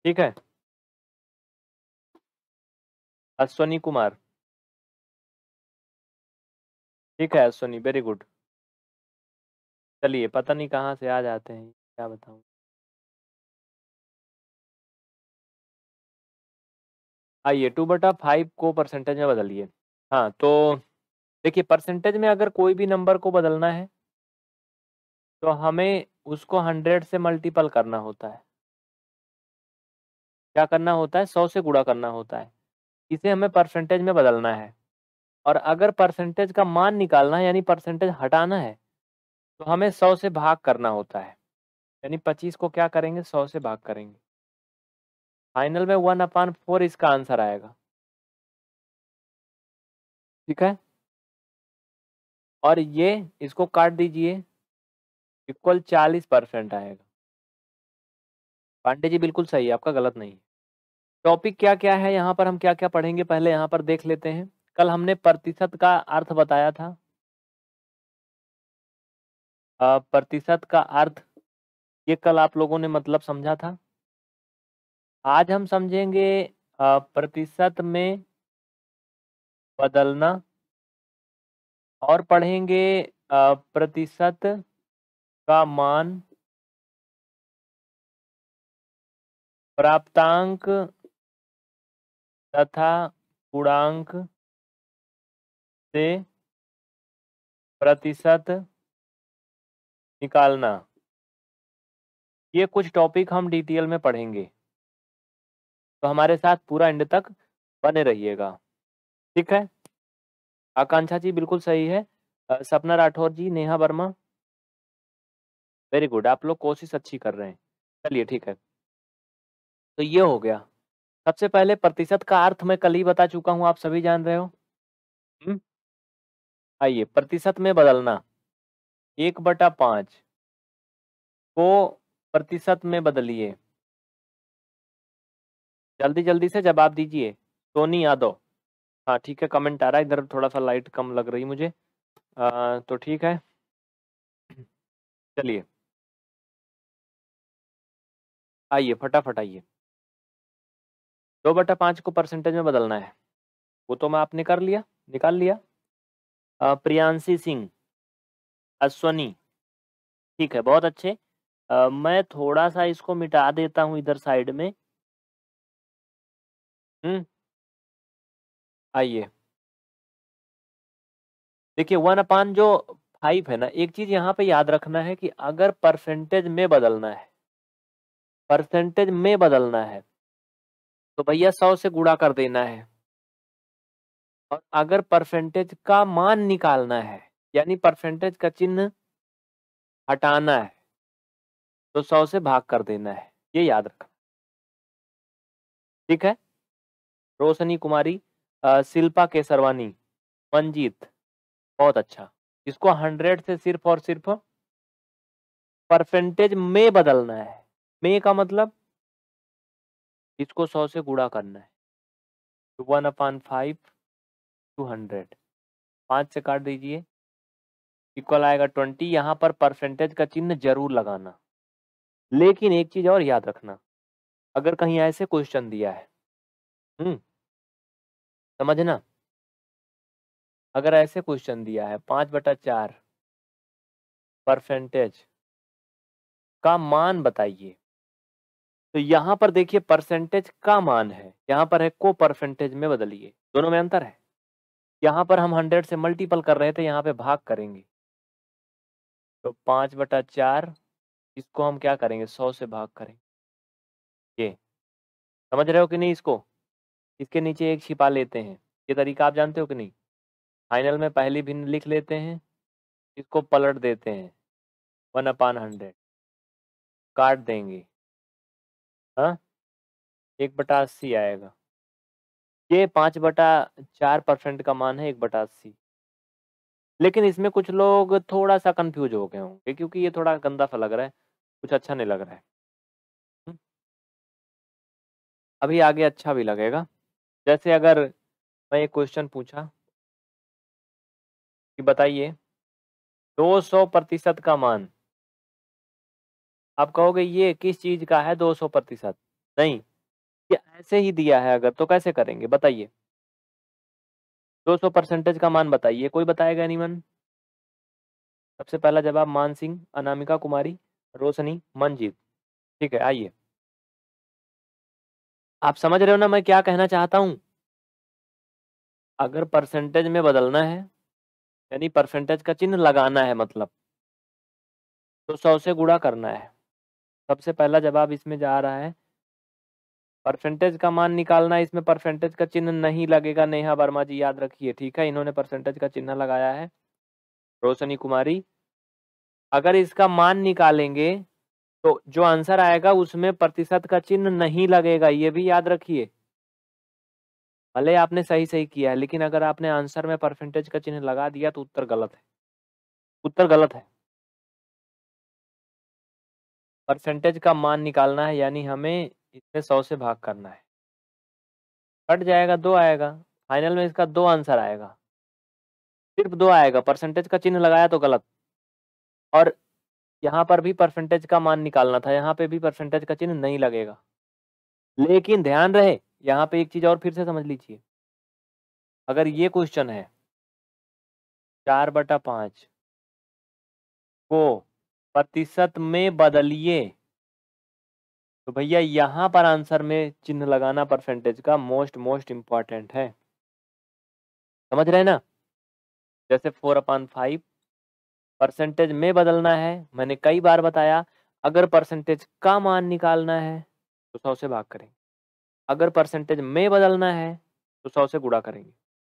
ठीक है। अश्वनी कुमार, ठीक है अश्वनी, वेरी गुड। चलिए, पता नहीं कहाँ से आ जाते हैं, क्या बताऊँ। आइए, 2/5 को परसेंटेज में बदलिए। हाँ, तो देखिए, परसेंटेज में अगर कोई भी नंबर को बदलना है तो हमें उसको 100 से मल्टीपल करना होता है। क्या करना होता है? 100 से गुणा करना होता है। इसे हमें परसेंटेज में बदलना है। और अगर परसेंटेज का मान निकालना है, यानी परसेंटेज हटाना है, तो हमें 100 से भाग करना होता है। यानी 25 को क्या करेंगे? 100 से भाग करेंगे। फाइनल में 1/4 इसका आंसर आएगा। ठीक है। और ये इसको काट दीजिए, इक्वल 40% आएगा। पांडे जी बिल्कुल सही है, आपका गलत नहीं है। टॉपिक क्या क्या है यहाँ पर, हम क्या क्या पढ़ेंगे पहले यहाँ पर देख लेते हैं। कल हमने प्रतिशत का अर्थ बताया था। प्रतिशत का अर्थ ये कल आप लोगों ने मतलब समझा था। आज हम समझेंगे प्रतिशत में बदलना, और पढ़ेंगे प्रतिशत का मान, प्राप्तांक तथा गुणांक से प्रतिशत निकालना। ये कुछ टॉपिक हम डिटेल में पढ़ेंगे, तो हमारे साथ पूरा एंड तक बने रहिएगा। ठीक है। आकांक्षा जी बिल्कुल सही है। सपना राठौर जी, नेहा वर्मा, वेरी गुड, आप लोग कोशिश अच्छी कर रहे हैं। चलिए ठीक है, तो ये हो गया। सबसे पहले प्रतिशत का अर्थ मैं कल ही बता चुका हूं, आप सभी जान रहे हो। आइए, प्रतिशत में बदलना। 1/5 को प्रतिशत में बदलिए। जल्दी जल्दी से जवाब दीजिए। सोनी यादव, हाँ ठीक है, कमेंट आ रहा है इधर, थोड़ा सा लाइट कम लग रही मुझे। तो ठीक है, चलिए आइए फटाफट आइए। 2/5 को परसेंटेज में बदलना है, वो तो मैं आपने कर लिया, निकाल लिया। प्रियांशी सिंह, अश्वनी, ठीक है, बहुत अच्छे। मैं थोड़ा सा इसको मिटा देता हूँ इधर साइड में। आइए, देखिए 1/5 है ना, एक चीज यहाँ पे याद रखना है कि अगर परसेंटेज में बदलना है, परसेंटेज में बदलना है, तो भैया 100 से गुणा कर देना है। और अगर परसेंटेज का मान निकालना है, यानी परसेंटेज का चिन्ह हटाना है, तो 100 से भाग कर देना है। ये याद रखना। ठीक है। रोशनी कुमारी, शिल्पा केसरवानी, मंजीत, बहुत अच्छा। इसको 100 से सिर्फ और सिर्फ परसेंटेज में बदलना है। में का मतलब इसको 100 से गुणा करना है। 1/5 200, 5 से काट दीजिए, इक्वल आएगा 20। यहाँ पर परसेंटेज का चिन्ह जरूर लगाना। लेकिन एक चीज और याद रखना, अगर कहीं ऐसे क्वेश्चन दिया है, समझना, अगर ऐसे क्वेश्चन दिया है 5/4 परसेंटेज का मान बताइए, तो यहाँ पर देखिए परसेंटेज का मान है, यहाँ पर है को परसेंटेज में बदलिए, दोनों में अंतर है। यहाँ पर हम 100 से मल्टीपल कर रहे थे, यहाँ पे भाग करेंगे, तो 5/4 इसको हम क्या करेंगे? 100 से भाग करेंगे। ये समझ रहे हो कि नहीं? इसको इसके नीचे एक छिपा लेते हैं। ये तरीका आप जानते हो कि नहीं? फाइनल में पहली भिन्न लिख लेते हैं, इसको पलट देते हैं, 1/100 काट देंगे, हाँ, 1/80 आएगा। ये 5/4% का मान है, 1/80। लेकिन इसमें कुछ लोग थोड़ा सा कंफ्यूज हो गए होंगे, क्योंकि ये थोड़ा गंदा सा लग रहा है, कुछ अच्छा नहीं लग रहा है। हम्म, अभी आगे अच्छा भी लगेगा। जैसे अगर मैं एक क्वेश्चन पूछा कि बताइए 200% का मान, आप कहोगे ये किस चीज का है 200%? नहीं, ये ऐसे ही दिया है अगर तो कैसे करेंगे बताइए? 200% का मान बताइए, कोई बताएगा एनीवन? सबसे पहला जवाब मान सिंह, अनामिका कुमारी, रोशनी, मंजीत। ठीक है, आइए। आप समझ रहे हो ना मैं क्या कहना चाहता हूं? अगर परसेंटेज में बदलना है यानी परसेंटेज का चिन्ह लगाना है मतलब, तो 100 से गुणा करना है। सबसे पहला जवाब इसमें जा रहा है। परसेंटेज का मान निकालना है, इसमें परसेंटेज का चिन्ह नहीं लगेगा। नेहा वर्मा जी याद रखिए, ठीक है, इन्होंने परसेंटेज का चिन्ह लगाया है। रोशनी कुमारी, अगर इसका मान निकालेंगे तो जो आंसर आएगा उसमें प्रतिशत का चिन्ह नहीं लगेगा, ये भी याद रखिए। भले आपने सही सही किया है, लेकिन अगर आपने आंसर में परसेंटेज का चिन्ह लगा दिया तो उत्तर गलत है। उत्तर गलत है। परसेंटेज का मान निकालना है यानी हमें इसमें 100 से भाग करना है। कट जाएगा, 2 आएगा। फाइनल में इसका 2 आंसर आएगा, सिर्फ 2 आएगा। परसेंटेज का चिन्ह लगाया तो गलत। और यहाँ पर भी परसेंटेज का मान निकालना था, यहाँ पे भी परसेंटेज का चिन्ह नहीं लगेगा। लेकिन ध्यान रहे, यहाँ पे एक चीज और फिर से समझ लीजिए। अगर ये क्वेश्चन है 4/5 को प्रतिशत में बदलिए, तो भैया यहाँ पर आंसर में चिन्ह लगाना परसेंटेज का मोस्ट इंपॉर्टेंट है। समझ रहे हैं ना? जैसे 4/5 परसेंटेज में बदलना है, मैंने कई बार बताया। अगर परसेंटेज का मान निकालना है तो 100 से भाग करेंगे, अगर परसेंटेज में बदलना है तो 100 से गुणा करेंगे।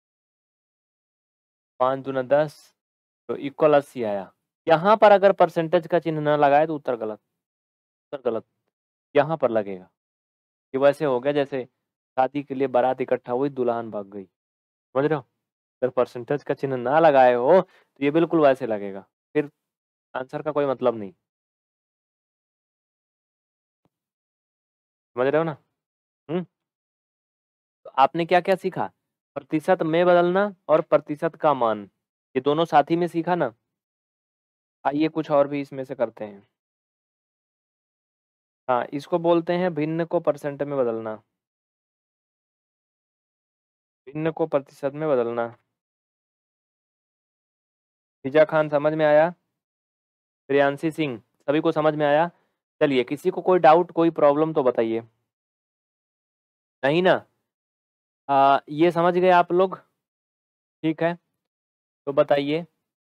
5 दूना 10 तो इक्वल 80 आया। यहाँ पर अगर परसेंटेज का चिन्ह न लगाए तो उत्तर गलत। उत्तर गलत यहाँ पर लगेगा। ये वैसे हो गया जैसे शादी के लिए बारात इकट्ठा हुई, दुल्हन भाग गई। समझ रहे हो? अगर परसेंटेज का चिन्ह ना लगाए हो तो ये बिल्कुल वैसे लगेगा, फिर आंसर का कोई मतलब नहीं। समझ रहे हो ना? तो आपने क्या क्या सीखा? प्रतिशत में बदलना और प्रतिशत का मान, ये दोनों साथ ही में सीखा ना? आइए कुछ और भी इसमें से करते हैं। हाँ, इसको बोलते हैं भिन्न को परसेंट में बदलना। भिन्न को प्रतिशत में बदलना। फिजा खान समझ में आया? प्रियांशी सिंह, सभी को समझ में आया? चलिए, किसी को कोई डाउट कोई प्रॉब्लम तो बताइए। नहीं ना? ये समझ गए आप लोग? ठीक है, तो बताइए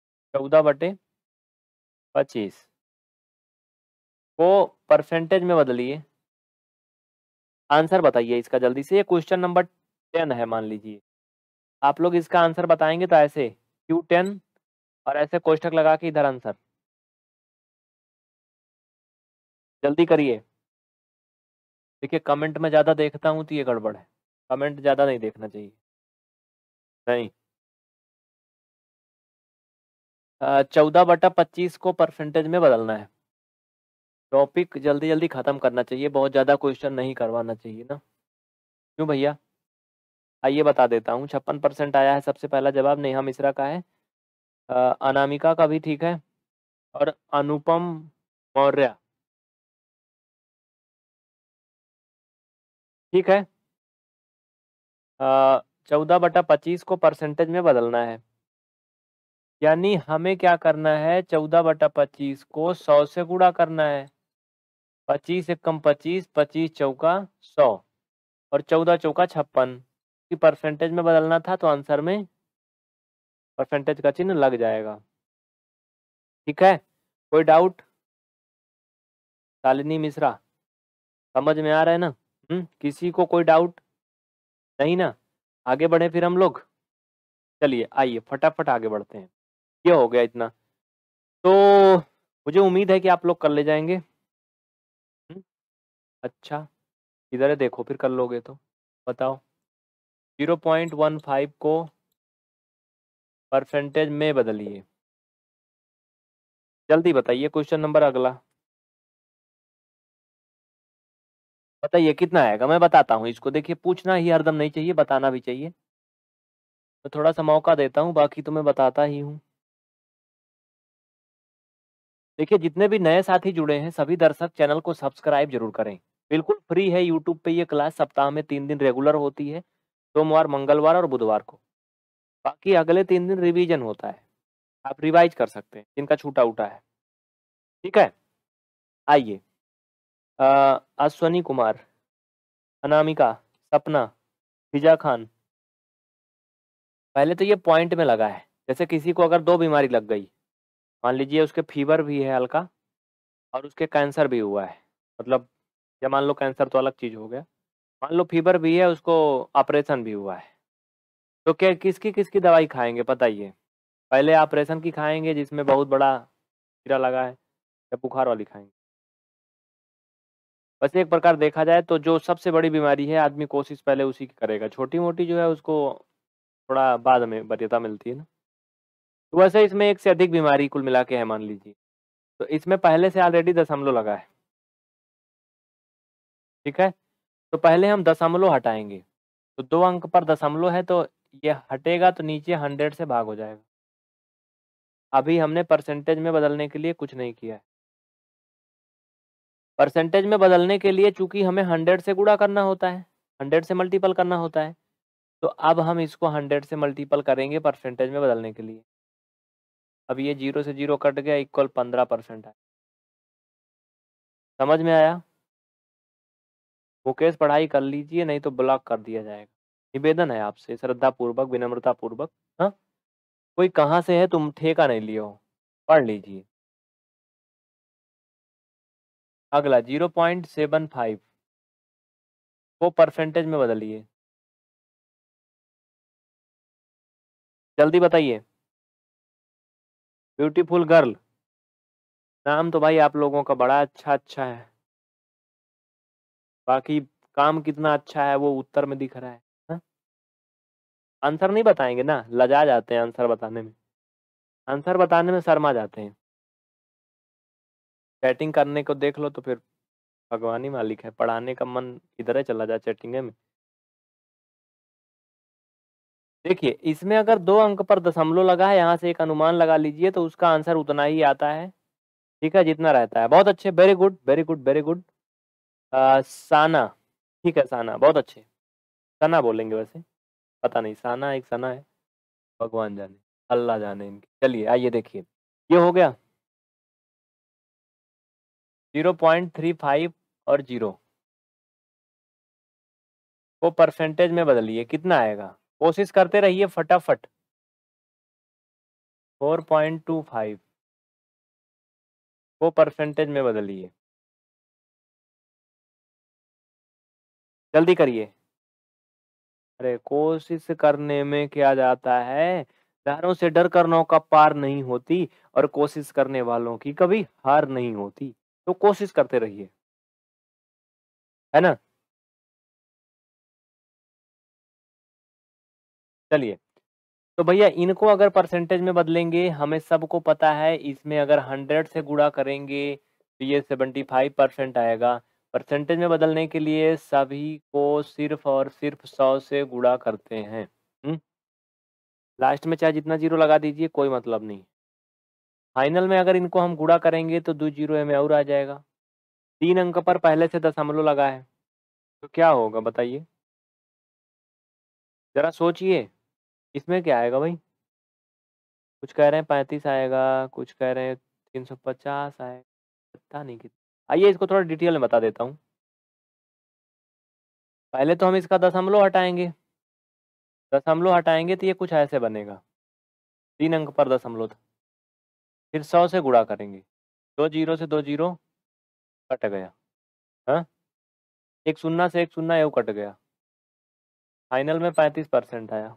14/25 को परसेंटेज में बदलिए। आंसर बताइए इसका जल्दी से। ये क्वेश्चन नंबर 10 है मान लीजिए। आप लोग इसका आंसर बताएंगे तो ऐसे Q10 और ऐसे कोष्ठक लगा के इधर आंसर। जल्दी करिए। देखिए, कमेंट में ज्यादा देखता हूँ तो ये गड़बड़ है। कमेंट ज्यादा नहीं देखना चाहिए। नहीं, 14/25 को परसेंटेज में बदलना है। टॉपिक जल्दी जल्दी खत्म करना चाहिए, बहुत ज्यादा क्वेश्चन नहीं करवाना चाहिए ना। क्यों भैया? आइए बता देता हूँ। 56% आया है सबसे पहला जवाब, नेहा मिश्रा का है। अनामिका का भी ठीक है, और अनुपम मौर्य। ठीक है। 14/25 को परसेंटेज में बदलना है, यानी हमें क्या करना है? 14/25 को 100 से गुणा करना है। 25 एकम 25, 25 चौका 100 और 14 चौका 56 की परसेंटेज में बदलना था, तो आंसर में परसेंटेज का चिन्ह लग जाएगा। ठीक है, कोई डाउट? शालिनी मिश्रा, समझ में आ रहा है ना? किसी को कोई डाउट? नहीं ना? आगे बढ़े फिर हम लोग। चलिए आइए फटाफट आगे बढ़ते हैं। ये हो गया इतना, तो मुझे उम्मीद है कि आप लोग कर ले जाएंगे। अच्छा, इधर है देखो, फिर कर लोगे तो बताओ। 0.15 को परसेंटेज में बदलिए। जल्दी बताइए, क्वेश्चन नंबर अगला बताइए कितना आएगा। मैं बताता हूँ इसको। देखिए, पूछना ही हरदम नहीं चाहिए, बताना भी चाहिए। तो थोड़ा सा मौका देता हूँ, बाकी तो मैं बताता ही हूँ। देखिए, जितने भी नए साथी जुड़े हैं सभी दर्शक चैनल को सब्सक्राइब जरूर करें। बिल्कुल फ्री है, यूट्यूब पे ये क्लास सप्ताह में 3 दिन रेगुलर होती है, सोमवार, मंगलवार और बुधवार को। बाकी अगले 3 दिन रिवीजन होता है, आप रिवाइज कर सकते हैं जिनका छूटा-उटा है। ठीक है? आइए अश्वनी कुमार, अनामिका, सपना, फिजा खान। पहले तो ये पॉइंट में लगा है, जैसे किसी को अगर 2 बीमारी लग गई, मान लीजिए उसके फीवर भी है हल्का और उसके कैंसर भी हुआ है, मतलब या मान लो कैंसर तो अलग चीज़ हो गया, मान लो फीवर भी है, उसको ऑपरेशन भी हुआ है, तो क्या किसकी-किसकी दवाई खाएँगे बताइए? पहले ऑपरेशन की खाएँगे जिसमें बहुत बड़ा कीड़ा लगा है या बुखार वाली खाएँगे? वैसे एक प्रकार देखा जाए तो जो सबसे बड़ी बीमारी है, आदमी कोशिश पहले उसी की करेगा, छोटी-मोटी जो है उसको थोड़ा बाद में वरीयता मिलती है ना। तो वैसे इसमें 1 से अधिक बीमारी कुल मिला के है मान लीजिए, तो इसमें पहले से ऑलरेडी दशमलव लगा है, ठीक है? तो पहले हम दशमलव हटाएँगे, तो 2 अंक पर दशमलव है तो ये हटेगा तो नीचे 100 से भाग हो जाएगा। अभी हमने परसेंटेज में बदलने के लिए कुछ नहीं किया है। परसेंटेज में बदलने के लिए चूँकि हमें 100 से गुणा करना होता है, 100 से मल्टीपल करना होता है, तो अब हम इसको 100 से मल्टीपल करेंगे परसेंटेज में बदलने के लिए। अब ये 0 से 0 कट गया इक्वल 15% है। समझ में आया? मुकेश पढ़ाई कर लीजिए नहीं तो ब्लॉक कर दिया जाएगा। निवेदन है आपसे श्रद्धापूर्वक, विनम्रतापूर्वक, हाँ? कोई कहाँ से है तुम ठेका नहीं लिए हो, पढ़ लीजिए। अगला 0.75 को परसेंटेज में बदलिए। जल्दी बताइए। ब्यूटीफुल गर्ल, नाम तो भाई आप लोगों का बड़ा अच्छा-अच्छा है। बाकी काम कितना अच्छा है वो उत्तर में दिख रहा है। हाँ? आंसर नहीं बताएँगे ना, लजा जाते हैं आंसर बताने में। आंसर बताने में शर्मा जाते हैं। चैटिंग करने को देख लो तो फिर भगवान ही मालिक है, पढ़ाने का मन इधर ही चला जाए चैटिंगे में। देखिए, इसमें अगर 2 अंक पर दशमलव लगा है, यहाँ से एक अनुमान लगा लीजिए तो उसका आंसर उतना ही आता है, ठीक है? जितना रहता है। बहुत अच्छे, very good, very good, very good. Sana, ठीक है साना, बहुत अच्छे। सना बोलेंगे वैसे, पता नहीं साना एक सना है, भगवान जाने, अल्लाह जाने इनकी। चलिए आइए देखिए, ये हो गया 0.35 और 0 को परसेंटेज में बदलिए, कितना आएगा? कोशिश करते रहिए फटाफट। 4.25 को परसेंटेज में बदलिए। जल्दी करिए। अरे कोशिश करने में क्या जाता है, लहरों से डर कर नौका पार नहीं होती और कोशिश करने वालों की कभी हार नहीं होती। तो कोशिश करते रहिए, है ना? चलिए, तो भैया इनको अगर परसेंटेज में बदलेंगे, हमें सबको पता है इसमें अगर 100 से गुणा करेंगे तो ये 75% आएगा। परसेंटेज में बदलने के लिए सभी को सिर्फ़ और सिर्फ़ 100 से गुणा करते हैं। हुँ? लास्ट में चाहे जितना ज़ीरो लगा दीजिए कोई मतलब नहीं। फाइनल में अगर इनको हम गुणा करेंगे तो 2 ज़ीरो में और आ जाएगा। 3 अंक पर पहले से दशमलव लगा है, तो क्या होगा बताइए? ज़रा सोचिए, इसमें क्या आएगा भाई? कुछ कह रहे हैं 35 आएगा, कुछ कह रहे हैं 350 आएगा, पता नहीं कितना। आइए इसको थोड़ा डिटेल में बता देता हूँ। पहले तो हम इसका दशमलव हटाएँगे, दशमलव हटाएँगे तो ये कुछ ऐसे बनेगा, 3 अंक पर दशमलव था। फिर 100 से गुणा करेंगे, 2 ज़ीरो से 2 ज़ीरो कट गया, हाँ? एक शून्य से एक शून्य यूँ कट गया। फाइनल में 35% आया।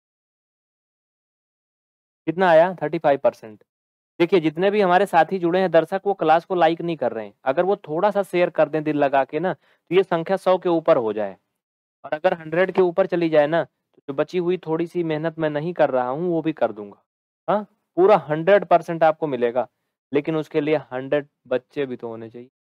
कितना आया? 35%। देखिए जितने भी हमारे साथी जुड़े हैं दर्शक वो क्लास को लाइक नहीं कर रहे हैं। अगर वो थोड़ा-सा शेयर कर दें दिल लगा के ना, तो ये संख्या 100 के ऊपर हो जाए और अगर 100 के ऊपर चली जाए ना, तो जो बची हुई थोड़ी-सी मेहनत मैं नहीं कर रहा हूँ, वो भी कर दूँगा। हाँ? पूरा 100% आपको मिलेगा, लेकिन उसके लिए 100 बच्चे भी तो होने चाहिए।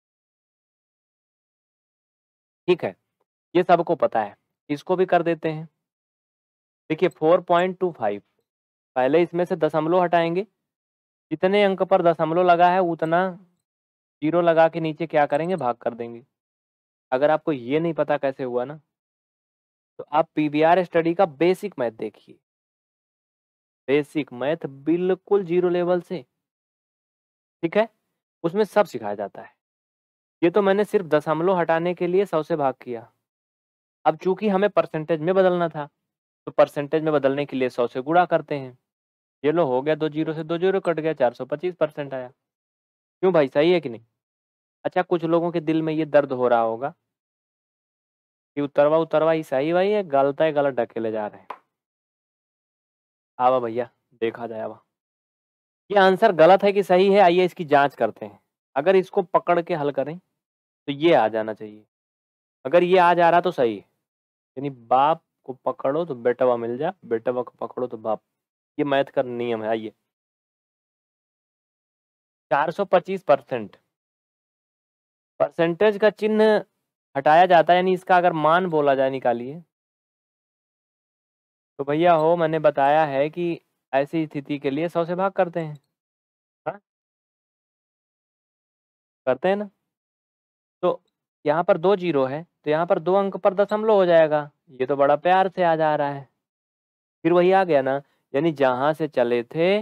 ठीक है, ये सबको पता है। इसको भी कर देते हैं। देखिए 4.25 पहले इसमें से दशमलव हटाएँगे, जितने अंक पर दशमलव लगा है उतना ज़ीरो लगा के नीचे क्या करेंगे भाग कर देंगे। अगर आपको ये नहीं पता कैसे हुआ ना, तो आप पीवीआर स्टडी का बेसिक मैथ देखिए। बेसिक मैथ बिल्कुल 0 लेवल से, ठीक है? उसमें सब सिखाया जाता है। ये तो मैंने सिर्फ दशमलव हटाने के लिए 100 से भाग किया। अब चूंकि हमें परसेंटेज में बदलना था, तो परसेंटेज में बदलने के लिए 100 से गुणा करते हैं। ये लो हो गया, 2 जीरो से 2 जीरो कट गया, 425% आया। क्यों भाई, सही है कि नहीं? अच्छा, कुछ लोगों के दिल में ये दर्द हो रहा होगा कि उतरवा उतरवा ही सही भाई है, गलत है, गलत ढकेले जा रहे हैं। आवा भैया, देखा जाए आवा। ये आंसर गलत है कि सही है, आइए इसकी जांच करते हैं। अगर इसको पकड़ के हल करें तो ये आ जाना चाहिए। अगर ये आ जा रहा तो सही है, यानी बाप को पकड़ो तो बेटवा मिल जा, बेटवा को पकड़ो तो बाप। ये मैथ का नियम है। आइए, 425%। परसेंटेज का चिन्ह हटाया जाता है, यानी इसका अगर मान बोला जाए निकालिए, तो भैया हो मैंने बताया है कि ऐसी स्थिति के लिए 100 से भाग करते हैं। हाँ, करते हैं ना? तो यहाँ पर 2 जीरो है, तो यहाँ पर 2 अंक पर दशमलव हो जाएगा। ये तो बड़ा प्यार से आ जा रहा है। फिर वही आ गया ना, यानी जहां से चले थे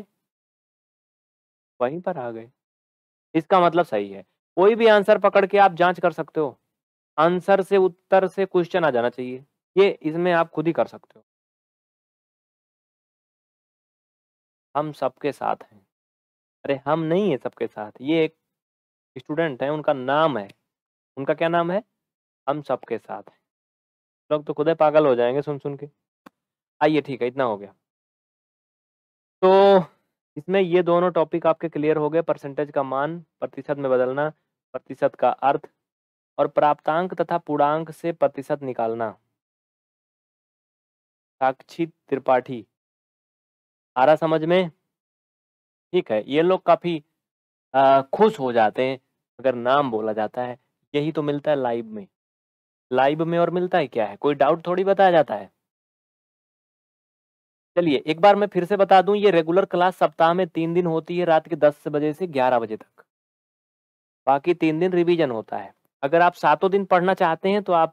वहीं पर आ गए। इसका मतलब सही है। कोई भी आंसर पकड़ के आप जांच कर सकते हो। आंसर से उत्तर से क्वेश्चन आ जाना चाहिए। ये इसमें आप खुद ही कर सकते हो। हम सबके साथ हैं। अरे हम नहीं है सबके साथ, ये एक स्टूडेंट है, उनका नाम है। उनका क्या नाम है? हम सबके साथ हैं। लोग तो खुद ही पागल हो जाएंगे सुन सुन के। आइए ठीक है, इतना हो गया। तो इसमें ये दोनों टॉपिक आपके क्लियर हो गए। परसेंटेज का मान, प्रतिशत में बदलना, प्रतिशत का अर्थ, और प्राप्तांक तथा पूर्णांक से प्रतिशत निकालना। साक्षी त्रिपाठी, आ रहा समझ में? ठीक है, ये लोग काफी खुश हो जाते हैं अगर नाम बोला जाता है। यही तो मिलता है लाइव में। लाइव में और मिलता है क्या है? कोई डाउट थोड़ी बताया जाता है। चलिए एक बार मैं फिर से बता दूं, ये रेगुलर क्लास सप्ताह में 3 दिन होती है, रात के 10 बजे से 11 बजे तक। बाकी 3 दिन रिवीजन होता है। अगर आप सातों दिन पढ़ना चाहते हैं तो आप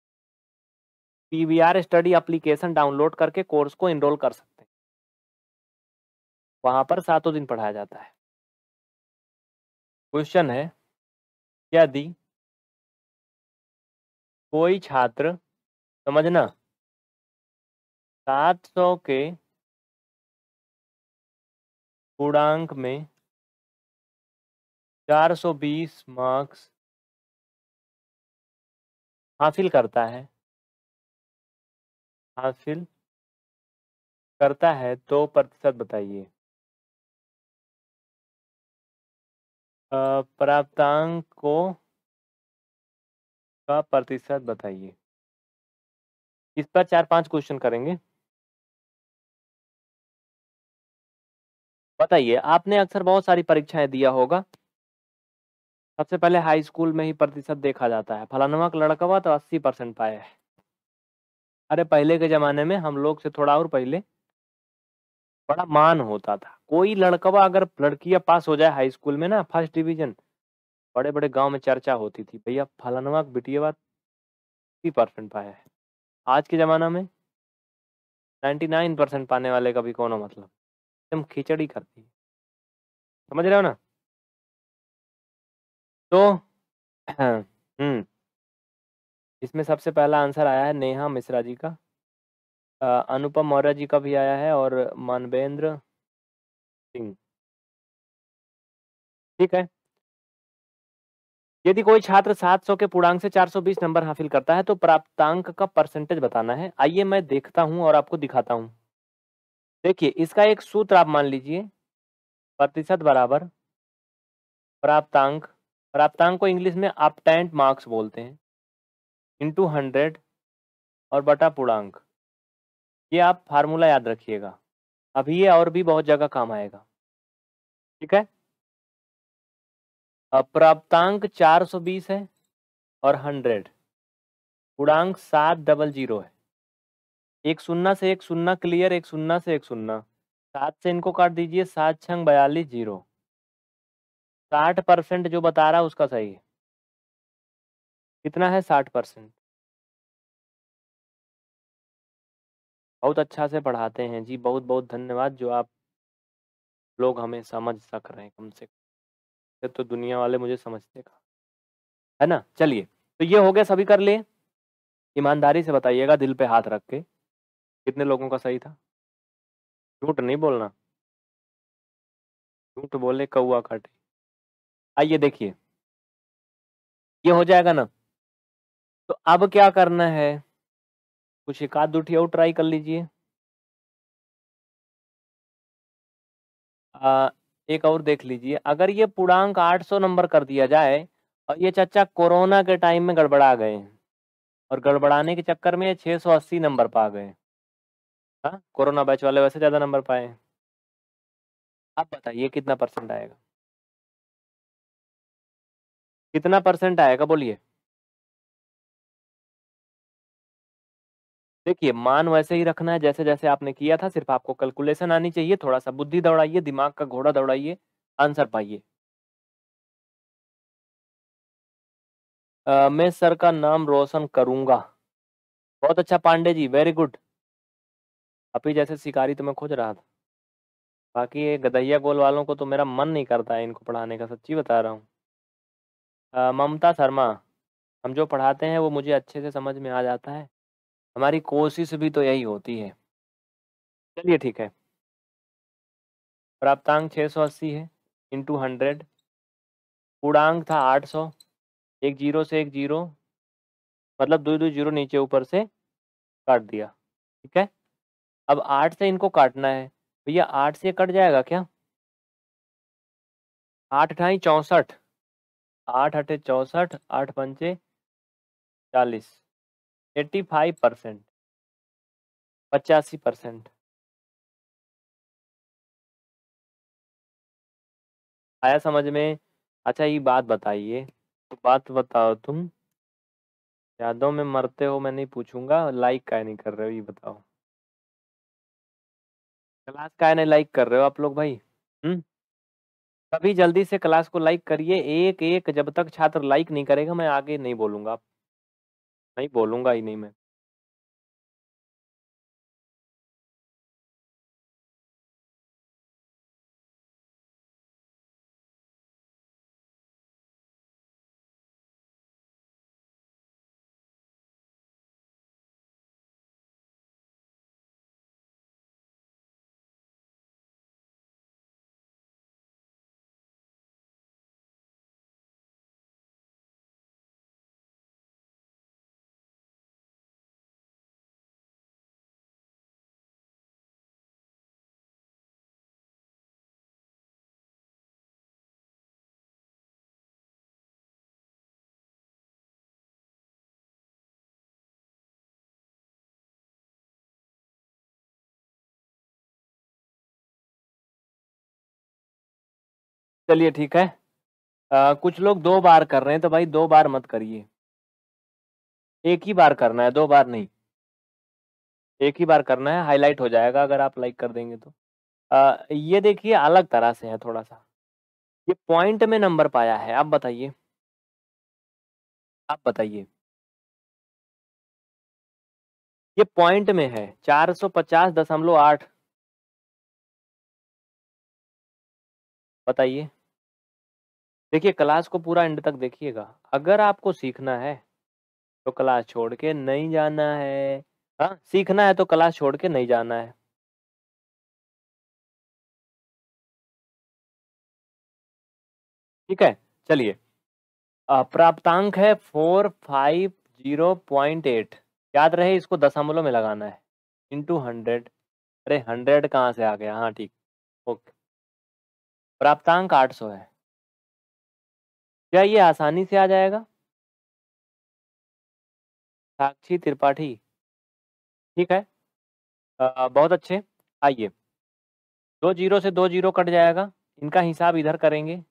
पीवीआर स्टडी एप्लीकेशन डाउनलोड करके कोर्स को एनरोल कर सकते हैं। वहां पर सातों दिन पढ़ाया जाता है। क्वेश्चन है, यदि कोई छात्र, समझना, 700 के पूर्णांक में 420 मार्क्स हासिल करता है, हासिल करता है तो प्रतिशत बताइए। प्राप्तांक को का प्रतिशत बताइए। इस पर 4-5 क्वेश्चन करेंगे। बताइए, आपने अक्सर बहुत सारी परीक्षाएं दिया होगा। सबसे पहले हाई स्कूल में ही प्रतिशत देखा जाता है। फलानवा का लड़कवा तो 80% पाया है। अरे पहले के जमाने में, हम लोग से थोड़ा और पहले, बड़ा मान होता था। कोई लड़कवा अगर लड़कियां पास हो जाए हाई स्कूल में ना, फर्स्ट डिवीजन, बड़े बड़े गांव में चर्चा होती थी, भैया फलानवा का बिटिया 80% पाया है। आज के जमाना में 99% पाने वाले का भी कोनो मतलब, एकदम खिचड़ी करती है। समझ रहे हो ना? तो इसमें सबसे पहला आंसर आया है नेहा मिश्रा जी का, अनुपम मौर्य जी का भी आया है, और मानवेंद्र सिंह। ठीक है। यदि कोई छात्र 700 के पूर्णांक से 420 नंबर हासिल करता है तो प्राप्तांक का परसेंटेज बताना है। आइए मैं देखता हूं और आपको दिखाता हूं। देखिए, इसका एक सूत्र आप मान लीजिए, प्रतिशत बराबर प्राप्तांक, प्राप्तांक को इंग्लिश में अपटेंट मार्क्स बोलते हैं, इंटू 100 और बटा पूर्णांक। ये आप फार्मूला याद रखिएगा, अभी ये और भी बहुत जगह काम आएगा। ठीक है। अब प्राप्तांक 420 है और 100, पूर्णांक 700 है। एक शून्य से एक शून्य क्लियर, एक शून्य से एक शून्य, 7 से इनको काट दीजिए, 7 छंग 42 जीरो। 60% जो बता रहा है उसका सही है। कितना है 60%। बहुत अच्छा से पढ़ाते हैं जी, बहुत बहुत धन्यवाद जो आप लोग हमें समझ सक रहे हैं कम से कम। तो दुनिया वाले मुझे समझते कहाँ, है ना। चलिए, तो ये हो गया, सभी कर लिए। ईमानदारी से बताइएगा दिल पे हाथ रख के, कितने लोगों का सही था। झूठ नहीं बोलना, झूठ बोले कौआ काटे। आइए देखिए, ये हो जाएगा ना। तो अब क्या करना है, कुछ एक आध दूठी और ट्राई कर लीजिए। एक और देख लीजिए, अगर ये पूर्णांक 800 नंबर कर दिया जाए और ये चचा कोरोना के टाइम में गड़बड़ा गए और गड़बड़ाने के चक्कर में 680 नंबर पा गए। हाँ, कोरोना बैच वाले वैसे ज्यादा नंबर पाए। आप बताइए कितना परसेंट आएगा, कितना परसेंट आएगा बोलिए। देखिए, मान वैसे ही रखना है जैसे जैसे आपने किया था, सिर्फ आपको कैलकुलेशन आनी चाहिए, थोड़ा सा बुद्धि दौड़ाइए, दिमाग का घोड़ा दौड़ाइए, आंसर पाइए। मैं सर का नाम रोशन करूंगा। बहुत अच्छा पांडे जी, वेरी गुड। अभी जैसे शिकारी तो मैं खोज रहा था, बाकी ये गधैया गोल वालों को तो मेरा मन नहीं करता है इनको पढ़ाने का, सच्ची बता रहा हूँ। ममता शर्मा, हम जो पढ़ाते हैं वो मुझे अच्छे से समझ में आ जाता है, हमारी कोशिश भी तो यही होती है। चलिए ठीक है, प्राप्तांक 680 है, इंटू 100, पूर्णांक था 800, एक जीरो से एक जीरो, मतलब दो दो जीरो नीचे ऊपर से काट दिया। ठीक है, अब 8 से इनको काटना है, भैया 8 से कट जाएगा क्या। 8 ठाई 64, 8 अठे 64, 8 पंचे 40, 85%, 85%। आया समझ में। अच्छा ये बात बताइए, तो बात बताओ तुम, यादों में मरते हो मैं नहीं पूछूंगा, लाइक काहे नहीं कर रहे हो ये बताओ। क्लास काहे नहीं लाइक कर रहे हो आप लोग भाई। हम्म, कभी जल्दी से क्लास को लाइक करिए, एक एक, जब तक छात्र लाइक नहीं करेगा मैं आगे नहीं बोलूंगा, नहीं बोलूंगा ही नहीं मैं। चलिए ठीक है, कुछ लोग 2 बार कर रहे हैं, तो भाई 2 बार मत करिए, एक ही बार करना है, 2 बार नहीं, एक ही बार करना है, हाईलाइट हो जाएगा अगर आप लाइक कर देंगे तो। ये देखिए अलग तरह से है थोड़ा सा, ये पॉइंट में नंबर पाया है, आप बताइए, आप बताइए। ये पॉइंट में है 450.8, बताइए। देखिए क्लास को पूरा एंड तक देखिएगा, अगर आपको सीखना है तो क्लास छोड़ के नहीं जाना है। हाँ, सीखना है तो क्लास छोड़ के नहीं जाना है। ठीक है, चलिए, प्राप्तांक है 450.8, याद रहे इसको दशमलव में लगाना है, इंटू 100। अरे 100 कहाँ से आ गया, हाँ ठीक, ओके। प्राप्तांक 800 है, क्या ये आसानी से आ जाएगा। साक्षी त्रिपाठी, ठीक है, बहुत अच्छे। आइए, 2 जीरो से 2 जीरो कट जाएगा, इनका हिसाब इधर करेंगे,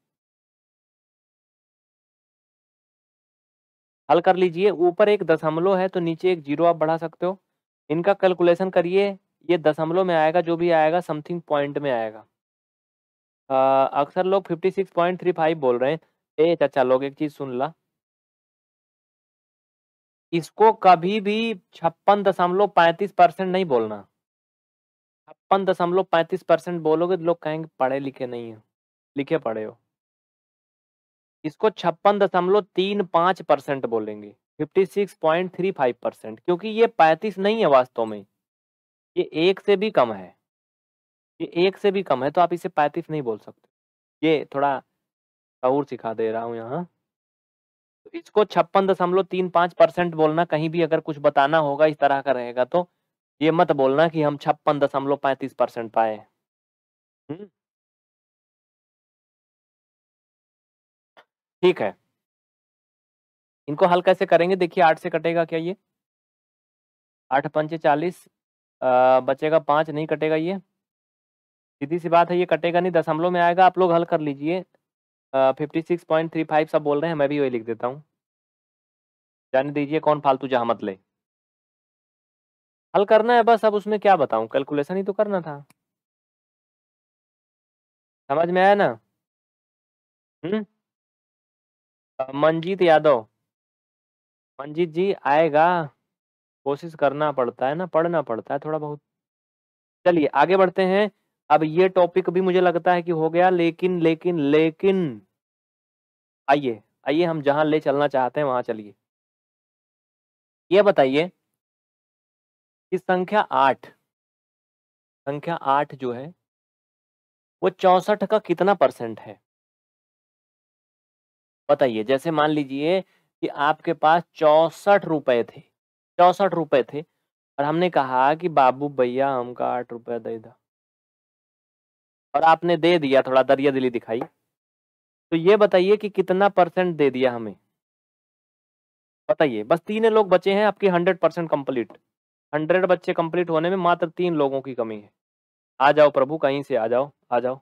हल कर लीजिए, ऊपर एक दशमलव है तो नीचे एक जीरो आप बढ़ा सकते हो, इनका कैलकुलेशन करिए, ये दशमलव में आएगा, जो भी आएगा समथिंग पॉइंट में आएगा। अक्सर लोग 56.35 बोल रहे हैं। ए चाचा लोग एक चीज सुन ला, इसको कभी भी 56.35% नहीं बोलना। 56.35% बोलोगे तो लोग कहेंगे पढ़े लिखे नहीं हो, लिखे पढ़े हो। इसको 56.35% बोलेंगे, 56.35%, क्योंकि ये 35 नहीं है वास्तव में, ये 1 से भी कम है, ये 1 से भी कम है, तो आप इसे 35 नहीं बोल सकते। ये थोड़ा और सिखा दे रहा हूँ यहाँ। तो इसको 56.35% बोलना, कहीं भी अगर कुछ बताना होगा इस तरह का रहेगा तो ये मत बोलना कि हम 56.35% पाए। ठीक है, इनको हल कैसे करेंगे? देखिए 8 से कटेगा क्या ये? 8 पंचे 40, बचेगा 5, नहीं कटेगा ये। सीधी सी बात है, ये कटेगा नहीं, दशमलव में आएगा। आप लोग हल कर लीजिए। 56.35 सब बोल रहे हैं, मैं भी वही लिख देता हूँ। जाने दीजिए, कौन फालतू जहामत ले। हल करना है बस, अब उसमें क्या बताऊं, कैलकुलेशन ही तो करना था। समझ में आया ना? हम्म। मंजीत यादव, मंजीत जी आएगा, कोशिश करना पड़ता है ना, पढ़ना पड़ता है थोड़ा बहुत। चलिए आगे बढ़ते हैं। अब ये टॉपिक भी मुझे लगता है कि हो गया, लेकिन लेकिन लेकिन आइए आइए, हम जहां ले चलना चाहते हैं वहां चलिए। ये बताइए कि संख्या 8 जो है वो 64 का कितना परसेंट है? बताइए। जैसे मान लीजिए कि आपके पास 64 रुपए थे, 64 रुपए थे, और हमने कहा कि बाबू भैया हमका 8 रुपया दे दो, और आपने दे दिया, थोड़ा दरिया दिली दिखाई। तो ये बताइए कि कितना परसेंट दे दिया हमें? बताइए। बस 3 लोग बचे हैं, आपकी 100% कंप्लीट। 100 बच्चे कंप्लीट होने में मात्र 3 लोगों की कमी है। आ जाओ प्रभु, कहीं से आ जाओ, आ जाओ।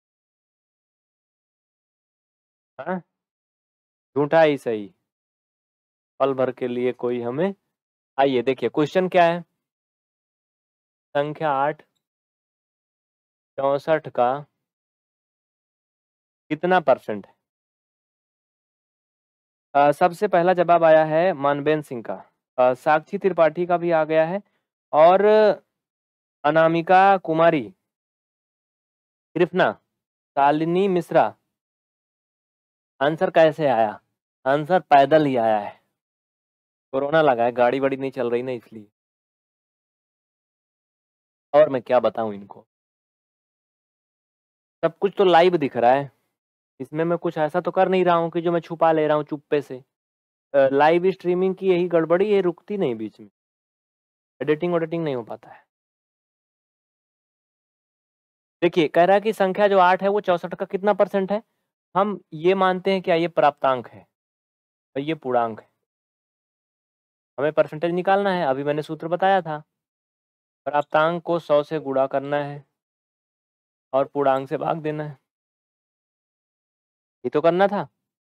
हाँ, झूठा ही सही, पल भर के लिए कोई हमें। आइए देखिए क्वेश्चन क्या है। संख्या 8 64 का कितना परसेंट है? सबसे पहला जवाब आया है मानवेंद्र सिंह का, साक्षी त्रिपाठी का भी आ गया है, और अनामिका कुमारी, कृष्णा, शालिनी मिश्रा। आंसर कैसे आया? आंसर पैदल ही आया है। कोरोना लगा है, गाड़ी बड़ी नहीं चल रही ना, इसलिए। और मैं क्या बताऊं इनको, सब कुछ तो लाइव दिख रहा है, इसमें मैं कुछ ऐसा तो कर नहीं रहा हूँ कि जो मैं छुपा ले रहा हूँ चुप्पे से। लाइव स्ट्रीमिंग की यही गड़बड़ी है, रुकती नहीं बीच में, एडिटिंग वडिटिंग नहीं हो पाता है। देखिए कह रहा है कि संख्या जो 8 है वो 64 का कितना परसेंट है। हम ये मानते हैं क्या ये प्राप्तांक है और ये पूर्णांक है। हमें परसेंटेज निकालना है, अभी मैंने सूत्र बताया था। प्राप्तांक को 100 से गुणा करना है और पूर्णांक से भाग देना है, ये तो करना था।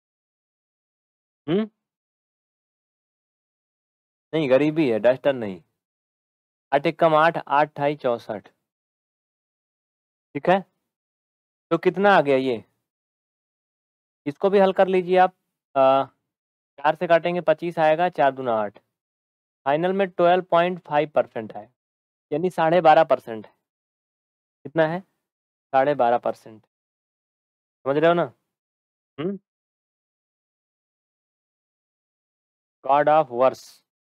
नहीं, गरीबी है, डस्टर नहीं। 8 एकम 8, 8 ढाई 64। ठीक है, तो कितना आ गया ये? इसको भी हल कर लीजिए आप। 4 से काटेंगे 25 आएगा, 4 दूना 8, फाइनल में 12.5% है, यानी 12.5% है। कितना है? 12.5%। समझ रहे हो ना? हम्म। गॉड ऑफ वर्स,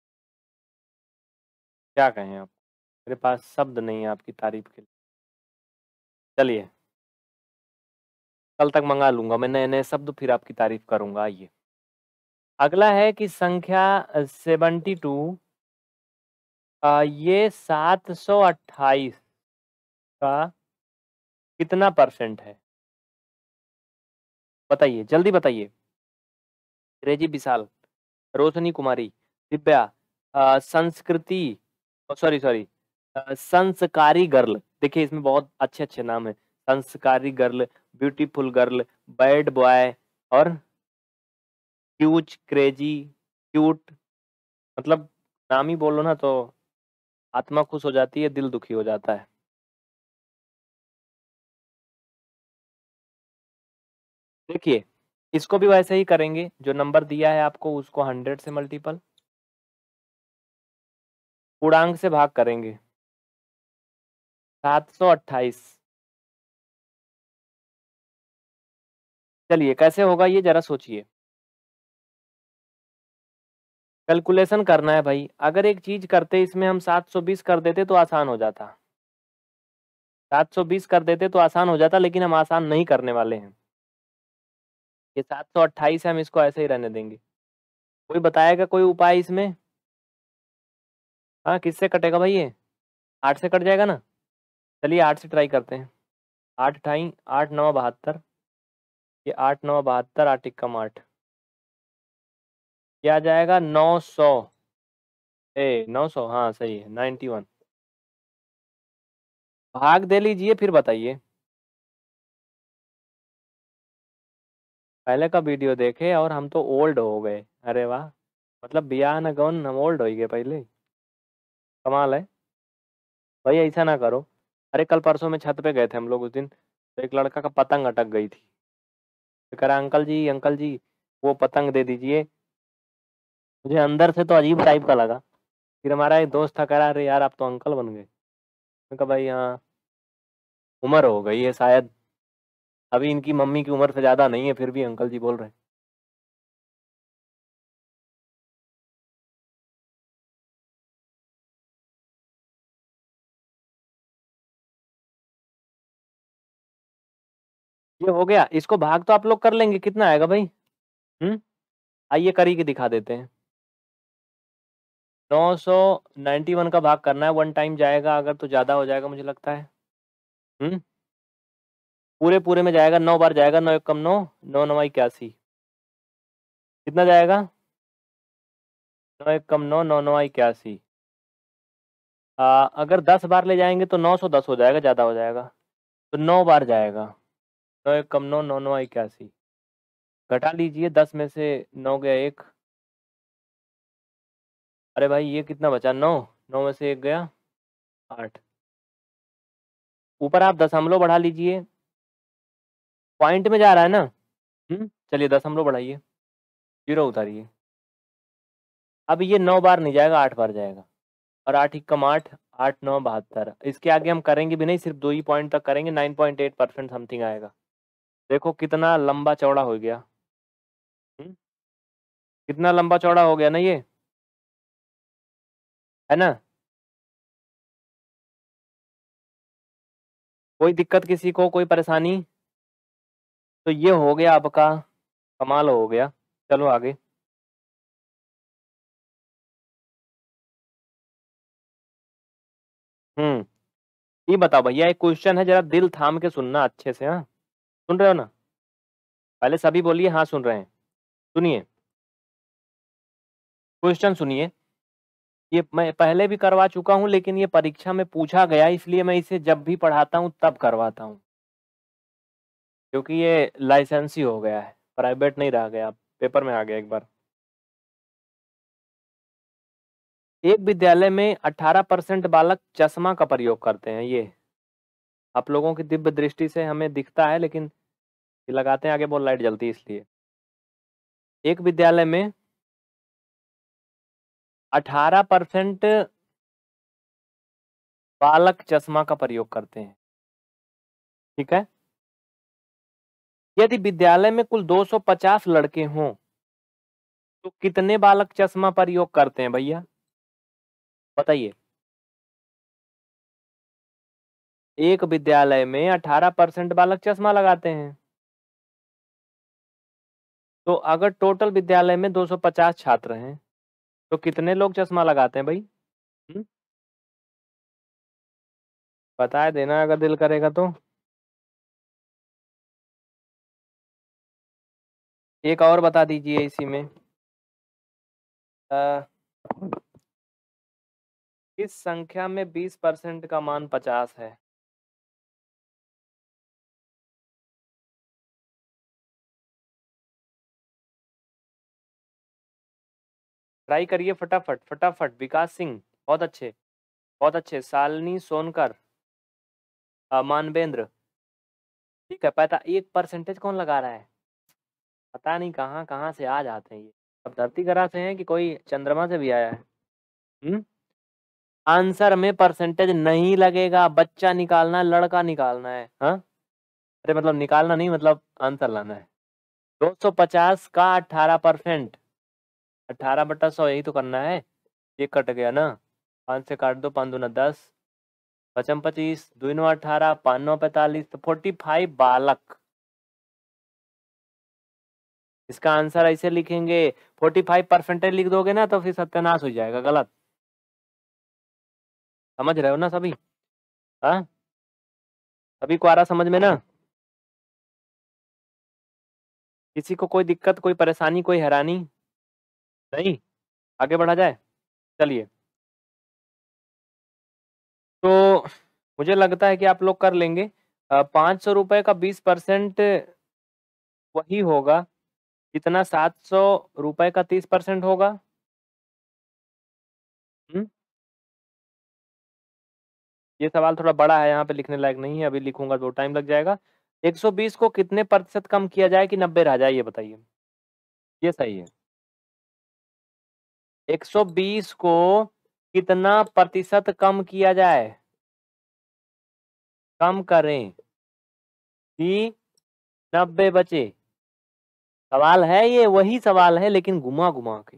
क्या कहें आप, मेरे पास शब्द नहीं है आपकी तारीफ के लिए। चलिए, कल तक मंगा लूंगा मैं नए नए शब्द, फिर आपकी तारीफ करूंगा। आइए अगला है कि संख्या 72, ये 728 का कितना परसेंट है? बताइए, जल्दी बताइए। रेजी विशाल, रोशनी कुमारी, दिव्या, संस्कृति, सॉरी सॉरी, संस्कारी गर्ल। देखिए इसमें बहुत अच्छे अच्छे नाम है, संस्कारी girl, beautiful girl, bad boy, और क्यूच, क्रेजी, क्यूट। मतलब नाम ही बोलो ना तो आत्मा खुश हो जाती है, दिल दुखी हो जाता है। देखिए इसको भी वैसे ही करेंगे, जो नंबर दिया है आपको उसको 100 से मल्टीपल, पूर्णांक से भाग करेंगे 728। चलिए कैसे होगा ये जरा सोचिए। कैलकुलेशन करना है भाई। अगर एक चीज करते इसमें हम 720 कर देते तो आसान हो जाता। 720 कर देते तो आसान हो जाता, लेकिन हम आसान नहीं करने वाले हैं। ये 728 है, हम इसको ऐसे ही रहने देंगे। कोई बताएगा कोई उपाय इसमें? हाँ, किससे कटेगा भाई ये? 8 से कट जाएगा ना। चलिए 8 से ट्राई करते हैं। 8 अठाई 8 9 72। ये 8 9 72, 8 एकम 8। क्या आ जाएगा? 900। 900, हाँ सही है, 91। भाग दे लीजिए फिर बताइए। पहले का वीडियो देखे और हम तो ओल्ड हो गए। अरे वाह, मतलब बियाह न गौन हम ओल्ड हो गए पहले। कमाल है भाई, ऐसा ना करो। अरे कल परसों में छत पे गए थे हम लोग उस दिन, तो एक लड़का का पतंग अटक गई थी। तो कह रहा अंकल जी वो पतंग दे दीजिए। मुझे अंदर से तो अजीब टाइप का लगा। फिर हमारा एक दोस्त था, कह रहा अरे यार आप तो अंकल बन गए। मैंने कहा भाई हाँ, उम्र हो गई है शायद। अभी इनकी मम्मी की उम्र से ज्यादा नहीं है, फिर भी अंकल जी बोल रहे हैं। ये हो गया, इसको भाग तो आप लोग कर लेंगे, कितना आएगा भाई? आइए करी के दिखा देते हैं। 991 का भाग करना है, वन टाइम जाएगा अगर तो ज्यादा हो जाएगा मुझे लगता है। हम्म पूरे पूरे में जाएगा, 9 बार जाएगा। 9 एकम 9, 9 9 81। कितना जाएगा? 9 एकम 9, 9 9 81। अगर 10 बार ले जाएंगे तो 910 हो जाएगा, ज्यादा हो जाएगा। तो 9 बार जाएगा। 9 एकम 9, 9 9 81। घटा लीजिए, 10 में से 9 गया एक। अरे भाई ये कितना बचा? 9, 9 में से एक गया 8। ऊपर आप दशमलव बढ़ा लीजिए, पॉइंट में जा रहा है ना। चलिए दशमलव बढ़ाइए, 0 उतारिए। अब ये 9 बार नहीं जाएगा, 8 बार जाएगा। और 8 एकम 8, 8 9 72। इसके आगे हम करेंगे भी नहीं, सिर्फ 2 ही पॉइंट तक करेंगे। 9.8% समथिंग आएगा। देखो कितना लंबा चौड़ा हो गया। हम्म? कितना लंबा चौड़ा हो गया ना ये, है ना? कोई दिक्कत किसी को, कोई परेशानी? तो ये हो गया आपका, कमाल हो गया। चलो आगे। हम्म ये बताओ भैया, एक क्वेश्चन है, जरा दिल थाम के सुनना अच्छे से। हाँ, सुन रहे हो ना? पहले सभी बोलिए हाँ सुन रहे हैं। सुनिए, क्वेश्चन सुनिए। ये मैं पहले भी करवा चुका हूँ, लेकिन ये परीक्षा में पूछा गया, इसलिए मैं इसे जब भी पढ़ाता हूँ तब करवाता हूँ। क्योंकि ये लाइसेंस ही हो गया है, प्राइवेट नहीं रह गया, पेपर में आ गया एक बार। एक विद्यालय में 18% बालक चश्मा का प्रयोग करते हैं। ये आप लोगों की दिव्य दृष्टि से हमें दिखता है, लेकिन ये लगाते हैं आगे बहुत लाइट जलती है इसलिए। एक विद्यालय में 18% बालक चश्मा का प्रयोग करते हैं। ठीक है। यदि विद्यालय में कुल 250 लड़के हों तो कितने बालक चश्मा प्रयोग करते हैं भैया? बताइए। एक विद्यालय में 18% बालक चश्मा लगाते हैं, तो अगर टोटल विद्यालय में 250 छात्र हैं तो कितने लोग चश्मा लगाते हैं भाई? हम्म? बता देना अगर दिल करेगा तो। एक और बता दीजिए इसी में। अ, किस संख्या में 20% का मान 50 है? ट्राई करिए फटाफट फटाफट। विकास सिंह, बहुत अच्छे, बहुत अच्छे। शालिनी सोनकर, मानवेंद्र। ठीक है, पता 1% कौन लगा रहा है? पता नहीं कहाँ कहाँ से आ जाते हैं ये। अब धरती ग्रह से हैं कि कोई चंद्रमा से भी आया है? हम्म आंसर में परसेंटेज नहीं लगेगा, बच्चा निकालना है, लड़का निकालना है। हाँ, अरे मतलब निकालना नहीं, मतलब आंसर लाना है। 250 का 18%, 18/100 यही तो करना है। ये कट गया ना, 5 से काट दो, 5 दूना 10, पचम 25, 2 9 18, 5 9 45, तो 45 बालक। इसका आंसर ऐसे लिखेंगे, 45% लिख दोगे ना तो फिर सत्यानाश हो जाएगा, गलत। समझ रहे हो ना सभी? हाँ, सभी को आ रहा समझ में ना? किसी को कोई दिक्कत, कोई परेशानी, कोई हैरानी नहीं? आगे बढ़ा जाए, चलिए। तो मुझे लगता है कि आप लोग कर लेंगे। 500 रुपए का 20% वही होगा जितना 700 रुपए का 30% होगा। ये सवाल थोड़ा बड़ा है, यहाँ पे लिखने लायक नहीं है, अभी लिखूंगा तो टाइम लग जाएगा। 120 को कितने प्रतिशत कम किया जाए कि 90 रह जाए, ये बताइए। ये सही है। 120 को कितना प्रतिशत कम किया जाए, कम करें कि 90 बचे। सवाल है ये, वही सवाल है लेकिन घुमा घुमा के।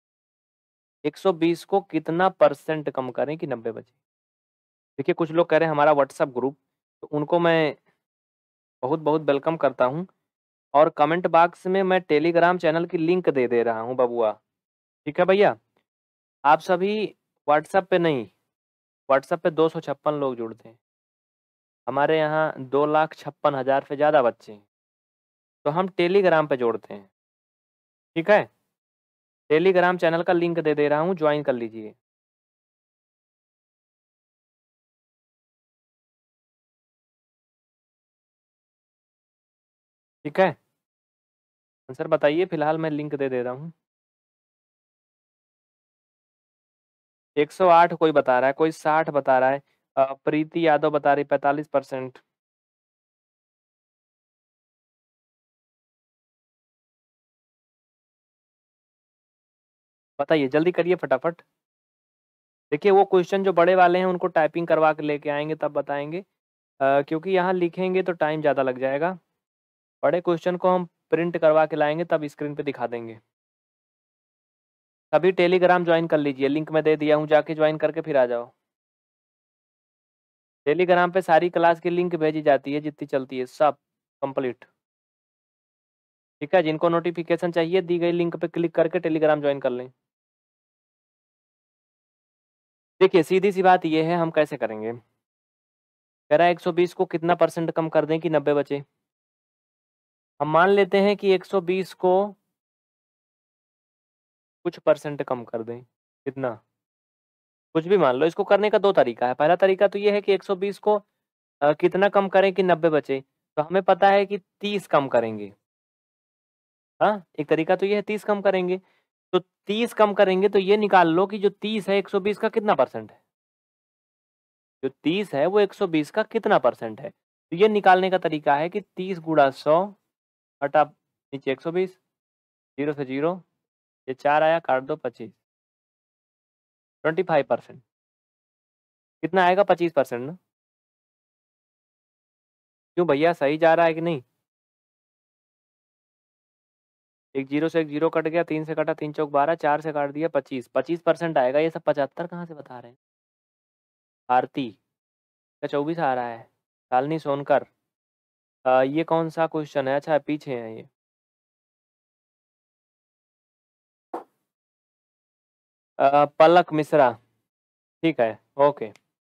120 को कितना परसेंट कम करें कि 90 बचे। देखिए, कुछ लोग कह रहे हैं हमारा व्हाट्सएप ग्रुप, तो उनको मैं बहुत बहुत वेलकम करता हूँ। और कमेंट बॉक्स में मैं टेलीग्राम चैनल की लिंक दे दे रहा हूँ बबुआ। ठीक है भैया, आप सभी व्हाट्सएप पे नहीं, व्हाट्सएप पे 256 लोग जुड़ते हैं। हमारे यहाँ 2,56,000 से ज़्यादा बच्चे हैं, तो हम टेलीग्राम पे जोड़ते हैं। ठीक है, टेलीग्राम चैनल का लिंक दे दे रहा हूँ, ज्वाइन कर लीजिए। ठीक है, आंसर बताइए, फिलहाल मैं लिंक दे दे रहा हूँ। 108 कोई बता रहा है, कोई 60 बता रहा है, प्रीति यादव बता रही 45%। बताइए, जल्दी करिए फटाफट। देखिए, वो क्वेश्चन जो बड़े वाले हैं उनको टाइपिंग करवा के लेके आएंगे तब बताएंगे, क्योंकि यहाँ लिखेंगे तो टाइम ज़्यादा लग जाएगा। बड़े क्वेश्चन को हम प्रिंट करवा के लाएंगे तब स्क्रीन पे दिखा देंगे। अभी टेलीग्राम ज्वाइन कर लीजिए, लिंक मैं दे दिया हूँ, जाके ज्वाइन करके फिर आ जाओ। टेलीग्राम पे सारी क्लास की लिंक भेजी जाती है, जितनी चलती है सब कंप्लीट। ठीक है, जिनको नोटिफिकेशन चाहिए दी गई लिंक पे क्लिक करके टेलीग्राम ज्वाइन कर लें। देखिए, सीधी सी बात ये है, हम कैसे करेंगे। कह रहा है 120 को कितना परसेंट कम कर दें कि 90 बचे। हम मान लेते हैं कि 120 को कुछ परसेंट कम कर दें। कितना? कुछ भी मान लो। इसको करने का दो तरीका है। पहला तरीका तो ये है कि 120 को कितना कम करें कि 90 बचे। तो हमें पता है कि 30 कम करेंगे। हाँ, एक तरीका तो ये है 30 कम करेंगे। तो 30 कम करेंगे तो ये निकाल लो कि जो 30 है 120 का कितना परसेंट है। जो 30 है वो 120 का कितना परसेंट है। तो ये निकालने का तरीका है कि 30 गुणा 100 हटा नीचे 120, 0 से 0, ये 4 आया, काट दो 25, 25%। कितना आएगा? 25% ना। क्यों भैया, सही जा रहा है कि नहीं? एक जीरो से एक जीरो कट गया, 3 से कटा, 3 चौक 12, 4 से काट दिया 25, 25% आएगा। ये सब 75 कहाँ से बता रहे हैं? भारती का 24 आ रहा है। शालिनी सोनकर, ये कौन सा क्वेश्चन है? अच्छा, पीछे है ये। पलक मिश्रा, ठीक है, ओके।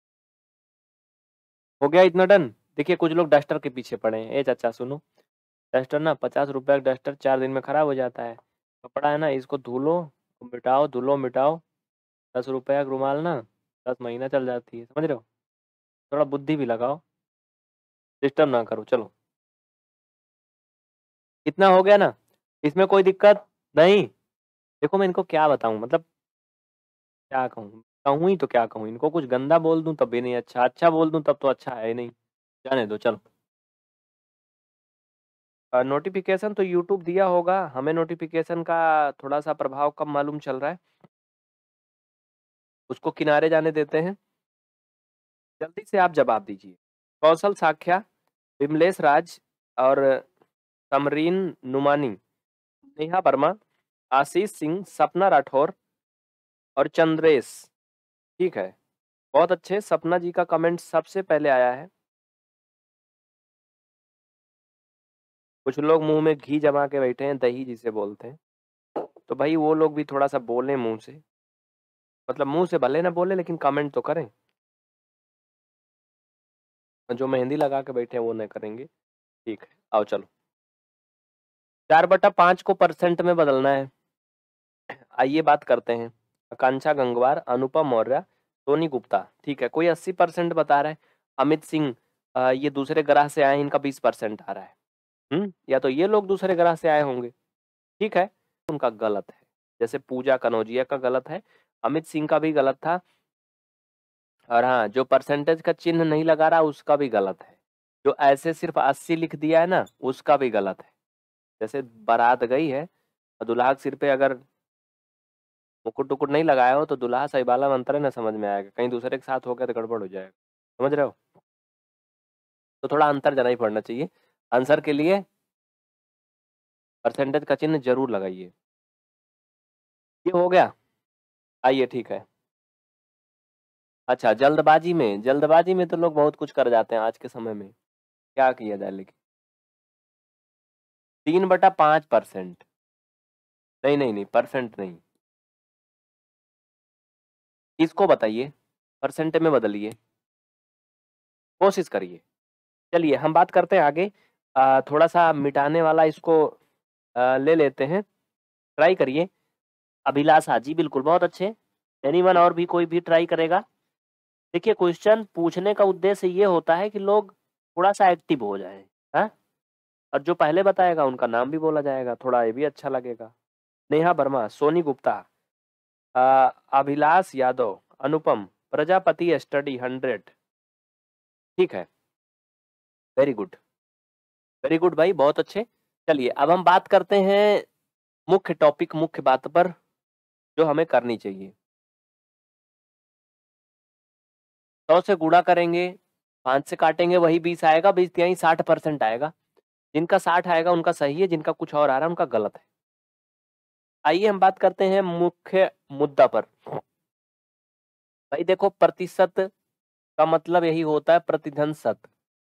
हो गया इतना डन। देखिए, कुछ लोग डस्टर के पीछे पड़े हैं। ए चाचा सुनो, डस्टर ना 50 रुपये का डस्टर 4 दिन में खराब हो जाता है। कपड़ा है ना, इसको धुलो, मिटाओ, धुलो मिटाओ। 10 रुपये का रुमाल ना 10 महीना चल जाती है, समझ रहे हो? थोड़ा बुद्धि भी लगाओ, डिस्टर्ब ना करो। चलो, इतना हो गया ना, इसमें कोई दिक्कत नहीं। देखो, मैं इनको क्या बताऊं, मतलब क्या कहूँ, कहूँ ही तो क्या कहूँ। इनको कुछ गंदा बोल दूं तब भी नहीं अच्छा, अच्छा बोल दूं तब तो अच्छा है ही नहीं। जाने दो, चलो। नोटिफिकेशन तो यूट्यूब दिया होगा, हमें नोटिफिकेशन का थोड़ा सा प्रभाव कम मालूम चल रहा है। उसको किनारे जाने देते हैं। जल्दी से आप जवाब दीजिए। कौशल साख्या, विमलेश राज और समरीन नुमानी, नेहा वर्मा, आशीष सिंह, सपना राठौर और चंद्रेश। ठीक है, बहुत अच्छे। सपना जी का कमेंट सबसे पहले आया है। कुछ लोग मुंह में घी जमा के बैठे हैं, दही जिसे बोलते हैं, तो भाई वो लोग भी थोड़ा सा बोले मुंह से, मतलब मुंह से भले ना बोले लेकिन कमेंट तो करें। जो मेहंदी लगा के बैठे हैं वो नहीं करेंगे। ठीक है, आओ चलो। 4/5 को परसेंट में बदलना है। आइए बात करते हैं। आकांक्षा गंगवार, अनुपम मौर्य, टोनी गुप्ता। ठीक है, कोई 80% बता रहा है। अमित सिंह, ये दूसरे ग्रह से आए, इनका 20% आ रहा है। या तो ये लोग दूसरे ग्रह से आए होंगे। ठीक है, उनका गलत है। जैसे पूजा कनौजिया का गलत है, अमित सिंह का भी गलत था, और हाँ, जो परसेंटेज का चिन्ह नहीं लगा रहा उसका भी गलत है। जो ऐसे सिर्फ 80 लिख दिया है ना, उसका भी गलत है। जैसे बारात गई है और दुल्हा के सिर पे अगर मुकुट टुकुट नहीं लगाया हो तो दुल्हा सही बाला मंत्र ना समझ में आएगा, कहीं दूसरे के साथ हो गया तो गड़बड़ हो जाएगा। समझ रहे हो? तो थोड़ा अंतर जाना ही पड़ना चाहिए। आंसर के लिए परसेंटेज का चिन्ह जरूर लगाइए। ये हो गया। आइए, ठीक है। अच्छा, जल्दबाजी में तो लोग बहुत कुछ कर जाते हैं आज के समय में। क्या किया जाए लेकिन। 3/5%। नहीं नहीं नहीं, परसेंट नहीं, इसको बताइए, परसेंट में बदलिए, कोशिश करिए। चलिए हम बात करते हैं आगे। थोड़ा सा मिटाने वाला इसको ले लेते हैं, ट्राई करिए। अभिलाषा जी, बिल्कुल, बहुत अच्छे। एनीवन और भी कोई भी ट्राई करेगा? देखिए, क्वेश्चन पूछने का उद्देश्य ये होता है कि लोग थोड़ा सा एक्टिव हो जाएं, हाँ? और जो पहले बताएगा उनका नाम भी बोला जाएगा, थोड़ा ये भी अच्छा लगेगा। नेहा वर्मा, सोनी गुप्ता, अभिलाष यादव, अनुपम, प्रजापति स्टडी 100। ठीक है, वेरी गुड, वेरी गुड भाई, बहुत अच्छे। चलिए अब हम बात करते हैं मुख्य टॉपिक, मुख्य बात पर जो हमें करनी चाहिए। 100 से गुणा करेंगे, 5 से काटेंगे, वही 20 आएगा, 20 तिहाई 60% आएगा। जिनका 60 आएगा उनका सही है, जिनका कुछ और आ रहा है उनका गलत है। आइए हम बात करते हैं मुख्य मुद्दा पर। भाई देखो, प्रतिशत का मतलब यही होता है प्रतिधन शत,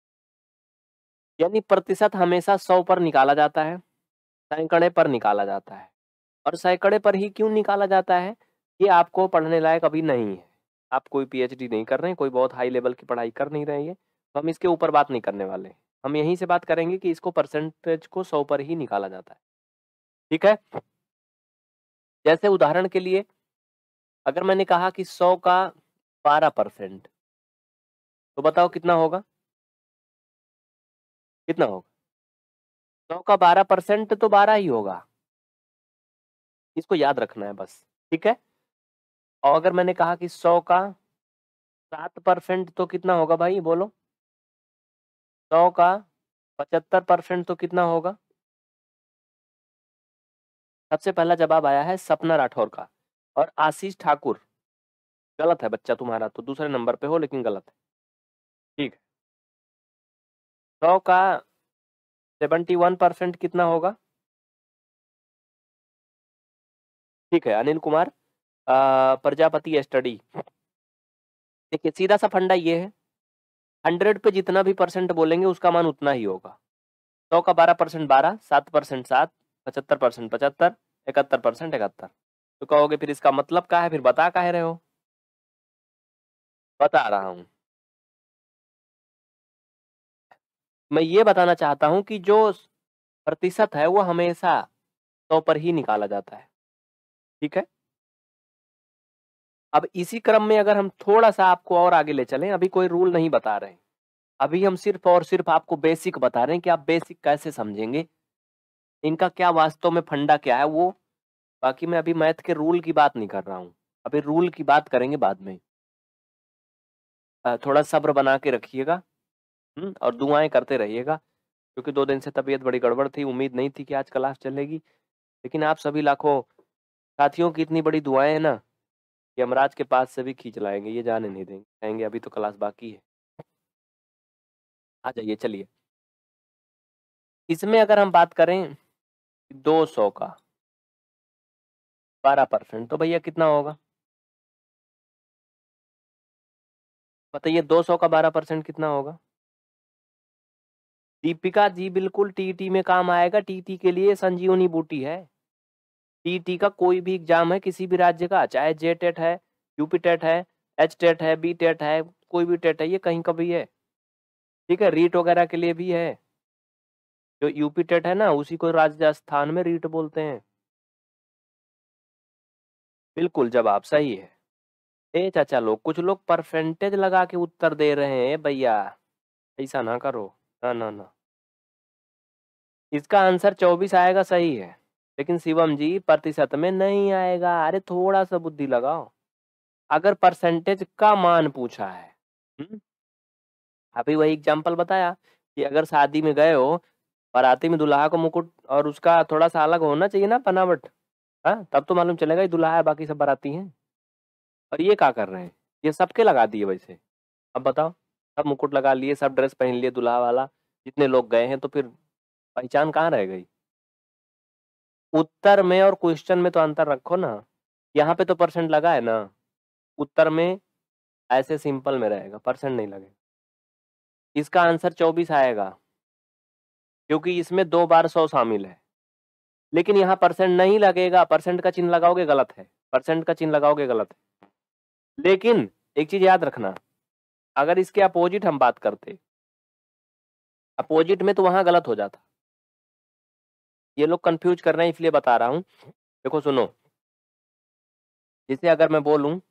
यानी प्रतिशत हमेशा 100 पर निकाला जाता है, सैकड़े पर निकाला जाता है। और सैकड़े पर ही क्यों निकाला जाता है, ये आपको पढ़ने लायक अभी नहीं है। आप कोई पीएचडी नहीं कर रहे हैं, कोई बहुत हाई लेवल की पढ़ाई कर नहीं रहे हैं, तो हम इसके ऊपर बात नहीं करने वाले। हम यहीं से बात करेंगे कि इसको परसेंटेज को 100 पर ही निकाला जाता है। ठीक है, जैसे उदाहरण के लिए अगर मैंने कहा कि 100 का 12%, तो बताओ कितना होगा? कितना होगा? 100 का 12% तो 12 ही होगा। इसको याद रखना है बस। ठीक है, और अगर मैंने कहा कि 100 का 7% तो कितना होगा भाई, बोलो? 100 का 75% तो कितना होगा? सबसे पहला जवाब आया है सपना राठौर का, और आशीष ठाकुर। गलत है बच्चा तुम्हारा, तो दूसरे नंबर पे हो लेकिन गलत है। ठीक है, 100 का 71% कितना होगा? ठीक है, अनिल कुमार, प्रजापति स्टडी। देखिए, सीधा सा फंडा ये है, 100 पे जितना भी परसेंट बोलेंगे उसका मान उतना ही होगा। 100 का 12% 12, 7% 7, 75% 75, 71% 71। तो कहोगे फिर इसका मतलब क्या है, फिर बता काहे रहे हो? बता रहा हूं, मैं ये बताना चाहता हूं कि जो प्रतिशत है वो हमेशा 100 पर ही निकाला जाता है। ठीक है, अब इसी क्रम में अगर हम थोड़ा सा आपको और आगे ले चलें, अभी कोई रूल नहीं बता रहे हैं, अभी हम सिर्फ और सिर्फ आपको बेसिक बता रहे हैं कि आप बेसिक कैसे समझेंगे, इनका क्या वास्तव में फंडा क्या है वो। बाकी मैं अभी मैथ के रूल की बात नहीं कर रहा हूँ, अभी रूल की बात करेंगे बाद में। थोड़ा सब्र बना के रखिएगा, और दुआएं करते रहिएगा, क्योंकि 2 दिन से तबीयत बड़ी गड़बड़ थी, उम्मीद नहीं थी कि आज क्लास चलेगी, लेकिन आप सभी लाखों साथियों की इतनी बड़ी दुआएं हैं ना यमराज के पास से भी खींच लाएंगे, ये जाने नहीं देंगे, कहेंगे अभी तो क्लास बाकी है। आ जाइए चलिए, इसमें अगर हम बात करें 200 का 12% तो भैया कितना होगा बताइए, 200 का 12% कितना होगा? दीपिका जी बिल्कुल टीटी में काम आएगा, टीटी के लिए संजीवनी बूटी है। टीटी का कोई भी एग्जाम है किसी भी राज्य का, चाहे जे टेट है, यूपी टेट है, एच टेट है, बी टेट है, कोई भी टेट है, ये कहीं का भी है। ठीक है, रीट वगैरह के लिए भी है। जो यूपी टेट है ना, उसी को राजस्थान में रीट बोलते हैं। बिल्कुल जवाब सही है। ए चाचा लोग, कुछ लोग परसेंटेज लगा के उत्तर दे रहे हैं भैया, ऐसा ना करो। ना ना ना, इसका आंसर 24 आएगा, सही है, लेकिन शिवम जी प्रतिशत में नहीं आएगा। अरे थोड़ा सा बुद्धि लगाओ। अगर परसेंटेज का मान पूछा है, अभी वही एग्जांपल बताया कि अगर शादी में गए हो, बाराती में दुल्हा को मुकुट और उसका थोड़ा सा अलग होना चाहिए ना बनावट, हाँ तब तो मालूम चलेगा ये दुल्हा है, बाकी सब बाराती हैं। और ये क्या कर रहे हैं, ये सबके लगा दिए वैसे। अब बताओ, सब मुकुट लगा लिए, सब ड्रेस पहन लिए दुल्हा वाला, जितने लोग गए हैं, तो फिर पहचान कहाँ रह गई? उत्तर में और क्वेश्चन में तो अंतर रखो ना। यहाँ पे तो परसेंट लगा है ना, उत्तर में ऐसे सिंपल में रहेगा, परसेंट नहीं लगेगा। इसका आंसर 24 आएगा, क्योंकि इसमें 2 बार 100 शामिल है। लेकिन यहाँ परसेंट नहीं लगेगा, परसेंट का चिन्ह लगाओगे गलत है, परसेंट का चिन्ह लगाओगे गलत है। लेकिन एक चीज याद रखना, अगर इसके अपोजिट हम बात करते, अपोजिट में तो वहां गलत हो जाता। ये लोग कंफ्यूज कर रहे हैं, इसलिए बता रहा हूं। देखो सुनो, जैसे अगर मैं बोलूं,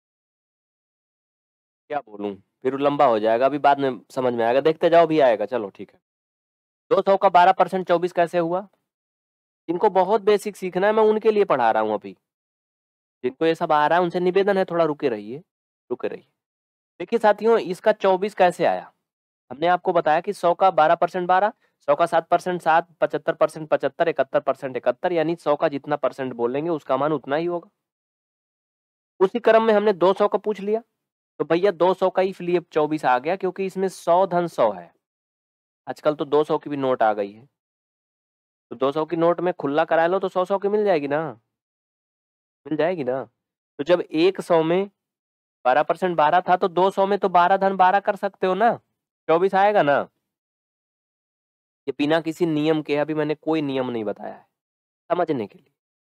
क्या बोलूं, फिर लंबा हो जाएगा, अभी बाद में समझ में आएगा, देखते जाओ भी आएगा। चलो ठीक है, 200 का 12% 24 कैसे हुआ? जिनको बहुत बेसिक सीखना है मैं उनके लिए पढ़ा रहा हूँ अभी। जिनको ये सब आ रहा है उनसे निवेदन है, थोड़ा रुके रहिए, रुके रहिए। देखिए साथियों, इसका 24 कैसे आया? हमने आपको बताया कि 100 का 12% 12, 100 का 7% 7, 75% 75, 71% 71, यानी 100 का जितना परसेंट बोलेंगे उसका मान उतना ही होगा। उसी क्रम में हमने 200 का पूछ लिया, तो भैया 200 का इसलिए 24 आ गया, क्योंकि इसमें 100 धन 100 है। आजकल तो 200 की भी नोट आ गई है, तो 200 की नोट में खुला करा लो तो 100 की मिल जाएगी ना, मिल जाएगी ना। तो जब 100 में 12% 12 था, तो 200 में तो 12 धन 12 कर सकते हो ना, 24 आएगा ना। ये बिना किसी नियम के, अभी मैंने कोई नियम नहीं बताया है, समझने के लिए।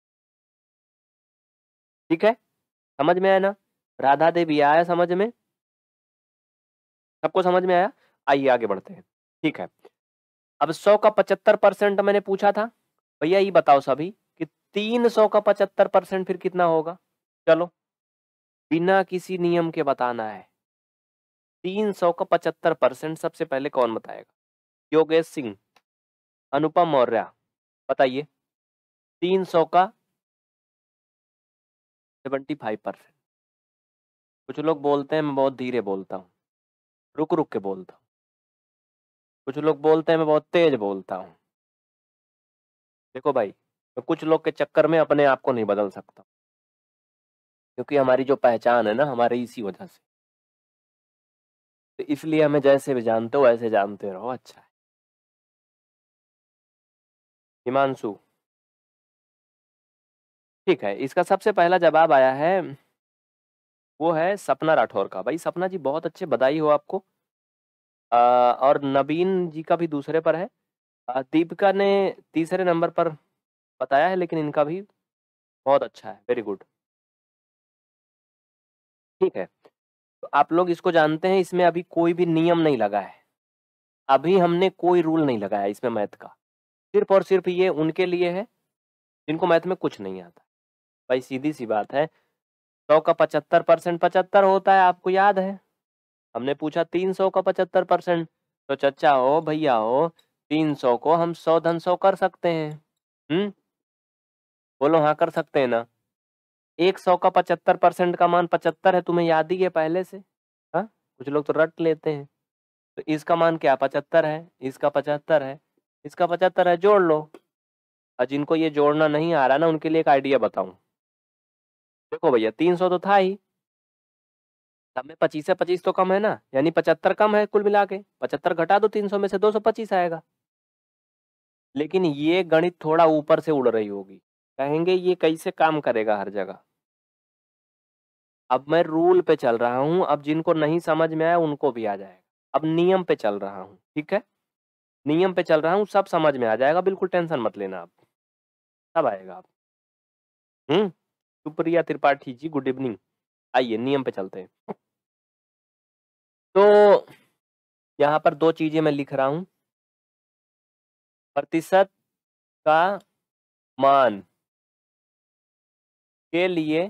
ठीक है, समझ में आया ना? राधा देवी आया समझ में? सबको समझ में आया? आइए आगे बढ़ते हैं। ठीक है, अब 100 का 75% मैंने पूछा था, भैया ये बताओ सभी कि 300 का 75% फिर कितना होगा? चलो, बिना किसी नियम के बताना है। 300 का 75% सबसे पहले कौन बताएगा? योगेश सिंह, अनुपम मौर्य, बताइए। 300 का 75%। कुछ लोग बोलते हैं मैं बहुत धीरे बोलता हूँ, रुक रुक के बोलता हूँ। कुछ लोग बोलते हैं मैं बहुत तेज बोलता हूँ। देखो भाई, मैं कुछ लोग के चक्कर में अपने आप को नहीं बदल सकता, क्योंकि हमारी जो पहचान है ना, हमारी इसी वजह से। तो इसलिए हमें जैसे भी जानते हो वैसे जानते रहो, अच्छा है। हिमांशु, ठीक है, इसका सबसे पहला जवाब आया है, वो है सपना राठौर का। भाई सपना जी बहुत अच्छे, बधाई हो आपको। और नवीन जी का भी दूसरे पर है। दीपिका ने तीसरे नंबर पर बताया है, लेकिन इनका भी बहुत अच्छा है, वेरी गुड। ठीक है, तो आप लोग इसको जानते हैं, इसमें अभी कोई भी नियम नहीं लगा है, अभी हमने कोई रूल नहीं लगाया इसमें मैथ का, सिर्फ और सिर्फ ये उनके लिए है जिनको मैथ में कुछ नहीं आता। भाई सीधी सी बात है, 100 का 75% 75 होता है, आपको याद है। हमने पूछा 300 का 75%, तो चचा हो भैया हो, 300 को हम 100 धन 100 कर सकते हैं। बोलो हाँ, कर सकते हैं ना। 100 का 75% का मान 75 है, तुम्हें याद ही है पहले से। हाँ, कुछ लोग तो रट लेते हैं। तो इसका मान क्या 75 है, इसका 75 है, इसका 75 है, जोड़ लो। और जिनको ये जोड़ना नहीं आ रहा ना, उनके लिए एक आइडिया बताऊं। देखो भैया 300 तो था ही, सब में 25 से 25 तो कम है ना, यानी 75 कम है कुल मिला के। 75 घटा दो 300 में से 225 आएगा। लेकिन ये गणित थोड़ा ऊपर से उड़ रही होगी, कहेंगे ये कैसे काम करेगा हर जगह। अब मैं रूल पे चल रहा हूं, अब जिनको नहीं समझ में आया उनको भी आ जाएगा। अब नियम पे चल रहा हूं, ठीक है, नियम पे चल रहा हूं, सब समझ में आ जाएगा, बिल्कुल टेंशन मत लेना आप, सब आएगा आप। Supriya Tripathi ji good evening. आइए नियम पे चलते हैं। तो यहाँ पर दो चीजें मैं लिख रहा हूं, प्रतिशत का मान के लिए,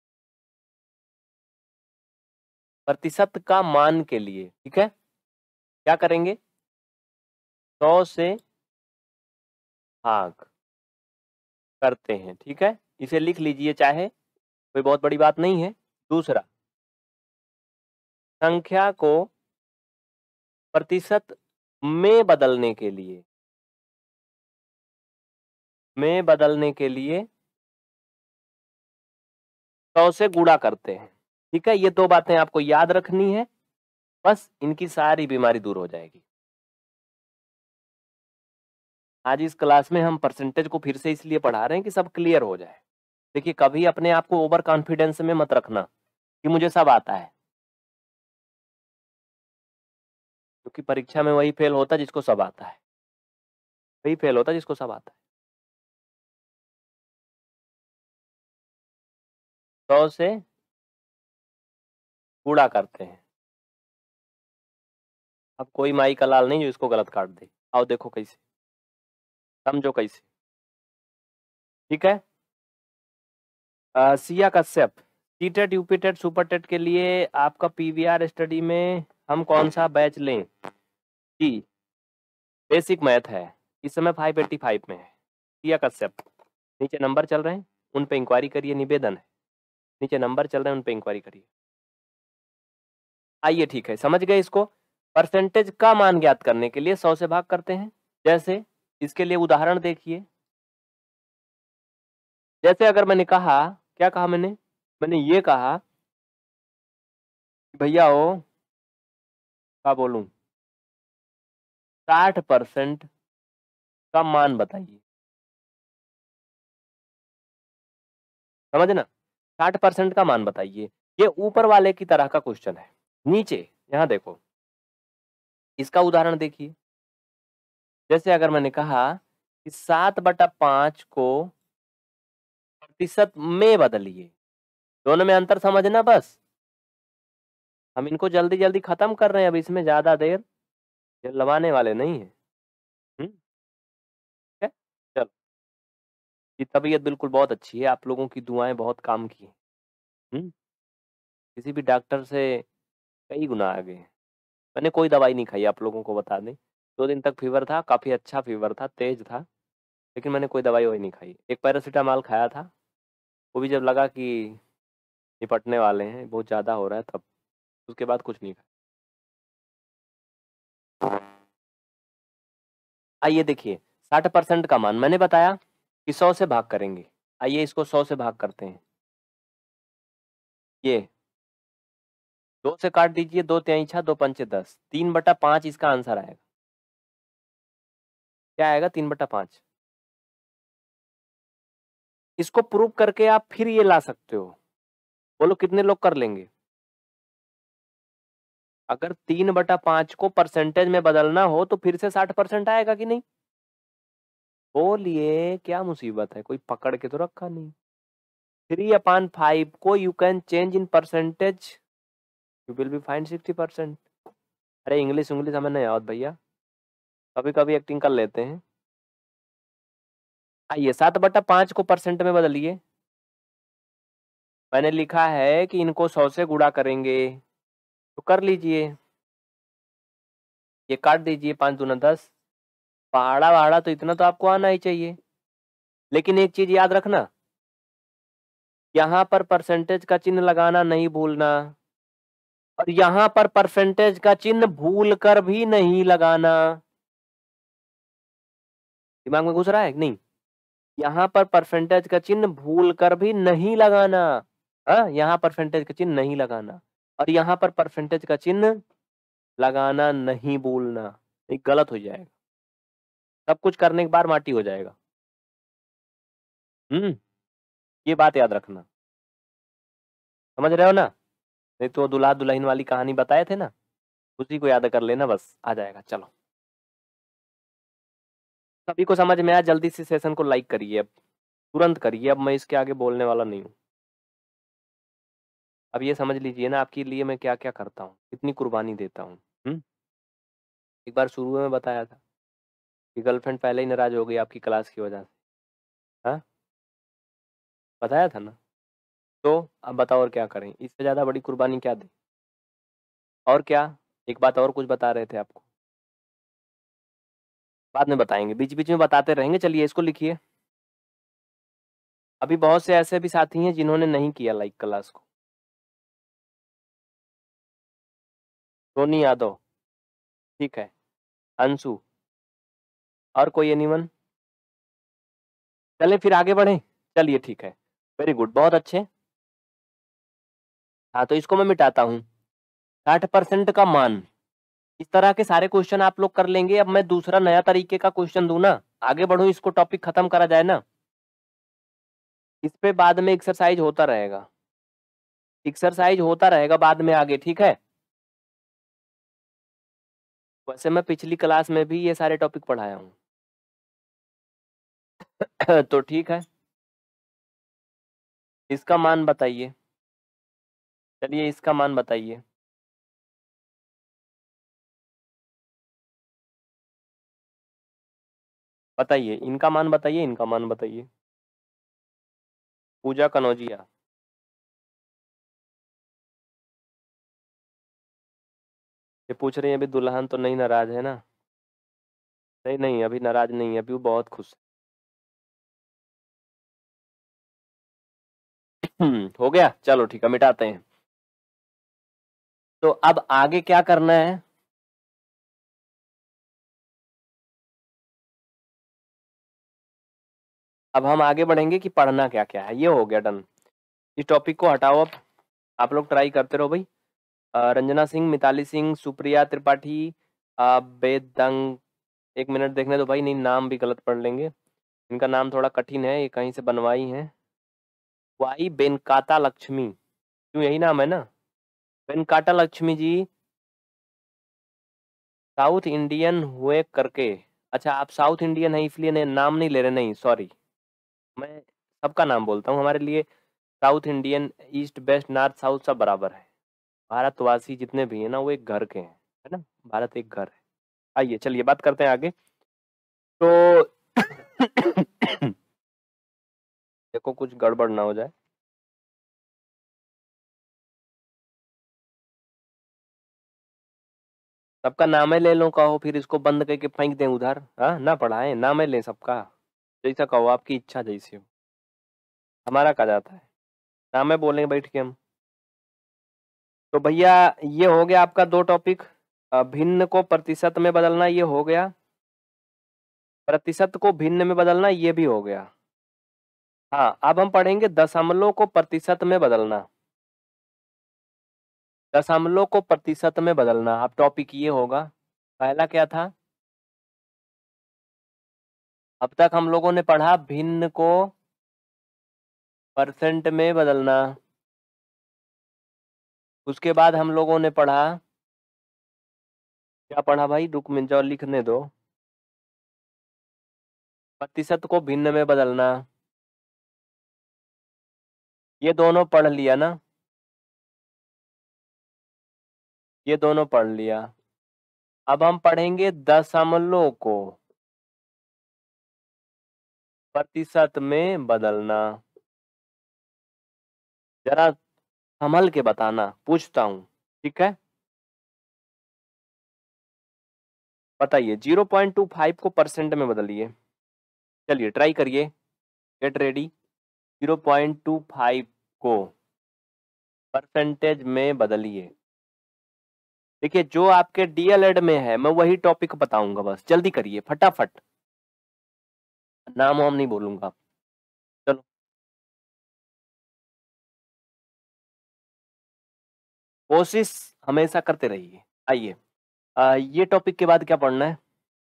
प्रतिशत का मान के लिए, ठीक है, क्या करेंगे, 100 से भाग करते हैं, ठीक है, इसे लिख लीजिए चाहे, कोई बहुत बड़ी बात नहीं है। दूसरा, संख्या को प्रतिशत में बदलने के लिए, में बदलने के लिए 100 से गुणा करते हैं, ठीक है। ये दो बातें आपको याद रखनी है, बस इनकी सारी बीमारी दूर हो जाएगी। आज इस क्लास में हम परसेंटेज को फिर से इसलिए पढ़ा रहे हैं कि सब क्लियर हो जाए। देखिए कभी अपने आप को ओवर कॉन्फिडेंस में मत रखना कि मुझे सब आता है, क्योंकि परीक्षा में वही फेल होता है जिसको सब आता है, वही फेल होता है जिसको सब आता है। 100 से गुणा करते हैं। अब कोई माई का लाल नहीं जो इसको गलत काट दे। आओ देखो कैसे, समझो कैसे, ठीक है। Siya Kashyap, T TET UP TET super TET के लिए आपका पीवीआर स्टडी में हम कौन सा बैच लें? जी बेसिक मैथ है, इस समय 585 में है। सिया कश्यप, नीचे नंबर चल रहे हैं उन पे इंक्वायरी करिए, निवेदन है, नीचे नंबर चल रहे हैं उन पे इंक्वायरी करिए। आइए ठीक है, समझ गए इसको। परसेंटेज का मान ज्ञात करने के लिए 100 से भाग करते हैं। जैसे इसके लिए उदाहरण देखिए, जैसे अगर मैंने कहा, क्या कहा मैंने ये कहा भैया ओ, क्या बोलूं, 60% का मान बताइए, समझ ना, 60% का मान बताइए। ये ऊपर वाले की तरह का क्वेश्चन है। नीचे यहां देखो, इसका उदाहरण देखिए, जैसे अगर मैंने कहा कि 7/5 को प्रतिशत में बदलिए, दोनों में अंतर समझना बस, हम इनको जल्दी जल्दी खत्म कर रहे हैं, अब इसमें ज्यादा देर ये लवाने वाले नहीं है। ठीक है, चलो, ये तबीयत बिल्कुल बहुत अच्छी है, आप लोगों की दुआएं बहुत काम की हैं। किसी भी डॉक्टर से कई गुना आगे हैं। मैंने कोई दवाई नहीं खाई, आप लोगों को बता दें, 2 दिन तक फीवर था, काफी अच्छा फीवर था, तेज था, लेकिन मैंने कोई दवाई वही नहीं खाई। एक पैरासीटामॉल खाया था, वो भी जब लगा कि निपटने वाले हैं, बहुत ज्यादा हो रहा है तब, उसके बाद कुछ नहीं खाया। आइए देखिए, 60% का मान मैंने बताया कि 100 से भाग करेंगे। आइए इसको 100 से भाग करते हैं। ये 2 से काट दीजिए, 2 तिहाई 6, 2 पंचे 10, 3/5 इसका आंसर आएगा। क्या आएगा? 3/5। इसको प्रूव करके आप फिर ये ला सकते हो, बोलो कितने लोग कर लेंगे? अगर 3/5 को परसेंटेज में बदलना हो तो फिर से 60% आएगा कि नहीं? बोलिए क्या मुसीबत है, कोई पकड़ के तो रखा नहीं। 3/5 को you can change in percentage, you will be find 60%। अरे इंग्लिश इंग्लिश हमें नहीं आवत भैया, कभी कभी एक्टिंग कर लेते हैं। आइए 7/5 को परसेंट में बदलिए। मैंने लिखा है कि इनको 100 से गुणा करेंगे, तो कर लीजिए, ये काट दीजिए, 5 दूना 10, पहाड़ा वहाड़ा तो इतना तो आपको आना ही चाहिए। लेकिन एक चीज याद रखना, यहाँ पर परसेंटेज का चिन्ह लगाना नहीं भूलना, और यहाँ पर परसेंटेज का चिन्ह भूल कर भी नहीं लगाना। दिमाग में घुस रहा है कि नहीं? यहाँ पर परसेंटेज का चिन्ह भूल कर भी नहीं लगाना। हाँ, यहाँ परसेंटेज का चिन्ह नहीं लगाना और यहाँ पर परसेंटेज का चिन्ह लगाना नहीं बोलना, ये गलत हो जाएगा। सब कुछ करने के बाद माटी हो जाएगा। ये बात याद रखना। समझ रहे हो ना? नहीं तो दूल्हा दुल्हन वाली कहानी बताए थे ना, उसी को याद कर लेना, बस आ जाएगा। चलो, सभी को समझ में आया? जल्दी से सेशन को लाइक करिए, अब तुरंत करिए, अब मैं इसके आगे बोलने वाला नहीं हूँ। अब ये समझ लीजिए ना, आपके लिए मैं क्या क्या करता हूँ, कितनी कुर्बानी देता हूँ। एक बार शुरू में बताया था कि गर्लफ्रेंड पहले ही नाराज हो गई आपकी क्लास की वजह से। हाँ, बताया था ना? तो अब बताओ और क्या करें, इससे ज्यादा बड़ी कुर्बानी क्या दें? और क्या, एक बात और कुछ बता रहे थे आपको, बाद में बताएंगे, बीच बीच में बताते रहेंगे। चलिए इसको लिखिए। अभी बहुत से ऐसे भी साथी हैं जिन्होंने नहीं किया लाइक क्लास को। सोनी यादव, ठीक है, अंशु, और कोई एनीवन? चलें फिर आगे बढ़ें। चलिए ठीक है, वेरी गुड, बहुत अच्छे। हाँ, तो इसको मैं मिटाता हूँ। 60% का मान, इस तरह के सारे क्वेश्चन आप लोग कर लेंगे। अब मैं दूसरा नया तरीके का क्वेश्चन दूं ना, आगे बढ़ूं, इसको टॉपिक खत्म करा जाए ना, इस पे बाद में एक्सरसाइज होता रहेगा, एक्सरसाइज होता रहेगा बाद में आगे, ठीक है? वैसे मैं पिछली क्लास में भी ये सारे टॉपिक पढ़ाया हूँ। तो ठीक है, इसका मान बताइए। चलिए इसका मान बताइए। बताइए, इनका मान बताइए, इनका मान बताइए। पूजा कनौजिया, ये पूछ रही है अभी दुल्हन तो नहीं नाराज है ना? नहीं नहीं, अभी नाराज नहीं है, अभी वो बहुत खुश है। हो गया, चलो ठीक है, मिटाते हैं। तो अब आगे क्या करना है? अब हम आगे बढ़ेंगे कि पढ़ना क्या क्या है, ये हो गया डन। इस टॉपिक को हटाओ अब, आप लोग ट्राई करते रहो भाई। रंजना सिंह, मिताली सिंह, सुप्रिया त्रिपाठी, बेदंग, एक मिनट देखने दो भाई, नहीं नाम भी गलत पढ़ लेंगे, इनका नाम थोड़ा कठिन है, ये कहीं से बनवाई है। वाई बेनकाता लक्ष्मी, क्यों, यही नाम है ना? बेनकाटा लक्ष्मी जी साउथ इंडियन हुए करके। अच्छा, आप साउथ इंडियन है इसलिए नाम नहीं ले रहे? नहीं सॉरी, मैं सबका नाम बोलता हूँ, हमारे लिए south Indian, east west north south सब बराबर है। भारतवासी जितने भी हैं ना, वो एक घर के हैं, है ना? भारत एक घर है। आइए चलिए बात करते हैं आगे। तो देखो कुछ गड़बड़ ना हो जाए। सबका नामे ले लो कहो, फिर इसको बंद करके फेंक दें उधर, हाँ ना, पढ़ाएं नामे लें सबका, जैसा कहो, आपकी इच्छा जैसी हो। हमारा कहा जाता है, नामे बोलेंगे बैठ के हम। तो भैया, ये हो गया आपका दो टॉपिक। भिन्न को प्रतिशत में बदलना, ये हो गया। प्रतिशत को भिन्न में बदलना, ये भी हो गया। हाँ, अब हम पढ़ेंगे दशमलव को प्रतिशत में बदलना। दशमलव को प्रतिशत में बदलना, अब टॉपिक ये होगा। पहला क्या था? अब तक हम लोगों ने पढ़ा भिन्न को परसेंट में बदलना। उसके बाद हम लोगों ने पढ़ा, क्या पढ़ा भाई, रुक मिल जाओ, लिखने दो। प्रतिशत को भिन्न में बदलना, ये दोनों पढ़ लिया ना? ये दोनों पढ़ लिया। अब हम पढ़ेंगे दशमलव को प्रतिशत में बदलना। जरा संभल के बताना, पूछता हूं, ठीक है? बताइए, 0.25 को परसेंट में बदलिए। चलिए ट्राई करिए, गेट रेडी। 0.25 को परसेंटेज में बदलिए। देखिए, जो आपके डीएलएड में है मैं वही टॉपिक बताऊंगा, बस जल्दी करिए फटाफट, नाम वाम नहीं बोलूंगा। चलो कोशिश हमेशा करते रहिए। आइए ये टॉपिक के बाद क्या पढ़ना है?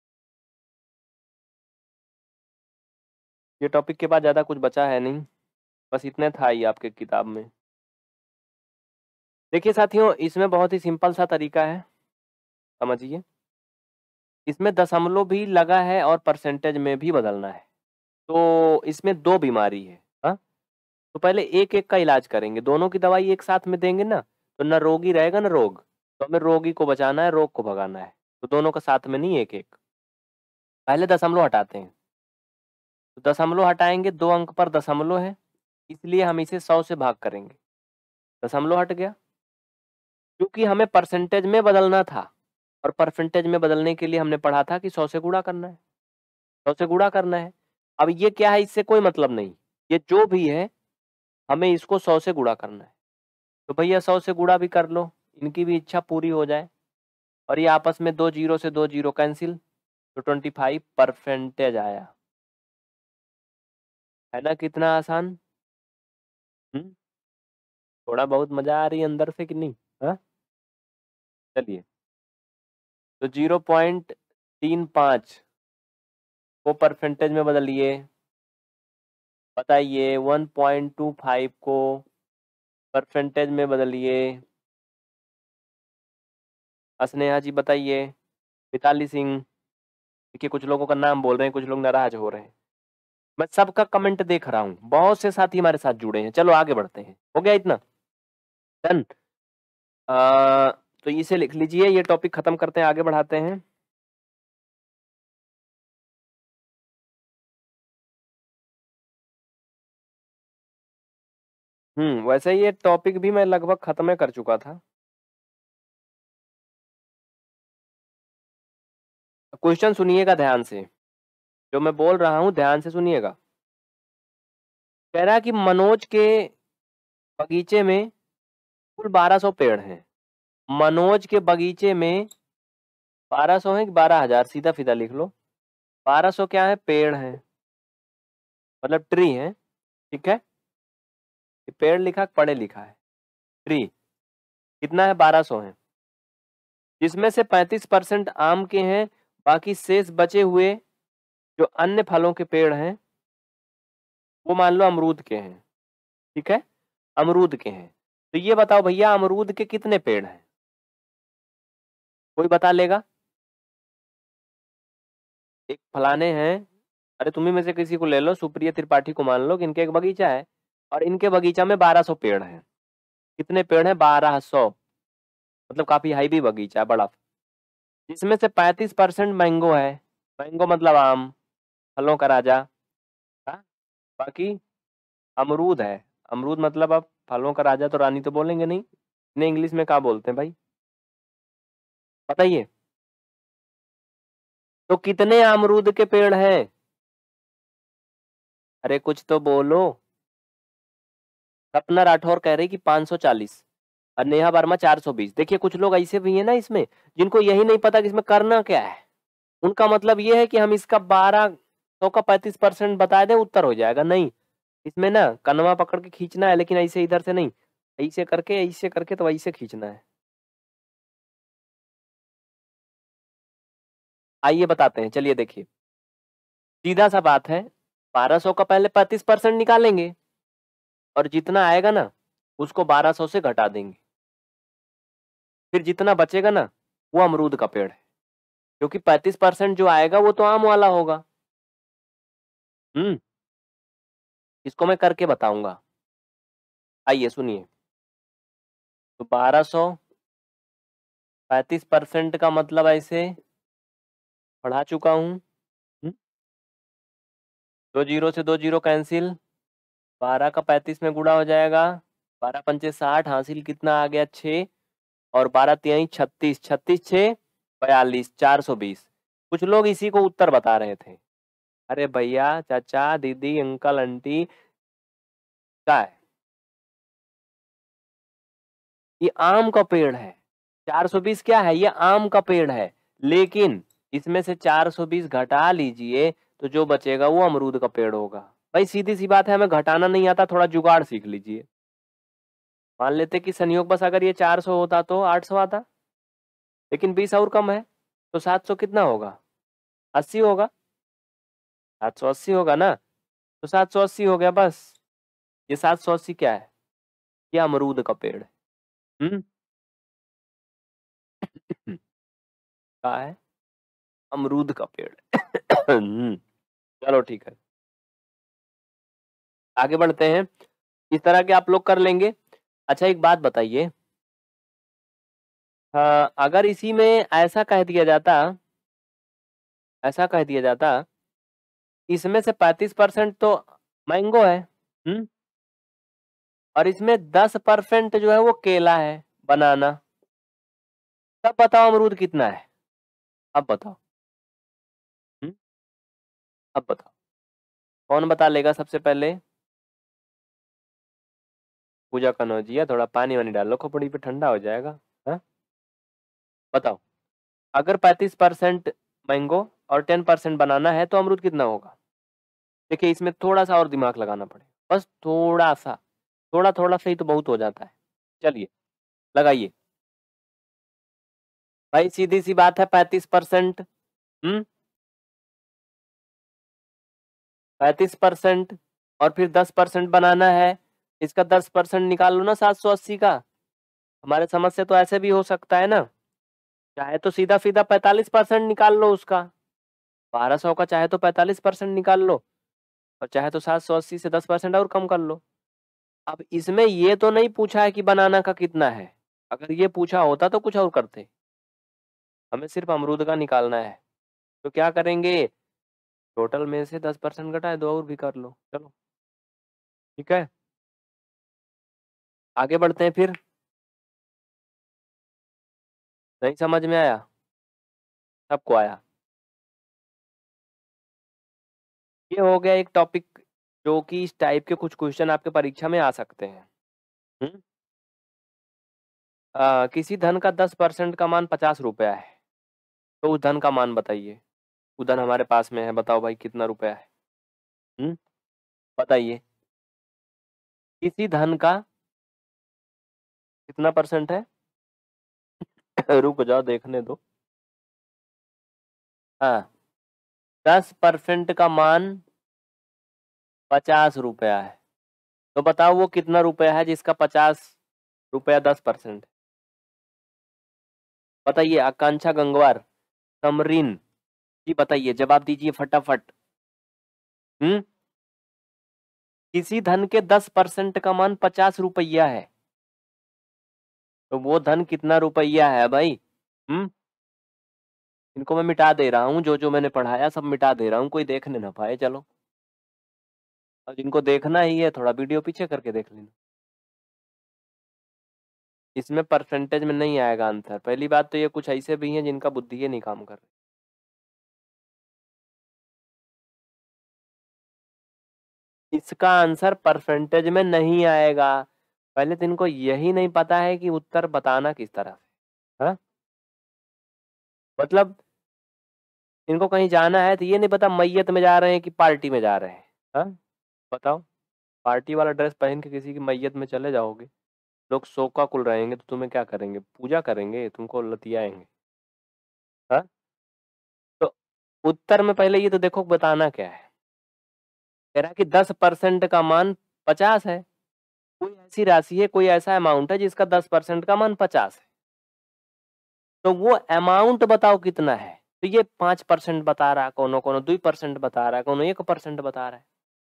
ये टॉपिक के बाद ज़्यादा कुछ बचा है नहीं, बस इतने था ही आपके किताब में। देखिए साथियों, इसमें बहुत ही सिंपल सा तरीका है, समझिए। इसमें दशमलव भी लगा है और परसेंटेज में भी बदलना है। तो इसमें 2 बीमारी है, हाँ? तो पहले एक-एक का इलाज करेंगे, दोनों की दवाई एक साथ में देंगे ना, तो ना रोगी रहेगा ना रोग। तो हमें रोगी को बचाना है, रोग को भगाना है, तो दोनों का साथ में नहीं, एक-एक। पहले दशमलव हटाते हैं, तो दशमलव हटाएँगे, 2 अंक पर दशमलव है, इसलिए हम इसे 100 से भाग करेंगे। दशमलव हट गया, क्योंकि हमें परसेंटेज में बदलना था और परसेंटेज में बदलने के लिए हमने पढ़ा था कि 100 से गुणा करना है, 100 से गुणा करना है। अब ये क्या है, इससे कोई मतलब नहीं, ये जो भी है, हमें इसको 100 से गुणा करना है। तो भैया 100 से गुणा भी कर लो, इनकी भी इच्छा पूरी हो जाए। और ये आपस में 2 जीरो से 2 जीरो कैंसिल, तो 25 परसेंटेज आया। है ना कितना आसान? थोड़ा बहुत मजा आ रही है अंदर से कि नहीं? हाँ, चलिए। तो 0.35 को परसेंटेज में बदलिए। बताइए 1.25 को परसेंटेज में बदलिए। स्नेहा जी बताइए। मिताली सिंह, देखिए कुछ लोगों का नाम बोल रहे हैं, कुछ लोग नाराज हो रहे हैं। मैं सबका कमेंट देख रहा हूँ, बहुत से साथी हमारे साथ जुड़े हैं। चलो आगे बढ़ते हैं, हो गया इतना? डन। तो इसे लिख लीजिए, ये टॉपिक खत्म करते हैं, आगे बढ़ाते हैं। वैसे ये टॉपिक भी मैं लगभग खत्म कर चुका था। क्वेश्चन सुनिएगा ध्यान से, जो मैं बोल रहा हूँ ध्यान से सुनिएगा। कह रहा है कि मनोज के बगीचे में कुल 1200 पेड़ हैं। मनोज के बगीचे में 1200 है कि 12,000, सीधा फीधा लिख लो। 1200 क्या है? पेड़ है, मतलब ट्री है, ठीक है। पेड़ लिखा, पढ़े लिखा है, ट्री। कितना है? 1200 है, जिसमें से 35% आम के हैं, बाकी शेष बचे हुए जो अन्य फलों के पेड़ हैं वो मान लो अमरूद के हैं, ठीक है। अमरूद के हैं, तो ये बताओ भैया अमरूद के कितने पेड़ हैं? कोई बता लेगा? एक फलाने हैं, अरे तुम्ही में से किसी को ले लो, सुप्रिया त्रिपाठी को मान लो कि इनके एक बगीचा है और इनके बगीचा में 1200 पेड़ हैं। कितने पेड़ हैं? 1200, मतलब काफी हाईवी बगीचा है, बड़ा। जिसमें से 35% मैंगो है, मैंगो मतलब आम, फलों का राजा। हाँ? बाकी अमरूद है, अमरूद मतलब अब फलों का राजा तो रानी तो बोलेंगे नहीं, इन्हें इंग्लिश में क्या बोलते हैं भाई? बताइए। तो कितने अमरूद के पेड़ हैं? अरे कुछ तो बोलो। सपना राठौर कह रही कि 540 और नेहा वर्मा 420। देखिए कुछ लोग ऐसे भी हैं ना इसमें, जिनको यही नहीं पता कि इसमें करना क्या है। उनका मतलब ये है कि हम इसका 1200 का 35% बता दें, उत्तर हो जाएगा। नहीं, इसमें ना कनवा पकड़ के खींचना है, लेकिन ऐसे इधर से नहीं, ऐसे करके तो ऐसे खींचना है। आइए बताते हैं, चलिए देखिए, सीधा सा बात है। 1200 का पहले 35% निकालेंगे और जितना आएगा ना उसको 1200 से घटा देंगे, फिर जितना बचेगा ना वो अमरूद का पेड़ है, क्योंकि 35% जो आएगा वो तो आम वाला होगा। इसको मैं करके बताऊंगा, आइए सुनिए। तो 1200 35% का मतलब ऐसे पढ़ा चुका हूं। 2 जीरो से 2 जीरो कैंसिल, 12 का 35 में गुणा हो जाएगा, 12 पंचे 60, हासिल कितना आ गया? 6, और 12 तिहाई 36, 36 6 42, 420। कुछ लोग इसी को उत्तर बता रहे थे। अरे भैया, चाचा, दीदी, अंकल, आंटी, क्या है? ये आम का पेड़ है। 420 क्या है? ये आम का पेड़ है, लेकिन इसमें से 420 घटा लीजिए तो जो बचेगा वो अमरूद का पेड़ होगा। भाई सीधी सी बात है, हमें घटाना नहीं आता, थोड़ा जुगाड़ सीख लीजिए। मान लेते कि संयोग बस अगर ये 400 होता तो 800 आता, लेकिन 20 और कम है तो 700 कितना होगा? 80 होगा, 780 होगा ना, तो 780 हो गया बस। ये 780 क्या है? ये अमरूद का पेड़ है। क्या है? अमरूद का पेड़। चलो ठीक है, आगे बढ़ते हैं। इस तरह के आप लोग कर लेंगे। अच्छा एक बात बताइए, अगर इसी में ऐसा कह दिया जाता इसमें से 35% तो मैंगो है, और इसमें 10% जो है वो केला है, बनाना, तब बताओ अमरूद कितना है? अब बताओ। हम्म अब बताओ, कौन बता लेगा सबसे पहले? पूजा कनौजिया, थोड़ा पानी वानी डालो खोपड़ी पे, ठंडा हो जाएगा। हाँ बताओ, अगर 35% मैंगो और 10% बनाना है तो अमरूद कितना होगा? देखिए इसमें थोड़ा सा और दिमाग लगाना पड़ेगा, बस थोड़ा सा, थोड़ा थोड़ा सही तो बहुत हो जाता है। चलिए लगाइए भाई, सीधी सी बात है, 35%। 35% और फिर 10% बनाना है, इसका 10% निकाल लो ना 780 का। हमारे समझ से तो ऐसे भी हो सकता है ना, चाहे तो सीधा सीधा 45% निकाल लो उसका, 1200 का चाहे तो 45% निकाल लो, और चाहे तो 780 से 10% और कम कर लो। अब इसमें ये तो नहीं पूछा है कि बनाना का कितना है, अगर ये पूछा होता तो कुछ और करते, हमें सिर्फ अमरूद का निकालना है। तो क्या करेंगे, टोटल में से 10% घटाए, दो और भी कर लो, चलो ठीक है, आगे बढ़ते हैं फिर। नहीं समझ में आया? सबको आया? ये हो गया एक टॉपिक, जो कि इस टाइप के कुछ क्वेश्चन आपके परीक्षा में आ सकते हैं। हम्म? किसी धन का 10% का मान 50 रुपया है, तो उस धन का मान बताइए। वो धन हमारे पास में है, बताओ भाई कितना रुपया है? हम्म बताइए, किसी धन का कितना परसेंट है? रुक जाओ देखने दो। हाँ, 10% का मान 50 रुपया है, तो बताओ वो कितना रुपया है जिसका 50 रुपया 10%? बताइए, आकांक्षा गंगवार, समरीन जी, बताइए, जवाब दीजिए फटाफट। हम्म किसी धन के 10% का मान 50 रुपया है, तो वो धन कितना रुपया है भाई? हम्म इनको मैं मिटा दे रहा हूँ, जो जो मैंने पढ़ाया सब मिटा दे रहा हूँ, कोई देखने ना पाए, चलो। और जिनको देखना ही है थोड़ा वीडियो पीछे करके देख लेना। इसमें परसेंटेज में नहीं आएगा आंसर, पहली बात तो ये कुछ ऐसे भी हैं जिनका बुद्धि ही नहीं काम कर रही। इसका आंसर परसेंटेज में नहीं आएगा, पहले तो इनको यही नहीं पता है कि उत्तर बताना किस तरह से। हाँ मतलब इनको कहीं जाना है तो ये नहीं पता मैयत में जा रहे हैं कि पार्टी में जा रहे हैं। हाँ बताओ, पार्टी वाला ड्रेस पहन के किसी की मैयत में चले जाओगे, लोग शोकाकुल रहेंगे तो तुम्हें क्या करेंगे? पूजा करेंगे, तुमको लतियाएंगे। हाँ तो उत्तर में पहले ये तो देखो बताना क्या है। कह रहा कि 10% का मान 50 है, कोई ऐसी राशि है, कोई ऐसा अमाउंट है जिसका 10% का मान 50 है, तो वो अमाउंट बताओ कितना है। तो ये 5% बता रहा है, कोनो कोनो 2% बता रहा है, कोनो 1% बता रहा है।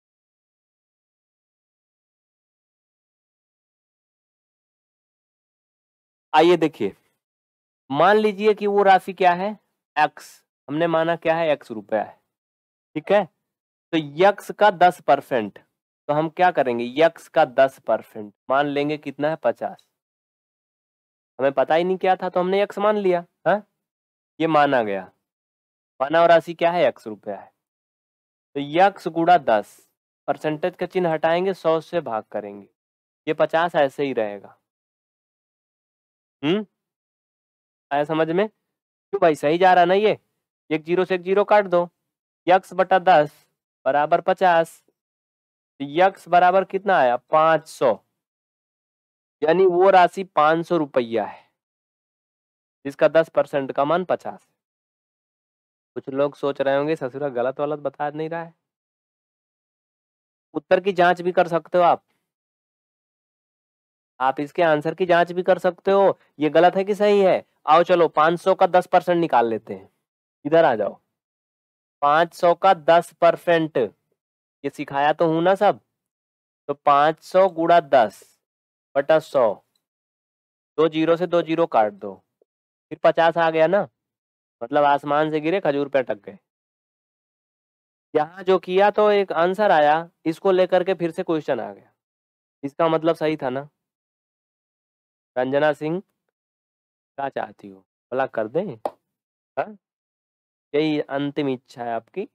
आइए देखिए, मान लीजिए कि वो राशि क्या है, x, हमने माना क्या है, x रुपया है, ठीक है। तो यक्स का 10%, तो हम क्या करेंगे, यक्स का 10% मान लेंगे कितना है, 50। हमें पता ही नहीं क्या था तो हमने यक्स मान लिया। हाँ ये माना गया, माना और राशि क्या है, x रुपया है, तो यक्स गुणा 10, परसेंटेज का चिन्ह हटाएंगे, 100 से भाग करेंगे, ये 50 ऐसे ही रहेगा। आया समझ में? क्यों भाई, सही जा रहा ना ये, एक जीरो से एक जीरो काट दो, यक्स बटा 10 बराबर 50, यक्स बराबर कितना आया, 500। यानी वो राशि 500 रुपया है जिसका 10% का मान 50 है। कुछ लोग सोच रहे होंगे ससुरा गलत वलत बता नहीं रहा है। उत्तर की जांच भी कर सकते हो आप इसके आंसर की जांच भी कर सकते हो, ये गलत है कि सही है। आओ चलो 500 का 10% निकाल लेते हैं, इधर आ जाओ। 500 का 10%, ये सिखाया तो हूं ना सब। तो 500 गुणा 10 बटा 100, 2 जीरो से 2 जीरो काट दो, फिर 50 आ गया ना, मतलब आसमान से गिरे खजूर पे अटक गए। यहाँ जो किया तो एक आंसर आया, इसको लेकर के फिर से क्वेश्चन आ गया, इसका मतलब सही था ना। रंजना सिंह क्या चाहती हो, भला कर दें? हाँ, यही अंतिम इच्छा है आपकी,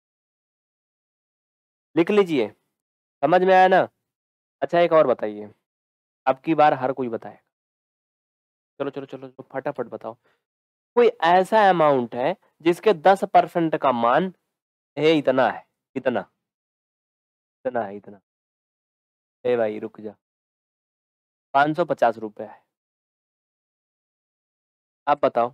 लिख लीजिए। समझ में आया ना? अच्छा एक और बताइए, अब की बार हर कोई बताए। चलो चलो चलो चलो, फटाफट बताओ। कोई ऐसा अमाउंट है जिसके 10% का मान है इतना है, इतना, इतना है, इतना। ए भाई रुक जा, 550 रुपए है। आप बताओ,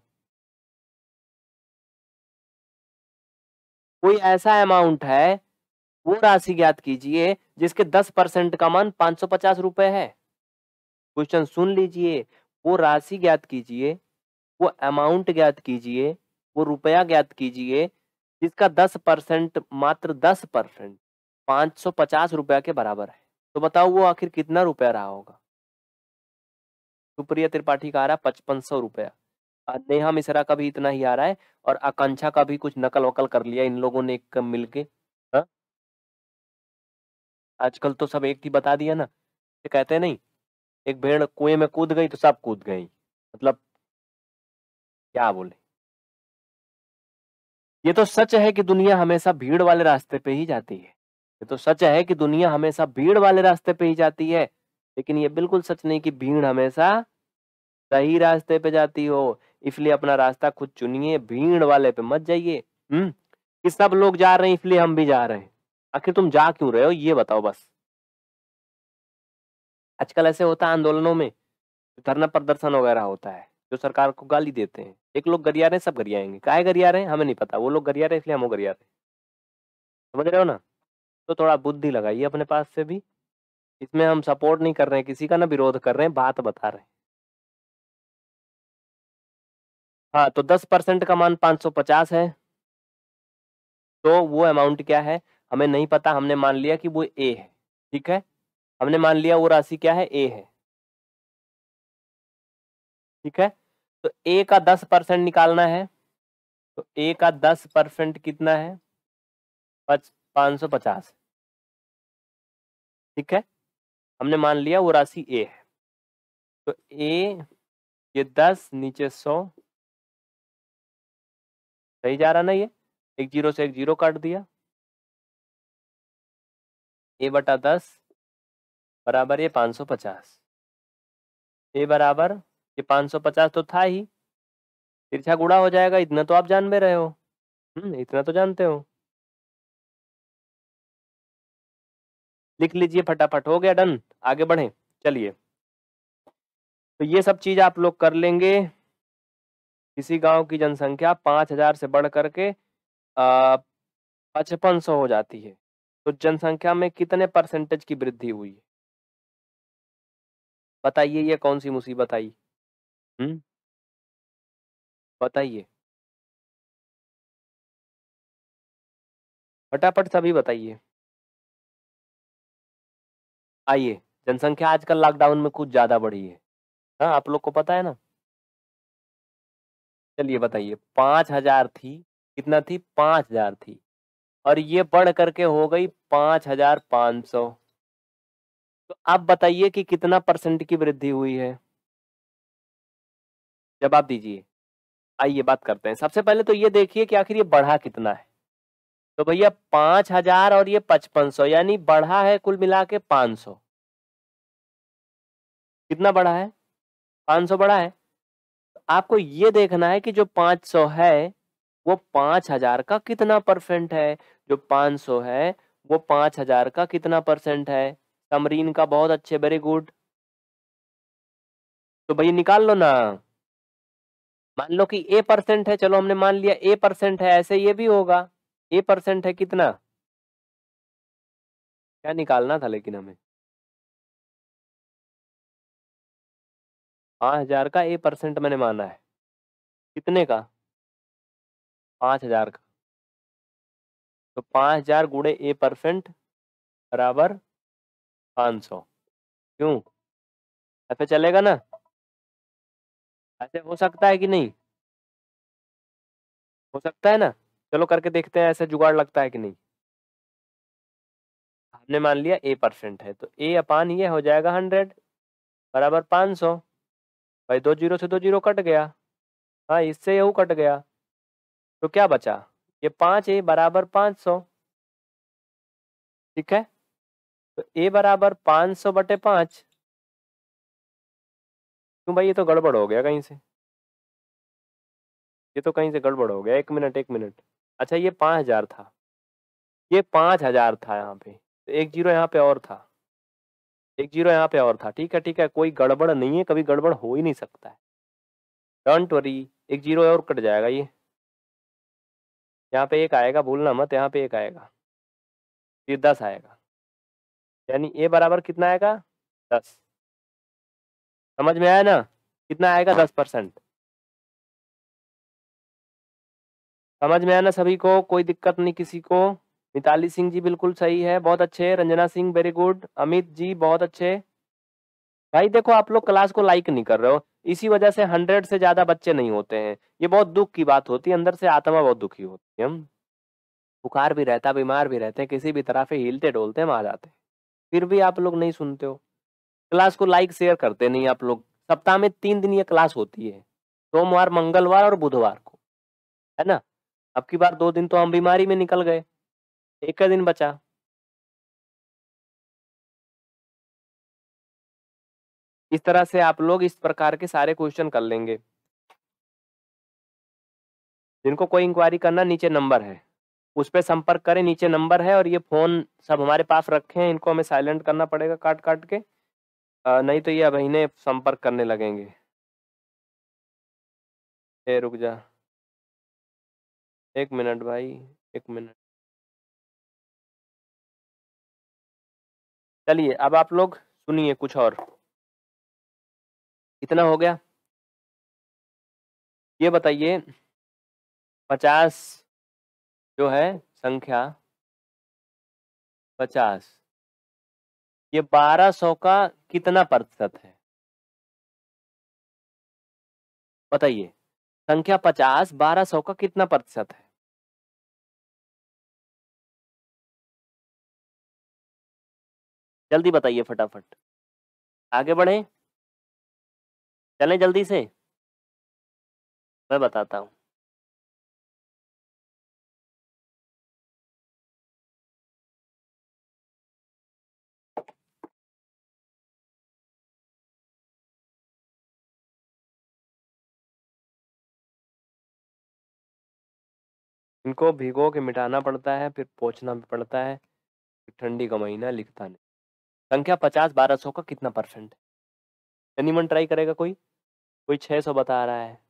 कोई ऐसा अमाउंट है, वो राशि ज्ञात कीजिए जिसके 10% का मान 550 रुपए है। क्वेश्चन सुन लीजिए, वो राशि ज्ञात कीजिए, वो अमाउंट ज्ञात कीजिए, वो रुपया ज्ञात कीजिए जिसका 10%, मात्र 10% 550 रुपया के बराबर है। तो बताओ वो आखिर कितना रुपया रहा होगा? सुप्रिया त्रिपाठी का आ रहा है 5500 रुपया, नेहा मिश्रा का भी इतना ही आ रहा है, और आकांक्षा का भी कुछ नकल वकल कर लिया इन लोगों ने एक मिलके। हाँ? आजकल तो सब एक ही बता दिया ना, ये कहते नहीं, एक भेड़ कुएं में कूद गई तो सब कूद गई, मतलब क्या बोले। ये तो सच है कि दुनिया हमेशा भीड़ वाले रास्ते पे ही जाती है, ये तो सच है कि दुनिया हमेशा भीड़ वाले रास्ते पे ही जाती है, लेकिन ये बिल्कुल सच नहीं कि भीड़ हमेशा सही रास्ते पे जाती हो। इसलिए अपना रास्ता खुद चुनिए, भीड़ वाले पे मत जाइए। कि सब लोग जा रहे हैं इसलिए हम भी जा रहे हैं, आखिर तुम जा क्यों रहे हो ये बताओ बस। आजकल ऐसे होता है आंदोलनों में, धरना प्रदर्शन वगैरह होता है, जो सरकार को गाली देते हैं, एक लोग गरिया रहे हैं, सब गरियाएंगे, काहे गरिया रहे हैं हमें नहीं पता, वो लोग गरिया रहे हैं इसलिए हम वो गरिया रहे हैं। समझ रहे हो ना? तो थोड़ा बुद्धि लगाइए अपने पास से भी, इसमें हम सपोर्ट नहीं कर रहे हैं किसी का, ना विरोध कर रहे हैं, बात बता रहे हैं। हाँ, तो 10% का मान 550 है, तो वो अमाउंट क्या है हमें नहीं पता, हमने मान लिया कि वो ए है। ठीक है, हमने मान लिया वो राशि क्या है, ए है। ठीक है, तो ए का 10% निकालना है, तो ए का 10% कितना है, 550। ठीक है, हमने मान लिया वो राशि ए है, तो ए, ये 10 नीचे 100, सही जा रहा ना ये, एक जीरो से एक जीरो काट दिया, ए बटा 10 बराबर ये 550, ए बराबर ये 550 तो था ही, तिरछा गुणा हो जाएगा, इतना तो आप जान में रहे हो। इतना तो जानते हो। लिख लीजिए फटाफट, हो गया डन, आगे बढ़े चलिए। तो ये सब चीज आप लोग कर लेंगे। किसी गांव की जनसंख्या 5000 से बढ़ करके 5500 हो जाती है, तो जनसंख्या में कितने परसेंटेज की वृद्धि हुई है? बताइए, ये कौन सी मुसीबत आई? हम्म, बताइए, फटाफट सभी बताइए। आइए, जनसंख्या आजकल लॉकडाउन में कुछ ज्यादा बढ़ी है। हाँ, आप लोग को पता है ना? चलिए बताइए, 5000 थी, कितना थी, 5000 थी, और ये बढ़ करके हो गई 5500। तो आप बताइए कि कितना परसेंट की वृद्धि हुई है, जवाब दीजिए। आइए बात करते हैं, सबसे पहले तो ये देखिए कि आखिर ये बढ़ा कितना है। तो भैया 5000 और ये 5500, यानी बढ़ा है कुल मिला के 500। कितना बढ़ा है? 500 बढ़ा है। तो आपको ये देखना है कि जो 500 है वो 5000 का कितना परसेंट है, जो 500 है वो 5000 का कितना परसेंट है। तमरीन का बहुत अच्छे, वेरी गुड। तो भैया निकाल लो ना। मान लो कि A% है, चलो हमने मान लिया A% है, ऐसे ये भी होगा। A% है कितना, क्या निकालना था लेकिन हमें 5000 का A% मैंने माना है, कितने का 5000 का, तो 5000 गुणे A% बराबर 500। क्यों, ऐसे चलेगा ना, ऐसे हो सकता है कि नहीं, हो सकता है ना, चलो करके देखते हैं ऐसे जुगाड़ लगता है कि नहीं। हमने मान लिया A% है, तो A अपान ये हो जाएगा 100 बराबर 500। भाई 2 जीरो से 2 जीरो कट गया, हाँ इससे यू कट गया, तो क्या बचा, ये 5A बराबर 500। ठीक है, तो A बराबर 500/5। क्यों भाई, ये तो गड़बड़ हो गया कहीं से, ये तो कहीं से गड़बड़ हो गया। 1 मिनट 1 मिनट, अच्छा ये 5000 था, ये 5000 था यहाँ पे, तो 1 जीरो यहाँ पे और था, 1 जीरो यहाँ पे और था। ठीक है ठीक है, कोई गड़बड़ नहीं है, कभी गड़बड़ हो ही नहीं सकता है, डोंट वरी। 1 जीरो और कट जाएगा, ये यहाँ पे 1 आएगा, भूलना मत, यहाँ पे 1 आएगा, फिर 10 आएगा, यानी A बराबर कितना आएगा 10। समझ में आया ना, कितना आएगा 10%। समझ में आया ना सभी को, कोई दिक्कत नहीं किसी को। मिताली सिंह जी बिल्कुल सही है, बहुत अच्छे। Ranjana Singh very good. अमित जी बहुत अच्छे। भाई देखो आप लोग क्लास को लाइक नहीं कर रहे हो, इसी वजह से 100 से ज्यादा बच्चे नहीं होते हैं, ये बहुत दुख की बात होती है, अंदर से आत्मा बहुत दुखी होती है। हम बुखार भी रहता, बीमार भी रहते हैं, किसी भी तरह से हिलते डोलते हम आ जाते हैं, फिर भी आप लोग नहीं सुनते हो, क्लास को लाइक शेयर करते नहीं आप लोग। सप्ताह में 3 दिन ये क्लास होती है, सोमवार मंगलवार और बुधवार को, है ना। अब की बार 2 दिन तो हम बीमारी में निकल गए, एक का दिन बचा। इस तरह से आप लोग इस प्रकार के सारे क्वेश्चन कर लेंगे। जिनको कोई इंक्वायरी करना, नीचे नंबर है, उस पर संपर्क करें, नीचे नंबर है। और ये फोन सब हमारे पास रखे हैं, इनको हमें साइलेंट करना पड़ेगा काट काट के, नहीं तो ये अबहिने संपर्क करने लगेंगे। रुक जा 1 मिनट भाई, 1 मिनट। चलिए अब आप लोग सुनिए कुछ और। इतना हो गया, ये बताइए 50 जो है संख्या 50, ये 1200 का कितना प्रतिशत है, बताइए। संख्या 50 1200 का कितना प्रतिशत है, जल्दी बताइए फटाफट। आगे बढ़े, चलें जल्दी से, मैं बताता हूँ। इनको भिगो के मिटाना पड़ता है, फिर पोंछना भी पड़ता है, ठंडी का महीना लिखता नहीं। संख्या 50 1200 का कितना परसेंट है, एनीमन ट्राई करेगा कोई, कोई 600 बता रहा है,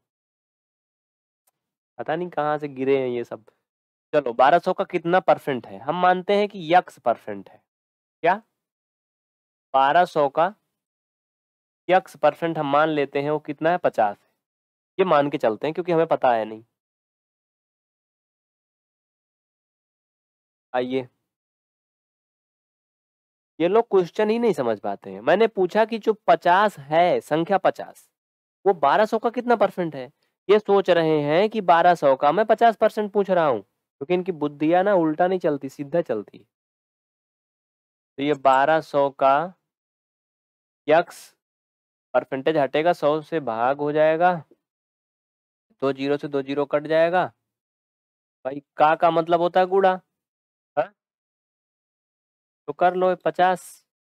पता नहीं कहाँ से गिरे हैं ये सब। चलो 1200 का कितना परसेंट है, हम मानते हैं कि x% है, क्या 1200 का x% हम मान लेते हैं, वो कितना है 50 है, ये मान के चलते हैं क्योंकि हमें पता है नहीं। आइए, ये लोग क्वेश्चन ही नहीं समझ पाते हैं। मैंने पूछा कि जो 50 है, संख्या 50, वो 1200 का कितना परसेंट है। ये सोच रहे हैं कि 1200 का मैं 50% पूछ रहा हूँ, क्योंकि इनकी बुद्धियां ना उल्टा नहीं चलती, सीधा चलती। तो ये 1200 का यक्स परसेंटेज हटेगा, 100 से भाग हो जाएगा, 2 जीरो से 2 जीरो कट जाएगा। भाई का मतलब होता है गुणा, हाँ? तो कर लो 50,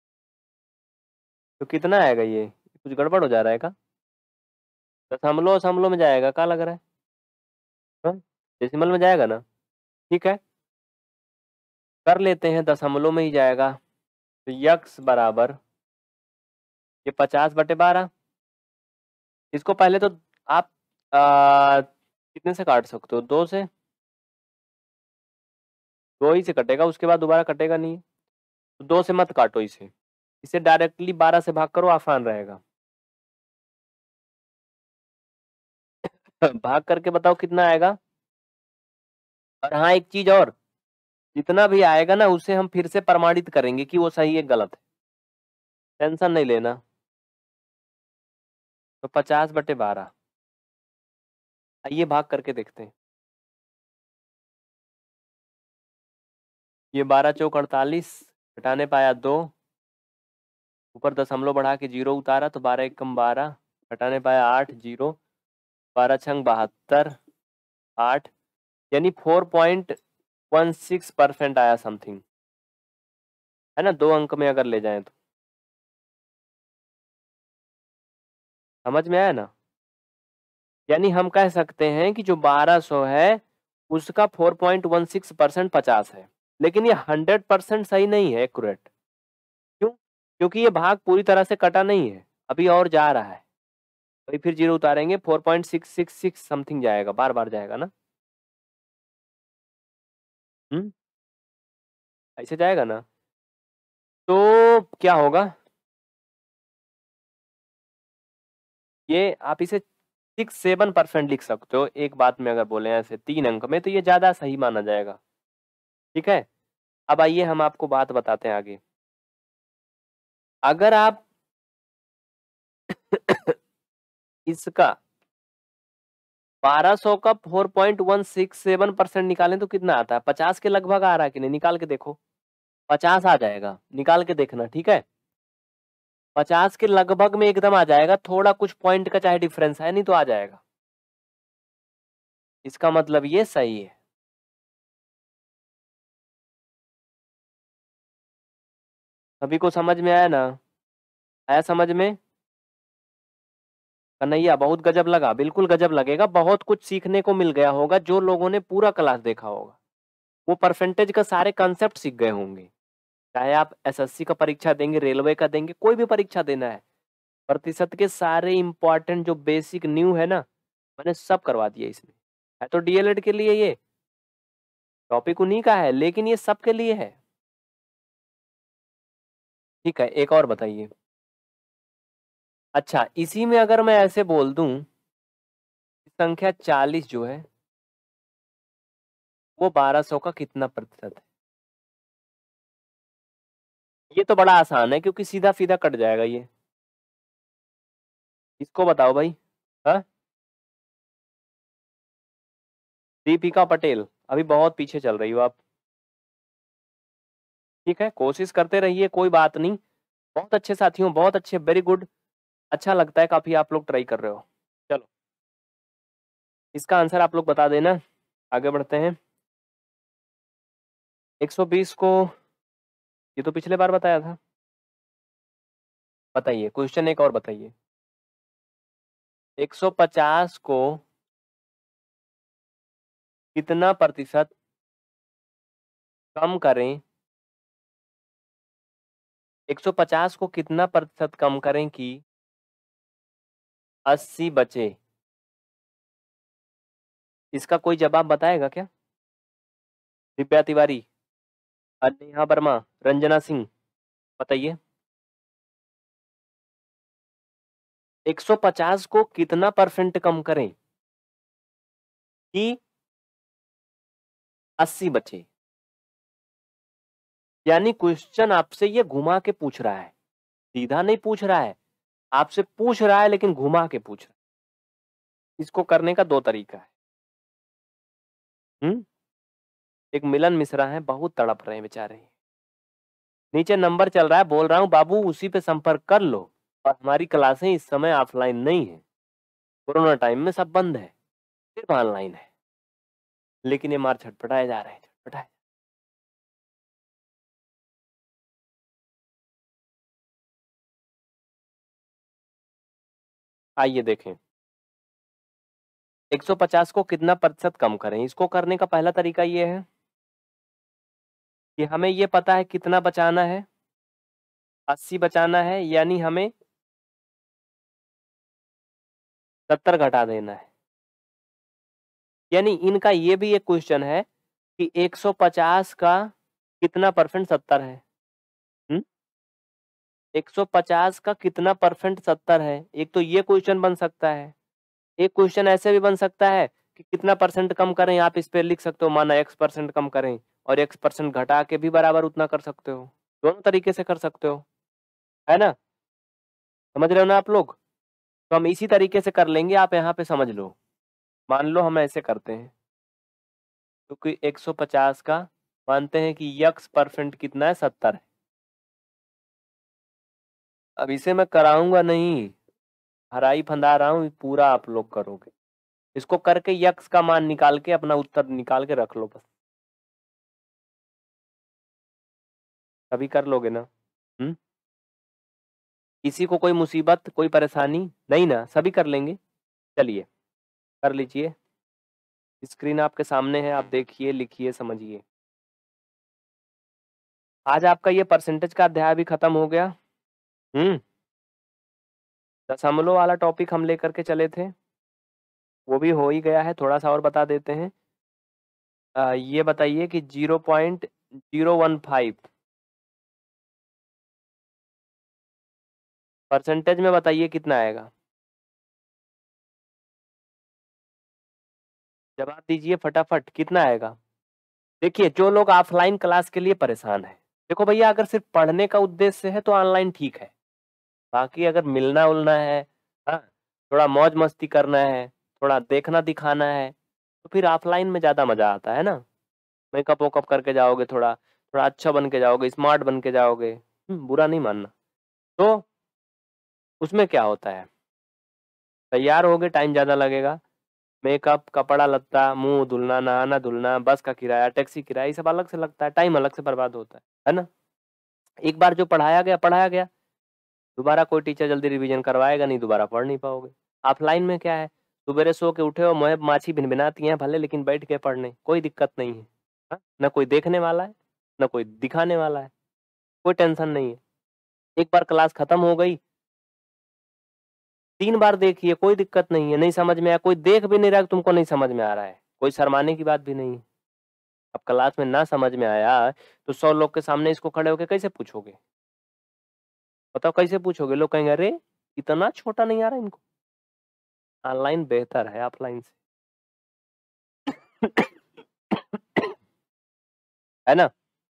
तो कितना आएगा, ये कुछ गड़बड़ हो जा रहा है का, दशमलव दशमलव में जाएगा, क्या लग रहा है, हाँ? डेसिमल में जाएगा ना, ठीक है कर लेते हैं, दशमलव में ही जाएगा। तो यक्स बराबर ये 50/12, इसको पहले तो आप कितने से काट सकते हो? 2 से, 2 ही से कटेगा, उसके बाद दोबारा कटेगा नहीं। तो 2 से मत काटो इसे डायरेक्टली 12 से भाग करो, आसान रहेगा। भाग करके बताओ कितना आएगा। और हाँ, एक चीज और, जितना भी आएगा ना उसे हम फिर से प्रमाणित करेंगे कि वो सही है गलत है, टेंशन नहीं लेना। तो 50/12, आइए भाग करके देखते हैं। ये 12 चौक 48, घटाने पाया 2, ऊपर दशमलव बढ़ा के 0 उतारा तो 12 एकम 12, घटाने पाया 8, 0, 12 छंग 72, 8, यानी 4.16% आया समथिंग, है ना, 2 अंक में अगर ले जाएं तो। समझ में आया ना? यानी हम कह सकते हैं कि जो 1200 है उसका 4.16% 50 है, लेकिन ये 100% सही नहीं है, एक्यूरेट। क्यों? क्योंकि ये भाग पूरी तरह से कटा नहीं है, अभी और जा रहा है। अभी फिर 0 उतारेंगे, 4.666 समथिंग जाएगा, बार बार जाएगा ना। ऐसे जाएगा ना। तो क्या होगा, ये आप इसे 6-7% लिख सकते हो। एक बात में अगर बोले ऐसे 3 अंक में, तो ये ज्यादा सही माना जाएगा। ठीक है, अब आइए हम आपको बात बताते हैं आगे। अगर आप इसका 1200 का 4.167% निकालें तो कितना आता है? 50 के लगभग आ रहा है कि नहीं? निकाल के देखो, 50 आ जाएगा, निकाल के देखना। ठीक है, 50 के लगभग में एकदम आ जाएगा, थोड़ा कुछ पॉइंट का चाहे डिफरेंस है नहीं तो आ जाएगा। इसका मतलब ये सही है। सभी को समझ में आया ना? आया समझ में? कन्हैया बहुत गजब लगा, बिल्कुल गजब लगेगा, बहुत कुछ सीखने को मिल गया होगा जो लोगों ने पूरा क्लास देखा होगा। वो परसेंटेज का सारे कॉन्सेप्ट सीख गए होंगे। चाहे आप एसएससी का परीक्षा देंगे, रेलवे का देंगे, कोई भी परीक्षा देना है, प्रतिशत के सारे इंपॉर्टेंट जो बेसिक न्यू है ना, मैंने सब करवा दिया इसमें। है तो डीएलएड के लिए ये टॉपिक उन्हीं का है, लेकिन ये सबके लिए है। ठीक है, एक और बताइए। अच्छा, इसी में अगर मैं ऐसे बोल दूं, संख्या 40 जो है वो 1200 का कितना प्रतिशत है? ये तो बड़ा आसान है, क्योंकि सीधा सीधा कट जाएगा ये। इसको बताओ भाई। हाँ, दीपिका पटेल, अभी बहुत पीछे चल रही हो आप। ठीक है, कोशिश करते रहिए, कोई बात नहीं। बहुत अच्छे साथियों, बहुत अच्छे, वेरी गुड। अच्छा लगता है काफी आप लोग ट्राई कर रहे हो। चलो, इसका आंसर आप लोग बता देना, आगे बढ़ते हैं। 120 को, ये तो पिछले बार बताया था। बताइए, क्वेश्चन एक और बताइए। 150 को कितना प्रतिशत कम करें? 150 को कितना प्रतिशत कम करें कि 80 बचे? इसका कोई जवाब बताएगा क्या? दिव्या तिवारी, नेहा वर्मा, रंजना सिंह, बताइए। 150 को कितना परसेंट कम करें कि 80 बचे? यानी क्वेश्चन आपसे ये घुमा के पूछ रहा है, सीधा नहीं पूछ रहा है, आपसे पूछ रहा है लेकिन घुमा के पूछ रहा है। इसको करने का 2 तरीका है। एक मिलन मिश्रा है, बहुत तड़प रहे हैं बेचारे। नीचे नंबर चल रहा है, बोल रहा हूँ बाबू उसी पे संपर्क कर लो। और हमारी क्लासें इस समय ऑफलाइन नहीं है, कोरोना टाइम में सब बंद है, सिर्फ ऑनलाइन है। लेकिन ये मार छटपटाए जा रहे हैं, छटपटाए। आइए देखें, 150 को कितना प्रतिशत कम करें? इसको करने का पहला तरीका ये है कि हमें ये पता है कितना बचाना है, 80 बचाना है, यानी हमें 70 घटा देना है। यानी इनका ये भी एक क्वेश्चन है कि 150 का कितना परसेंट 70 है। 150 का कितना परसेंट 70 है। एक तो ये क्वेश्चन बन सकता है, एक क्वेश्चन ऐसे भी बन सकता है कि कितना परसेंट कम करें, आप इस पे लिख सकते हो माना x% कम करें और x% घटा के भी बराबर उतना कर सकते हो। दोनों तरीके से कर सकते हो, है ना? समझ रहे हो ना आप लोग? तो हम इसी तरीके से कर लेंगे, आप यहाँ पे समझ लो। मान लो हम ऐसे करते हैं, क्योंकि 150 का मानते हैं कि x% कितना है, 70 है। अब इसे मैं कराऊंगा नहीं, हराई फंदा रहा हूँ, पूरा आप लोग करोगे। इसको करके यक्स का मान निकाल के अपना उत्तर निकाल के रख लो बस। तभी कर लोगे ना? किसी को कोई मुसीबत, कोई परेशानी नहीं ना? सभी कर लेंगे। चलिए कर लीजिए, स्क्रीन आपके सामने है, आप देखिए, लिखिए, समझिए। आज आपका ये परसेंटेज का अध्याय भी खत्म हो गया। दशमलव वाला टॉपिक हम लेकर के चले थे, वो भी हो ही गया है। थोड़ा सा और बता देते हैं। ये बताइए कि 0.015 परसेंटेज में बताइए कितना आएगा। जवाब दीजिए फटाफट, कितना आएगा? देखिए, जो लोग ऑफलाइन क्लास के लिए परेशान है, देखो भैया, अगर सिर्फ पढ़ने का उद्देश्य है तो ऑनलाइन ठीक है। बाकी अगर मिलना उलना है, हाँ, थोड़ा मौज मस्ती करना है, थोड़ा देखना दिखाना है, तो फिर ऑफलाइन में ज्यादा मजा आता है ना। मेकअप वेकअप करके जाओगे, थोड़ा थोड़ा अच्छा बन के जाओगे, स्मार्ट बन के जाओगे, बुरा नहीं मानना। तो उसमें क्या होता है, तैयार होगे, टाइम ज्यादा लगेगा, मेकअप, कपड़ा लत्ता, मुंह धुलना, नहाना धुलना, बस का किराया, टैक्सी किराया, ये सब अलग से लगता है, टाइम अलग से बर्बाद होता है ना? एक बार जो पढ़ाया गया, दोबारा कोई टीचर जल्दी रिवीजन करवाएगा नहीं, दोबारा पढ़ नहीं पाओगे। ऑफलाइन में क्या है, सुबेरे सो के उठे हो, मोह माछी भिनभिनाती हैं भले, लेकिन बैठ के पढ़ने कोई दिक्कत नहीं है। हाँ? ना कोई देखने वाला है, ना कोई दिखाने वाला है, कोई टेंशन नहीं है। एक बार क्लास खत्म हो गई, 3 बार देखिए, कोई दिक्कत नहीं है। नहीं समझ में आया, कोई देख भी नहीं रहा, तुमको नहीं समझ में आ रहा है, कोई शर्माने की बात भी नहीं है। अब क्लास में ना समझ में आया तो 100 लोग के सामने इसको खड़े होके कैसे पूछोगे? बताओ कैसे पूछोगे? लोग कहेंगे अरे इतना छोटा नहीं आ रहा इनको। ऑनलाइन बेहतर है ऑफलाइन से। है ना?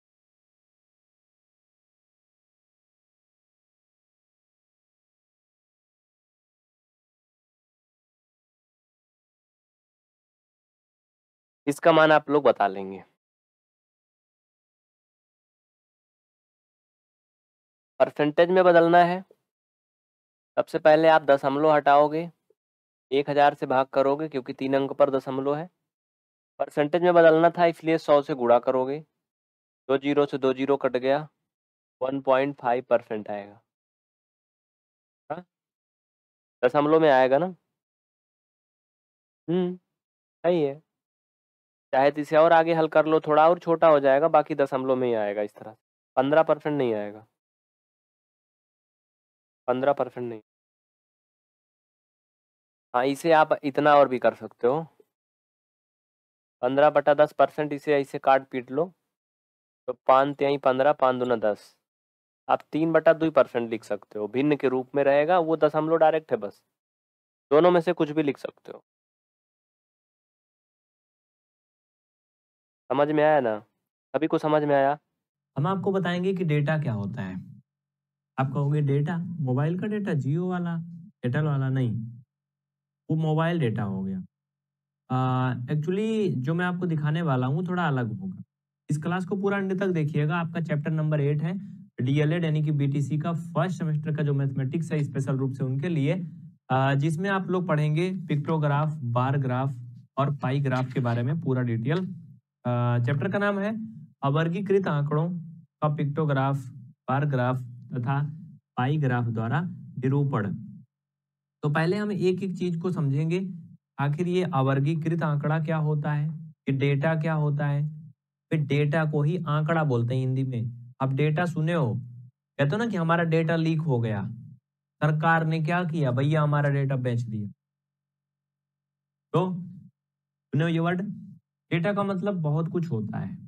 इसका मान आप लोग बता लेंगे। परसेंटेज में बदलना है, सबसे पहले आप दशमलव हटाओगे, 1000 से भाग करोगे क्योंकि 3 अंक पर दशमलव है। परसेंटेज में बदलना था इसलिए 100 से गुणा करोगे, 2 जीरो से 2 जीरो कट गया, 1.5% आएगा। हाँ? दशमलव में आएगा ना? सही है। चाहे तो इसे और आगे हल कर लो, थोड़ा और छोटा हो जाएगा, बाकी दशमलव में ही आएगा इस तरह। 15% नहीं आएगा, 15% नहीं। हाँ, इसे आप इतना और भी कर सकते हो, 15/10%, इसे ऐसे काट पीट लो तो 5 तिहाई 15, 5 दूना 10। आप 3/2% लिख सकते हो, भिन्न के रूप में रहेगा, वो दशमलव डायरेक्ट है बस। दोनों में से कुछ भी लिख सकते हो। समझ में आया ना? सभी को समझ में आया? हम आपको बताएंगे कि डेटा क्या होता है। आप कहोगे डेटा, मोबाइल का डेटा, जियो वाला, एयरटेल वाला? नहीं, वो मोबाइल डेटा हो गया। एक्चुअली जो मैं आपको दिखाने वाला हूँ थोड़ा अलग होगा। इस क्लास को पूरा अंत तक देखिएगा। आपका चैप्टर नंबर 8 है, डीएलएड यानी कि बीटीसी का फर्स्ट सेमेस्टर का जो मैथमेटिक्स है, स्पेशल रूप से उनके लिए, जिसमें आप लोग पढ़ेंगे पिक्टोग्राफ, बार ग्राफ और पाई ग्राफ के बारे में पूरा डिटेल। चैप्टर का नाम है अवर्गीकृत आंकड़ों का पिक्टोग्राफ, बार ग्राफ तथा पाई ग्राफ द्वारा निरूपण। तो पहले हम एक-एक चीज को समझेंगे। आखिर ये अवर्गीकृत आंकड़ा क्या होता है? ये डेटा क्या होता है? फिर डेटा को ही आंकड़ा बोलते हैं हिंदी में। अब डेटा सुने हो, कहते हो ना कि हमारा डेटा लीक हो गया। सरकार ने क्या किया? भैया हमारा डेटा बेच दिया। तो सुने ये वर्ड, डेटा का मतलब बहुत कुछ होता है।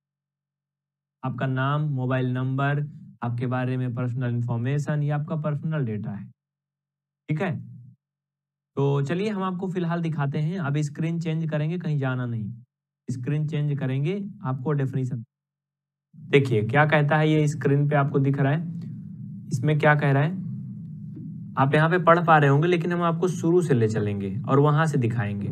आपका नाम, मोबाइल नंबर, आपके बारे में पर्सनल इंफॉर्मेशन, ये आपका पर्सनल डेटा है। ठीक है, तो चलिए हम आपको फिलहाल दिखाते हैं। अब स्क्रीन चेंज करेंगे, कहीं जाना नहीं। स्क्रीन चेंज करेंगे, आपको डेफिनेशन देखिए क्या कहता है। ये स्क्रीन पे आपको दिख रहा है, इसमें क्या कह रहा है आप यहाँ पे पढ़ पा रहे होंगे, लेकिन हम आपको शुरू से ले चलेंगे और वहां से दिखाएंगे।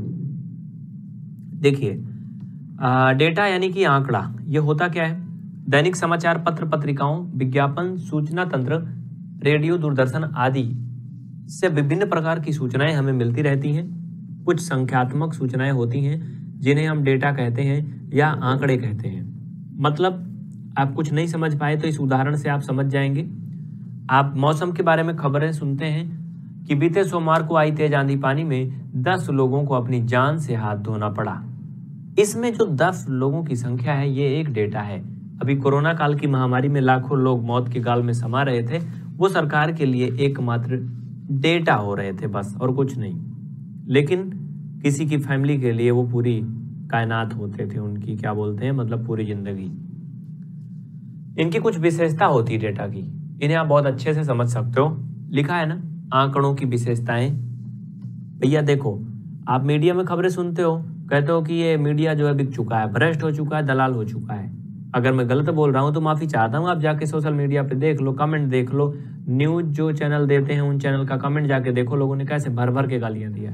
देखिए डेटा यानी कि आंकड़ा, ये होता क्या है? दैनिक समाचार पत्र पत्रिकाओं, विज्ञापन, सूचना तंत्र, रेडियो, दूरदर्शन आदि से विभिन्न प्रकार की सूचनाएं हमें मिलती रहती हैं। कुछ संख्यात्मक सूचनाएं होती हैं जिन्हें हम डेटा कहते हैं या आंकड़े कहते हैं। मतलब आप कुछ नहीं समझ पाए तो इस उदाहरण से आप समझ जाएंगे। आप मौसम के बारे में खबरें सुनते हैं कि बीते सोमवार को आई तेज आंधी पानी में 10 लोगों को अपनी जान से हाथ धोना पड़ा। इसमें जो 10 लोगों की संख्या है ये एक डेटा है। अभी कोरोना काल की महामारी में लाखों लोग मौत के गाल में समा रहे थे, वो सरकार के लिए एकमात्र डेटा हो रहे थे बस, और कुछ नहीं। लेकिन किसी की फैमिली के लिए वो पूरी कायनात होते थे, उनकी क्या बोलते हैं मतलब पूरी जिंदगी। इनकी कुछ विशेषता होती है डेटा की, इन्हें आप बहुत अच्छे से समझ सकते हो। लिखा है ना आंकड़ों की विशेषताएं। भैया देखो, आप मीडिया में खबरें सुनते हो, कहते हो कि ये मीडिया जो है बिक चुका है, भ्रष्ट हो चुका है, दलाल हो चुका है। अगर मैं गलत बोल रहा हूं तो माफी चाहता हूं। आप जाके सोशल मीडिया पे देख लो, कमेंट देख लो, न्यूज जो चैनल देते हैं उन चैनल का कमेंट जाके देखो, लोगों ने कैसे भर भर के गालियां दिया।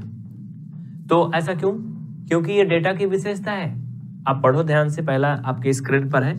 तो ऐसा क्यों? क्योंकि ये डेटा की विशेषता है। आप पढ़ो ध्यान से, पहला आपके स्क्रीन पर है।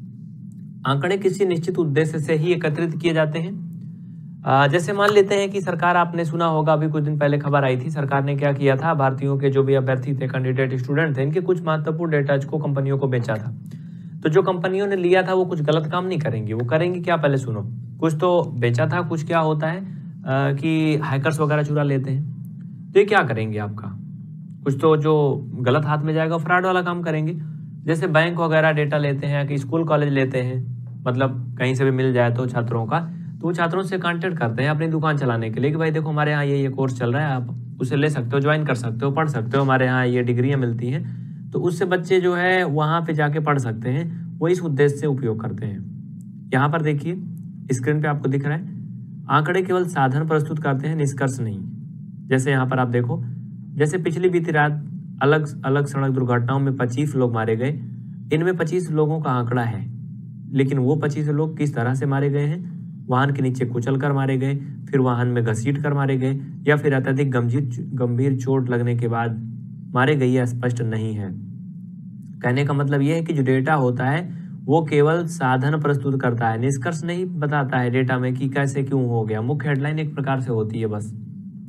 आंकड़े किसी निश्चित उद्देश्य से ही एकत्रित किए जाते हैं। जैसे मान लेते हैं कि सरकार, आपने सुना होगा अभी कुछ दिन पहले खबर आई थी, सरकार ने क्या किया था, भारतीयों के जो भी अभ्यर्थी थे, कैंडिडेट स्टूडेंट थे, इनके कुछ महत्वपूर्ण डेटा को कंपनियों को बेचा था। तो जो कंपनियों ने लिया था वो कुछ गलत काम नहीं करेंगे। वो करेंगे क्या, पहले सुनो। कुछ तो बेचा था, कुछ क्या होता है कि हैकर्स वगैरह चुरा लेते हैं। तो ये क्या करेंगे आपका, कुछ तो जो गलत हाथ में जाएगा फ्रॉड वाला काम करेंगे। जैसे बैंक वगैरह डेटा लेते हैं कि स्कूल कॉलेज लेते हैं, मतलब कहीं से भी मिल जाए तो छात्रों का, तो वो छात्रों से कांटेक्ट करते हैं अपनी दुकान चलाने के लिए कि भाई देखो हमारे यहाँ ये कोर्स चल रहा है, आप उसे ले सकते हो, ज्वाइन कर सकते हो, पढ़ सकते हो, हमारे यहाँ ये डिग्रियाँ मिलती हैं। तो उससे बच्चे जो है वहाँ पे जाके पढ़ सकते हैं। वो इस उद्देश्य से उपयोग करते हैं। यहाँ पर देखिए स्क्रीन पे आपको दिख रहा है, आंकड़े केवल साधन प्रस्तुत करते हैं, निष्कर्ष नहीं। जैसे यहाँ पर आप देखो, जैसे पिछली बीती रात अलग अलग सड़क दुर्घटनाओं में 25 लोग मारे गए। इनमें 25 लोगों का आंकड़ा है, लेकिन वो 25 लोग किस तरह से मारे गए हैं? वाहन के नीचे कुचल कर मारे गए, फिर वाहन में घसीट कर मारे गए, या फिर अत्यधिक गंभीर चोट लगने के बाद मारे गए, यह स्पष्ट नहीं है। कहने का मतलब यह है कि जो डेटा होता है वो केवल साधन प्रस्तुत करता है, निष्कर्ष नहीं बताता है डेटा में कि कैसे क्यों हो गया। मुख्य हेडलाइन एक प्रकार से होती है बस।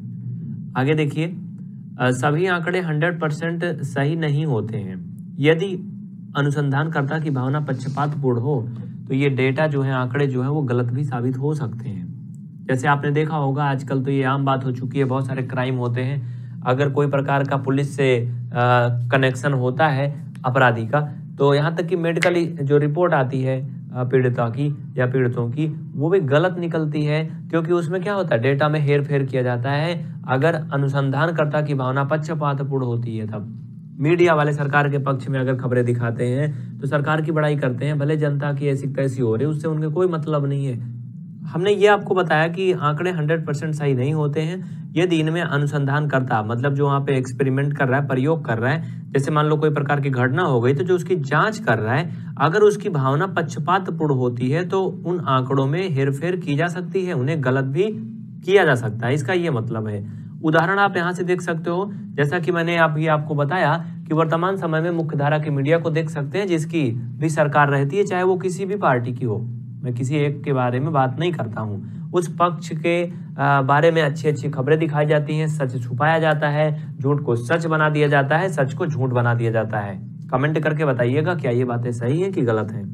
आगे देखिए, सभी आंकड़े 100% सही नहीं होते हैं। यदि अनुसंधानकर्ता की भावना पक्षपातपूर्ण हो तो ये डेटा जो है, आंकड़े जो है वो गलत भी साबित हो सकते हैं। जैसे आपने देखा होगा आजकल तो ये आम बात हो चुकी है, बहुत सारे क्राइम होते हैं। अगर कोई प्रकार का पुलिस से कनेक्शन होता है अपराधी का, तो यहाँ तक कि मेडिकली जो रिपोर्ट आती है पीड़िता की या पीड़ितों की, वो भी गलत निकलती है, क्योंकि उसमें क्या होता है, डेटा में हेर फेर किया जाता है। अगर अनुसंधानकर्ता की भावना पक्षपातपूर्ण होती है, तब मीडिया वाले सरकार के पक्ष में अगर खबरें दिखाते हैं तो सरकार की बड़ाई करते हैं, भले जनता की ऐसी कैसी हो रही है उससे उनके कोई मतलब नहीं है। हमने ये आपको बताया कि आंकड़े 100% सही नहीं होते हैं यदि इनमें अनुसंधानकर्ता, मतलब जो वहाँ पे एक्सपेरिमेंट कर रहा है, प्रयोग कर रहा है, जैसे मान लो कोई प्रकार की घटना हो गई तो जो उसकी जांच कर रहा है, अगर उसकी भावना पक्षपातपूर्ण होती है तो उन आंकड़ों में हेरफेर की जा सकती है, उन्हें गलत भी किया जा सकता है। इसका ये मतलब है। उदाहरण आप यहाँ से देख सकते हो, जैसा कि मैंने अभी आपको बताया कि वर्तमान समय में मुख्यधारा की मीडिया को देख सकते हैं जिसकी भी सरकार रहती है, चाहे वो किसी भी पार्टी की हो। मैं किसी एक के बारे में बात नहीं करता हूँ। उस पक्ष के बारे में अच्छी अच्छी खबरें दिखाई जाती हैं, सच छुपाया जाता है, झूठ को सच बना दिया जाता है, सच को झूठ बना दिया जाता है। कमेंट करके बताइएगा क्या ये बातें सही हैं कि गलत हैं।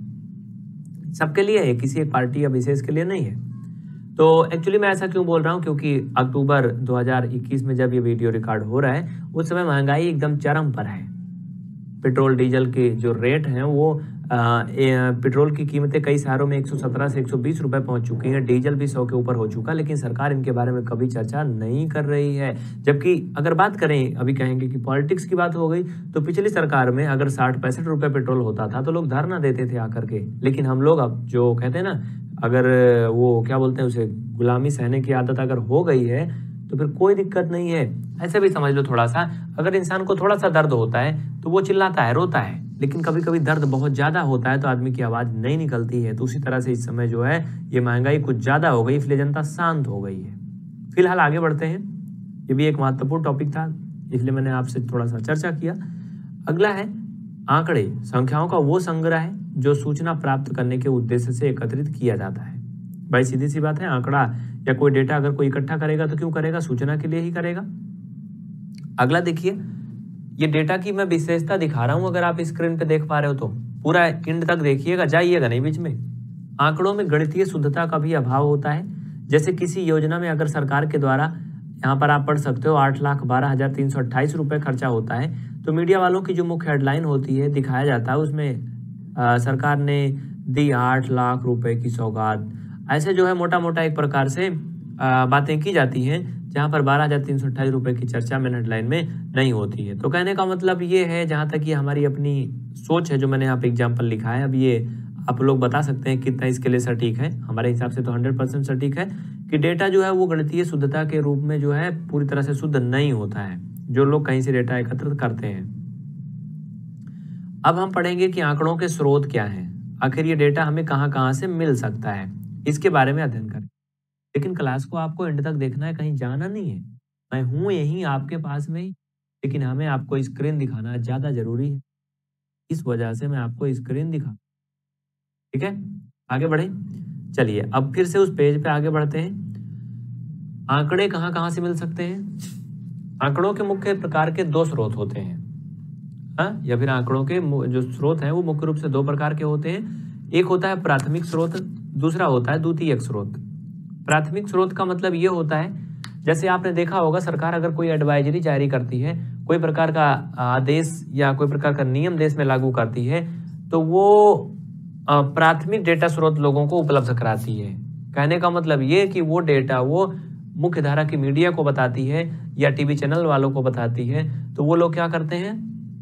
सबके लिए है, किसी एक पार्टी या विशेष के लिए नहीं है। तो एक्चुअली मैं ऐसा क्यों बोल रहा हूँ, क्योंकि अक्टूबर 2021 में जब ये वीडियो रिकॉर्ड हो रहा है उस समय महंगाई एकदम चरम पर है। पेट्रोल डीजल के जो रेट हैं वो पेट्रोल की कीमतें कई शहरों में 117 से 120 रुपए पहुंच चुकी हैं, डीजल भी 100 के ऊपर हो चुका, लेकिन सरकार इनके बारे में कभी चर्चा नहीं कर रही है। जबकि अगर बात करें, अभी कहेंगे कि पॉलिटिक्स की बात हो गई, तो पिछली सरकार में अगर 60-65 रुपए पेट्रोल होता था तो लोग धरना देते थे आकर के। लेकिन हम लोग अब जो कहते हैं ना, अगर वो क्या बोलते हैं उसे, गुलामी सहने की आदत अगर हो गई है तो फिर कोई दिक्कत नहीं है। ऐसे भी समझ लो थोड़ा सा, अगर इंसान को थोड़ा सा दर्द होता है तो वो चिल्लाता है, रोता है, लेकिन कभी कभी दर्द बहुत ज्यादा होता है तो आदमी की आवाज नहीं निकलती है। तो उसी तरह से इस समय जो है ये महंगाई कुछ ज्यादा हो गई, इसलिए जनता शांत हो गई है। फिलहाल आगे बढ़ते हैं, ये भी एक महत्वपूर्ण टॉपिक था इसलिए मैंने आपसे थोड़ा सा चर्चा किया। अगला है आंकड़े, संख्याओं का वो संग्रह है जो सूचना प्राप्त करने के उद्देश्य से एकत्रित किया जाता है। भाई सीधी सी बात है, आंकड़ा या कोई डेटा अगर कोई इकट्ठा करेगा तो क्यों करेगा, सूचना के लिए ही करेगा। अगला देखिए, ये डेटा की मैं विशेषता दिखा रहा हूं, अगर आप स्क्रीन पे देख पा रहे हो तो पूरा एंड तक देखिएगा, जाइएगा नहीं बीच में। आंकड़ों में गणितीय शुद्धता का भी अभाव होता है। जैसे किसी योजना में अगर सरकार के द्वारा, यहाँ पर आप पढ़ सकते हो, 8,12,328 रुपए खर्चा होता है, तो मीडिया वालों की जो मुख्य हेडलाइन होती है, दिखाया जाता है उसमें सरकार ने दी 8 लाख रुपए की सौगात। ऐसे जो है मोटा मोटा एक प्रकार से बातें की जाती हैं, जहां पर 12,328 रुपए की चर्चा मेन हेडलाइन में नहीं होती है। तो कहने का मतलब ये है, जहां तक ये हमारी अपनी सोच है, जो मैंने यहाँ पे एग्जाम्पल लिखा है, अब ये आप लोग बता सकते हैं कितना इसके लिए सटीक है। हमारे हिसाब से तो 100% सटीक है कि डेटा जो है वो गणितीय शुद्धता के रूप में जो है पूरी तरह से शुद्ध नहीं होता है, जो लोग कहीं से डेटा एकत्रित करते हैं। अब हम पढ़ेंगे कि आंकड़ों के स्रोत क्या हैं, आखिर ये डेटा हमें कहाँ कहाँ से मिल सकता है, इसके बारे में अध्ययन करें। लेकिन क्लास को आपको एंड तक देखना है, कहीं जाना नहीं है। मैं हूं यहीं आपके पास में ही, लेकिन हमें आपको स्क्रीन दिखाना ज्यादा जरूरी है, इस वजह से मैं आपको स्क्रीन दिखा, ठीक है। आगे बढ़े, चलिए अब फिर से उस पेज पे आगे बढ़ते हैं। आंकड़े कहाँ कहाँ से मिल सकते हैं। आंकड़ों के मुख्य प्रकार के 2 स्रोत होते हैं, हाँ, या फिर आंकड़ों के जो स्रोत हैं वो मुख्य रूप से 2 प्रकार के होते हैं। एक होता है प्राथमिक स्रोत, दूसरा होता है द्वितीयक स्रोत। प्राथमिक स्रोत का मतलब ये होता है, जैसे आपने देखा होगा, सरकार अगर कोई एडवाइजरी जारी करती है, कोई प्रकार का आदेश या कोई प्रकार का नियम देश में लागू करती है, तो वो प्राथमिक डेटा स्रोत लोगों को उपलब्ध कराती है। कहने का मतलब ये कि वो डेटा वो मुख्य धारा की मीडिया को बताती है या टीवी चैनल वालों को बताती है, तो वो लोग क्या करते हैं,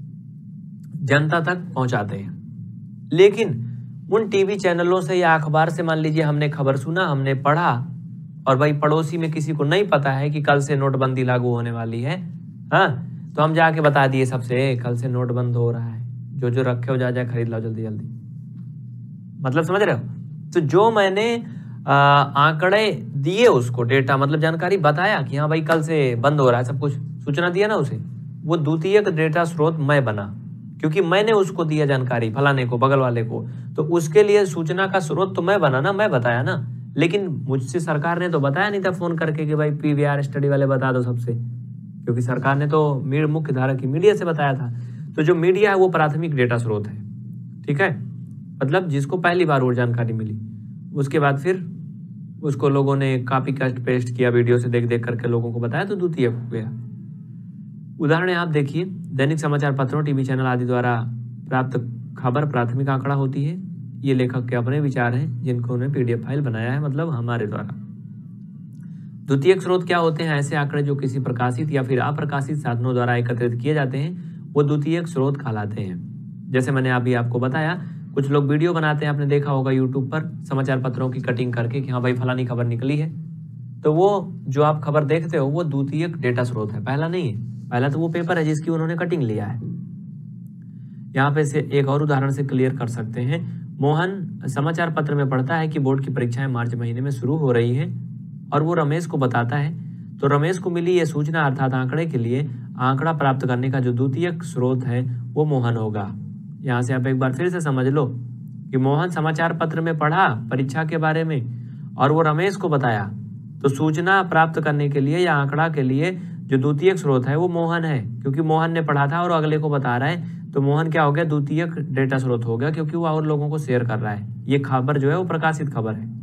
जनता तक पहुंचाते हैं। लेकिन उन टीवी चैनलों से या अखबार से मान लीजिए हमने खबर सुना, हमने पढ़ा, और भाई पड़ोसी में किसी को नहीं पता है कि कल से नोटबंदी लागू होने वाली है, हाँ, तो हम जाके बता दिए सबसे, कल से नोट बंद हो रहा है, जो जो रखे हो जा खरीद लो जल्दी जल्दी। मतलब समझ रहे हो। तो जो मैंने आंकड़े दिए उसको, डेटा मतलब जानकारी बताया कि हाँ भाई कल से बंद हो रहा है, सब कुछ सूचना दिया ना उसे, वो द्वितीयक डेटा स्रोत मैं बना, क्योंकि मैंने उसको दिया जानकारी फलाने को, बगल वाले को, तो उसके लिए सूचना का स्रोत तो मैं बना ना, मैं बताया ना। लेकिन मुझसे सरकार ने तो बताया नहीं था फोन करके कि भाई पीवीआर स्टडी वाले बता दो सबसे, क्योंकि सरकार ने तो मुख्य धारा की मीडिया से बताया था। तो जो मीडिया है वो प्राथमिक डेटा स्रोत है, ठीक है, मतलब जिसको पहली बार वो जानकारी मिली, उसके बाद फिर उसको लोगों ने कॉपी कास्ट पेस्ट किया, वीडियो से देख देख करके लोगों को बताया, तो द्वितीयक हो गया। उदाहरण आप देखिए, दैनिक समाचार पत्रों, टीवी चैनल आदि द्वारा प्राप्त खबर प्राथमिक आंकड़ा होती है। ये लेखक के अपने विचार हैं जिनको उन्हें पीडीएफ फाइल बनाया है, मतलब हमारे द्वारा। द्वितीयक स्रोत क्या होते हैं, ऐसे आंकड़े जो किसी प्रकाशित या फिर अप्रकाशित साधनों द्वारा एकत्रित किए जाते हैं, वो द्वितीयक स्रोत कहलाते हैं। जैसे मैंने अभी आपको बताया, कुछ लोग वीडियो बनाते हैं, आपने देखा होगा यूट्यूब पर, समाचार पत्रों की कटिंग करके कि हाँ भाई फलानी खबर निकली है, तो वो जो आप खबर देखते हो वो द्वितीयक डेटा स्रोत है, पहला नहीं है। पहला तो वो पेपर है जिसकी उन्होंने कटिंग लिया है। यहाँ पे से एक और उदाहरण से क्लियर कर सकते हैं। मोहन समाचार पत्र में पढ़ता है कि बोर्ड की परीक्षाएं मार्च महीने में शुरू हो रही हैं, और वो रमेश को बताता है। तो रमेश को मिली ये सूचना अर्थात आंकड़े के लिए आंकड़ा प्राप्त करने का जो द्वितीयक स्रोत है वो मोहन होगा। यहाँ से आप एक बार फिर से समझ लो कि मोहन समाचार पत्र में पढ़ा परीक्षा के बारे में, और वो रमेश को बताया, तो सूचना प्राप्त करने के लिए या आंकड़ा के लिए जो द्वितीयक स्रोत है वो मोहन है, क्योंकि मोहन ने पढ़ा था और अगले को बता रहा है, तो मोहन क्या हो गया, द्वितीयक डेटा स्रोत हो गया, क्योंकि वो और लोगों को शेयर कर रहा है। ये खबर जो है वो प्रकाशित खबर है,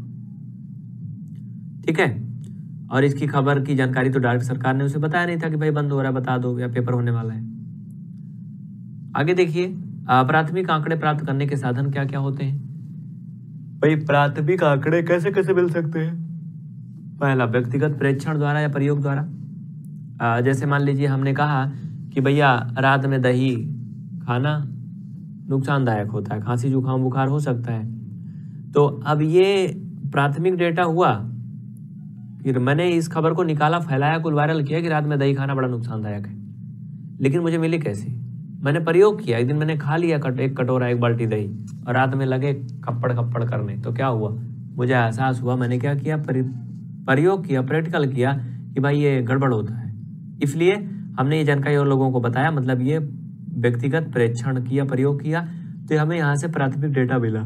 ठीक है, और इसकी खबर की जानकारी तो डायरेक्ट सरकार ने उसे बताया नहीं था कि भाई बंद हो रहा है बता दो, या पेपर होने वाला है। आगे देखिए, प्राथमिक आंकड़े प्राप्त करने के साधन क्या क्या होते हैं? भाई प्राथमिक आंकड़े कैसे कैसे मिल सकते हैं? पहला, व्यक्तिगत प्रेक्षण द्वारा या प्रयोग द्वारा। जैसे मान लीजिए हमने कहा कि भैया रात में दही खाना नुकसानदायक होता है, खांसी जुकाम बुखार हो सकता है। तो अब ये प्राथमिक डेटा हुआ, फिर मैंने इस खबर को निकाला, फैलाया, कुल वायरल किया कि रात में दही खाना बड़ा नुकसानदायक है। लेकिन मुझे मिली कैसे? मैंने प्रयोग किया, एक दिन मैंने खा लिया एक कटोरा, एक बाल्टी दही, और रात में लगे खप्पड़ खप्पड़ करने। तो क्या हुआ, मुझे एहसास हुआ, मैंने क्या किया, प्रयोग किया, प्रैक्टिकल किया कि भाई ये गड़बड़ होता है। इसलिए हमने ये जानकारी और लोगों को बताया, मतलब ये व्यक्तिगत प्रेक्षण किया, प्रयोग किया, तो हमें यहाँ से प्राथमिक डेटा मिला।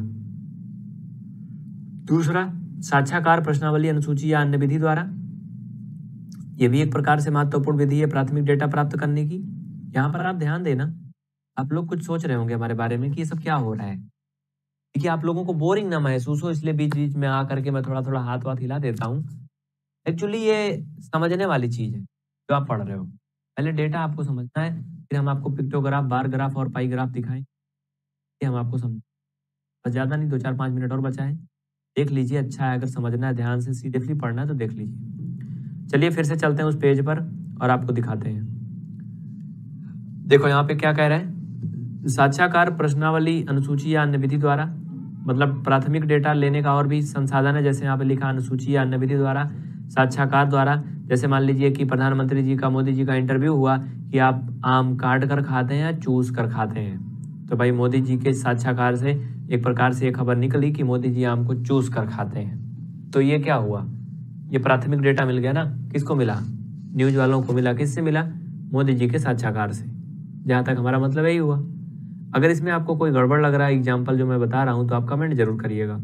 दूसरा, साक्षात्कार प्रश्नावली अनुसूची या अन्य विधि द्वारा। ये भी एक प्रकार से महत्वपूर्ण विधि है प्राथमिक डेटा प्राप्त करने की। यहाँ पर आप ध्यान देना, आप लोग कुछ सोच रहे होंगे हमारे बारे में कि ये सब क्या हो रहा है, क्योंकि आप लोगों को बोरिंग ना महसूस हो, इसलिए बीच बीच में आकर के मैं थोड़ा थोड़ा हाथ वाथ हिला देता हूँ। एक्चुअली ये समझने वाली चीज है जो आप पढ़ रहे हो। पहले डेटा आपको समझना है, फिर हम आपको पिक्टोग्राफ, बार ग्राफ और पाई ग्राफ दिखाएं, ये हम आपको समझ, बस ज्यादा नहीं, 2-4-5 मिनट और बचा है, देख लीजिए। अच्छा है, अगर समझना है, ध्यान से सीरियसली पढ़ना है तो देख लीजिए। चलिए फिर से चलते हैं उस पेज पर और आपको दिखाते हैं। देखो यहाँ पे क्या कह रहे हैं, साक्षात्कार प्रश्नावली अनुसूची या अन्य विधि द्वारा, मतलब प्राथमिक डेटा लेने का और भी संसाधन है। जैसे यहाँ पे लिखा अनुसूची या अन्य विधि द्वारा, साक्षात्कार द्वारा। जैसे मान लीजिए कि प्रधानमंत्री जी का, मोदी जी का इंटरव्यू हुआ कि आप आम काट कर खाते हैं या चूस कर खाते हैं, तो भाई मोदी जी के साक्षात्कार से एक प्रकार से ये खबर निकली कि मोदी जी आम को चूस कर खाते हैं। तो ये क्या हुआ, ये प्राथमिक डेटा मिल गया ना। किसको मिला? न्यूज वालों को मिला। किससे मिला? मोदी जी के साक्षात्कार से। जहां तक हमारा मतलब यही हुआ। अगर इसमें आपको कोई गड़बड़ लग रहा है एग्जाम्पल जो मैं बता रहा हूं, तो आप कमेंट जरूर करिएगा।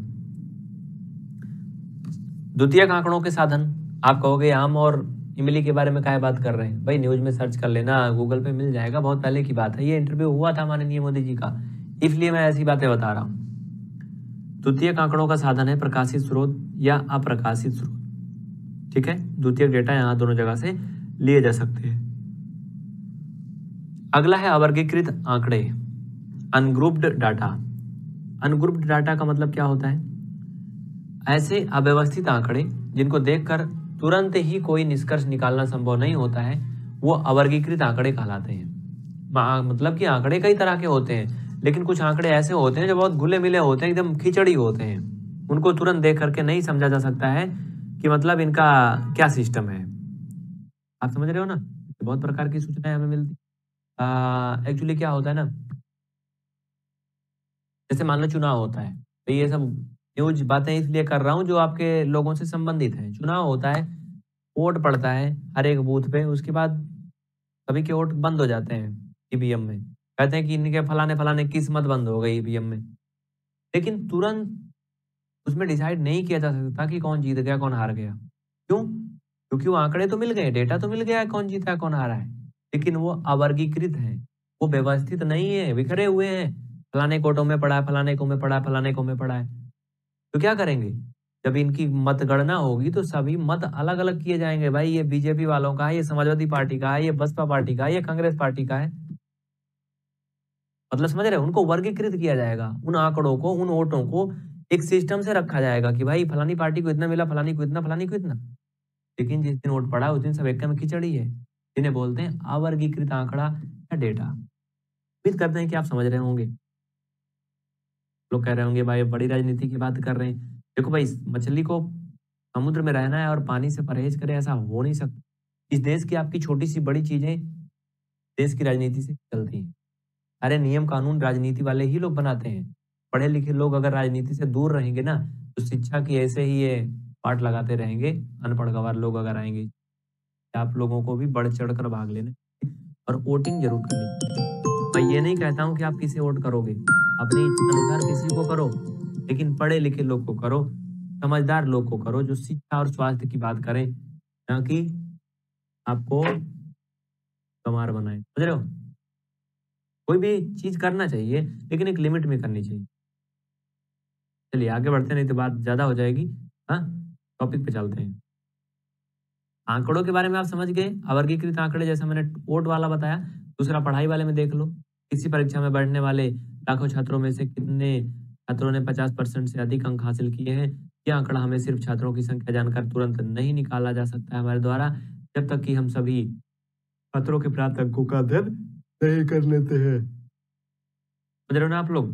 द्वितीयक आंकड़ों के साधन, आप कहोगे आम और इमली के बारे में क्या बात कर रहे हैं? भाई न्यूज में सर्च कर लेना, गूगल पे मिल जाएगा, बहुत पहले की बात है। ये इंटरव्यू हुआ था माननीय मोदी जी का, इसलिए मैं ऐसी बातें बता रहा हूँ। द्वितीयक आंकड़ों का साधन है प्रकाशित स्रोत या अप्रकाशित स्रोत। ठीक है, द्वितीयक डेटा यहाँ दोनों जगह से लिए जा सकते हैं। अगला है अवर्गीकृत आंकड़े, अनग्रुप्ड डाटा। अनग्रुप्ड डाटा का मतलब क्या होता है? ऐसे अव्यवस्थित आंकड़े जिनको देखकर तुरंत ही कोई निष्कर्ष निकालना संभव नहीं होता है, वो अवर्गीकृत आंकड़े कहलाते हैं। मतलब कि आंकड़े कई तरह के होते हैं, लेकिन कुछ आंकड़े ऐसे होते हैं जो बहुत घुले मिले होते हैं, एकदम खिचड़ी होते हैं। उनको तुरंत देख करके नहीं समझा जा सकता है कि मतलब इनका क्या सिस्टम है। आप समझ रहे हो ना? बहुत प्रकार की सूचनाएं हमें मिलती। एक्चुअली क्या होता है ना, जैसे मान लो चुनाव होता है, तो ये सब न्यूज बातें इसलिए कर रहा हूँ जो आपके लोगों से संबंधित है। चुनाव होता है, वोट पड़ता है हर एक बूथ पे, उसके बाद सभी के वोट बंद हो जाते हैं ईवीएम में। कहते हैं कि इनके फलाने फलाने किस्मत बंद हो गई ईवीएम में, लेकिन तुरंत उसमें डिसाइड नहीं किया जा सकता कि कौन जीत गया कौन हार गया। क्यों? क्योंकि वो आंकड़े तो मिल गए, डेटा तो मिल गया है कौन जीता है कौन हारा है, लेकिन वो अवर्गीकृत है, वो व्यवस्थित नहीं है, बिखरे हुए हैं। फलाने कोटों में पड़ा है, फलाने को में पड़ा है, फलाने को में पड़ा है। तो क्या करेंगे, जब इनकी मतगणना होगी तो सभी मत अलग अलग किए जाएंगे। भाई ये बीजेपी वालों का है, ये समाजवादी पार्टी का है, ये बसपा पार्टी का है, ये कांग्रेस पार्टी का है। मतलब समझ रहे हैं? उनको वर्गीकृत किया जाएगा, उन आंकड़ों को, उन वोटों को एक सिस्टम से रखा जाएगा कि भाई फलानी पार्टी को इतना मिला, फलानी को इतना, फलानी को इतना। लेकिन जिस दिन वोट पड़ा उस दिन सब एक में खिचड़ी है, जिन्हें बोलते हैं अवर्गीकृत आंकड़ा या डेटा। उम्मीद करते हैं कि आप समझ रहे होंगे। लोग कह रहे होंगे भाई बड़ी राजनीति की बात कर रहे हैं। देखो भाई, मछली को समुद्र में रहना है और पानी से परहेज करे, ऐसा हो नहीं सकता। इस देश की आपकी छोटी सी बड़ी चीजें देश की राजनीति से चलती हैं। अरे नियम कानून राजनीति वाले ही लोग बनाते हैं। पढ़े लिखे लोग अगर राजनीति से दूर रहेंगे ना, तो शिक्षा की ऐसे ही ये पाठ लगाते रहेंगे। अनपढ़ गंवार लोग अगर आएंगे, आप लोगों को भी बढ़ चढ़ कर भाग लेने और वोटिंग जरूर करनी। मैं ये नहीं कहता हूँ कि आप किसे वोट करोगे, अपनी इच्छा अनुसार किसी को करो, लेकिन पढ़े लिखे लोग को करो, समझदार लोग को करो, जो शिक्षा और स्वास्थ्य की बात करें, ना कि आपको गंवार बनाए। समझ रहे हो? कोई भी चीज करना चाहिए, लेकिन एक लिमिट में करनी चाहिए। चलिए आगे बढ़ते हैं, नहीं तो बात ज्यादा हो जाएगी। हाँ, टॉपिक पे चलते हैं। आंकड़ों के बारे में आप समझ गए, अवर्गीकृत आंकड़े जैसे मैंने वोट वाला बताया। दूसरा पढ़ाई वाले में देख लो, किसी परीक्षा में बैठने वाले लाखों छात्रों में से कितने छात्रों ने 50% से अधिक अंक हासिल किए हैं? यह आंकड़ा हमें सिर्फ छात्रों की संख्या जानकर तुरंत नहीं निकाला जा सकता है हमारे द्वारा, जब तक कि हम सभी छात्रों के प्राप्त अंकों का अध्ययन नहीं कर लेते हैं। समझ रहे हो ना आप लोग?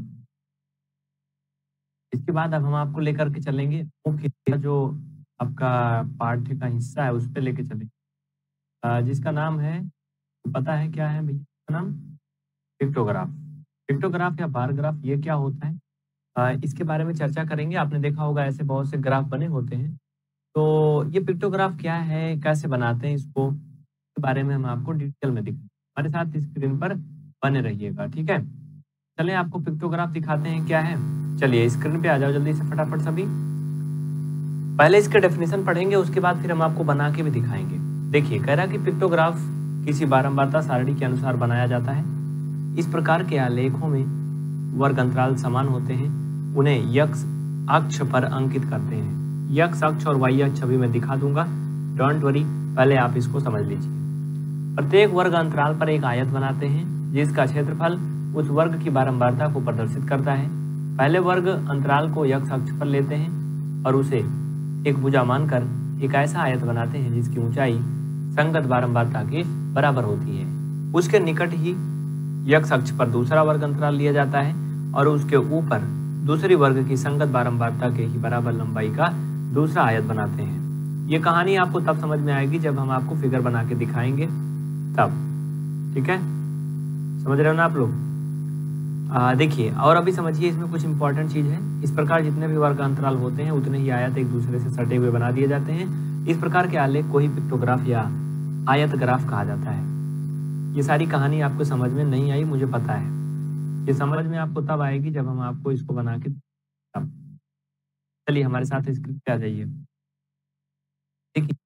इसके बाद अब हम आपको लेकर के चलेंगे मुख्य जो आपका पाठ्य का हिस्सा है उस पे लेके चलेंगे, जिसका नाम है, पता है क्या है भैया इसका नाम? पिक्टोग्राफ। पिक्टोग्राफ या बार ग्राफ ये क्या होता है? इसके बारे में चर्चा करेंगे। आपने देखा होगा ऐसे बहुत से ग्राफ बने होते हैं। तो ये पिक्टोग्राफ क्या है, कैसे बनाते हैं इसको, के बारे में हम आपको डिटेल में दिखाएंगे। हमारे साथ स्क्रीन पर बने रहिएगा, ठीक है? चलें आपको पिक्टोग्राफ दिखाते हैं क्या है। चलिए स्क्रीन पे आ जाओ जल्दी से फटाफट सभी। पहले इसके डेफिनेशन पढ़ेंगे, उसके बाद फिर हम आपको बना के भी दिखाएंगे। देखिए कह रहा कि पिक्टोग्राफ किसी बारंबारता सारणी के अनुसार बनाया जाता है। इस प्रकार के आलेखों में वर्ग अंतराल समान होते हैं, उन्हें यक्स अक्ष पर अंकित करते हैं। यक्स अक्ष और वाई अक्ष अभी मैं दिखा दूंगा, डोंट वरी, पहले आप इसको समझ लीजिए। प्रत्येक वर्ग अंतराल पर एक आयत बनाते हैं जिसका क्षेत्रफल उस वर्ग की बारंबारता को प्रदर्शित करता है। पहले वर्ग अंतराल को यक्स अक्ष पर लेते हैं और उसे एक भुजा मानकर एक ऐसा आयत बनाते हैं जिसकी ऊंचाई संगत बारंबारता के बराबर होती है। उसके निकट ही यक्स अक्ष पर दूसरा वर्ग अंतराल लिया जाता है और उसके ऊपर दूसरी वर्ग की संगत बारंबारता के ही बराबर लंबाई का दूसरा आयत बनाते हैं। ये कहानी आपको तब समझ में आएगी जब हम आपको फिगर बना के दिखाएंगे तब, ठीक है? समझ रहे हो ना आप लोग? देखिए और अभी समझिए इसमें कुछ इंपॉर्टेंट चीज है। इस प्रकार जितने भी वर्ग अंतराल होते हैं उतने ही आयत एक दूसरे से सटे हुए बना दिए जाते हैं। इस प्रकार के आलेख को ही पिक्टोग्राफ या आयत ग्राफ कहा जाता है। ये सारी कहानी आपको समझ में नहीं आई, मुझे पता है। ये समझ में आपको तब आएगी जब हम आपको इसको बना के तब। चलिए हमारे साथ स्क्रीन पे आ जाइए। देखिए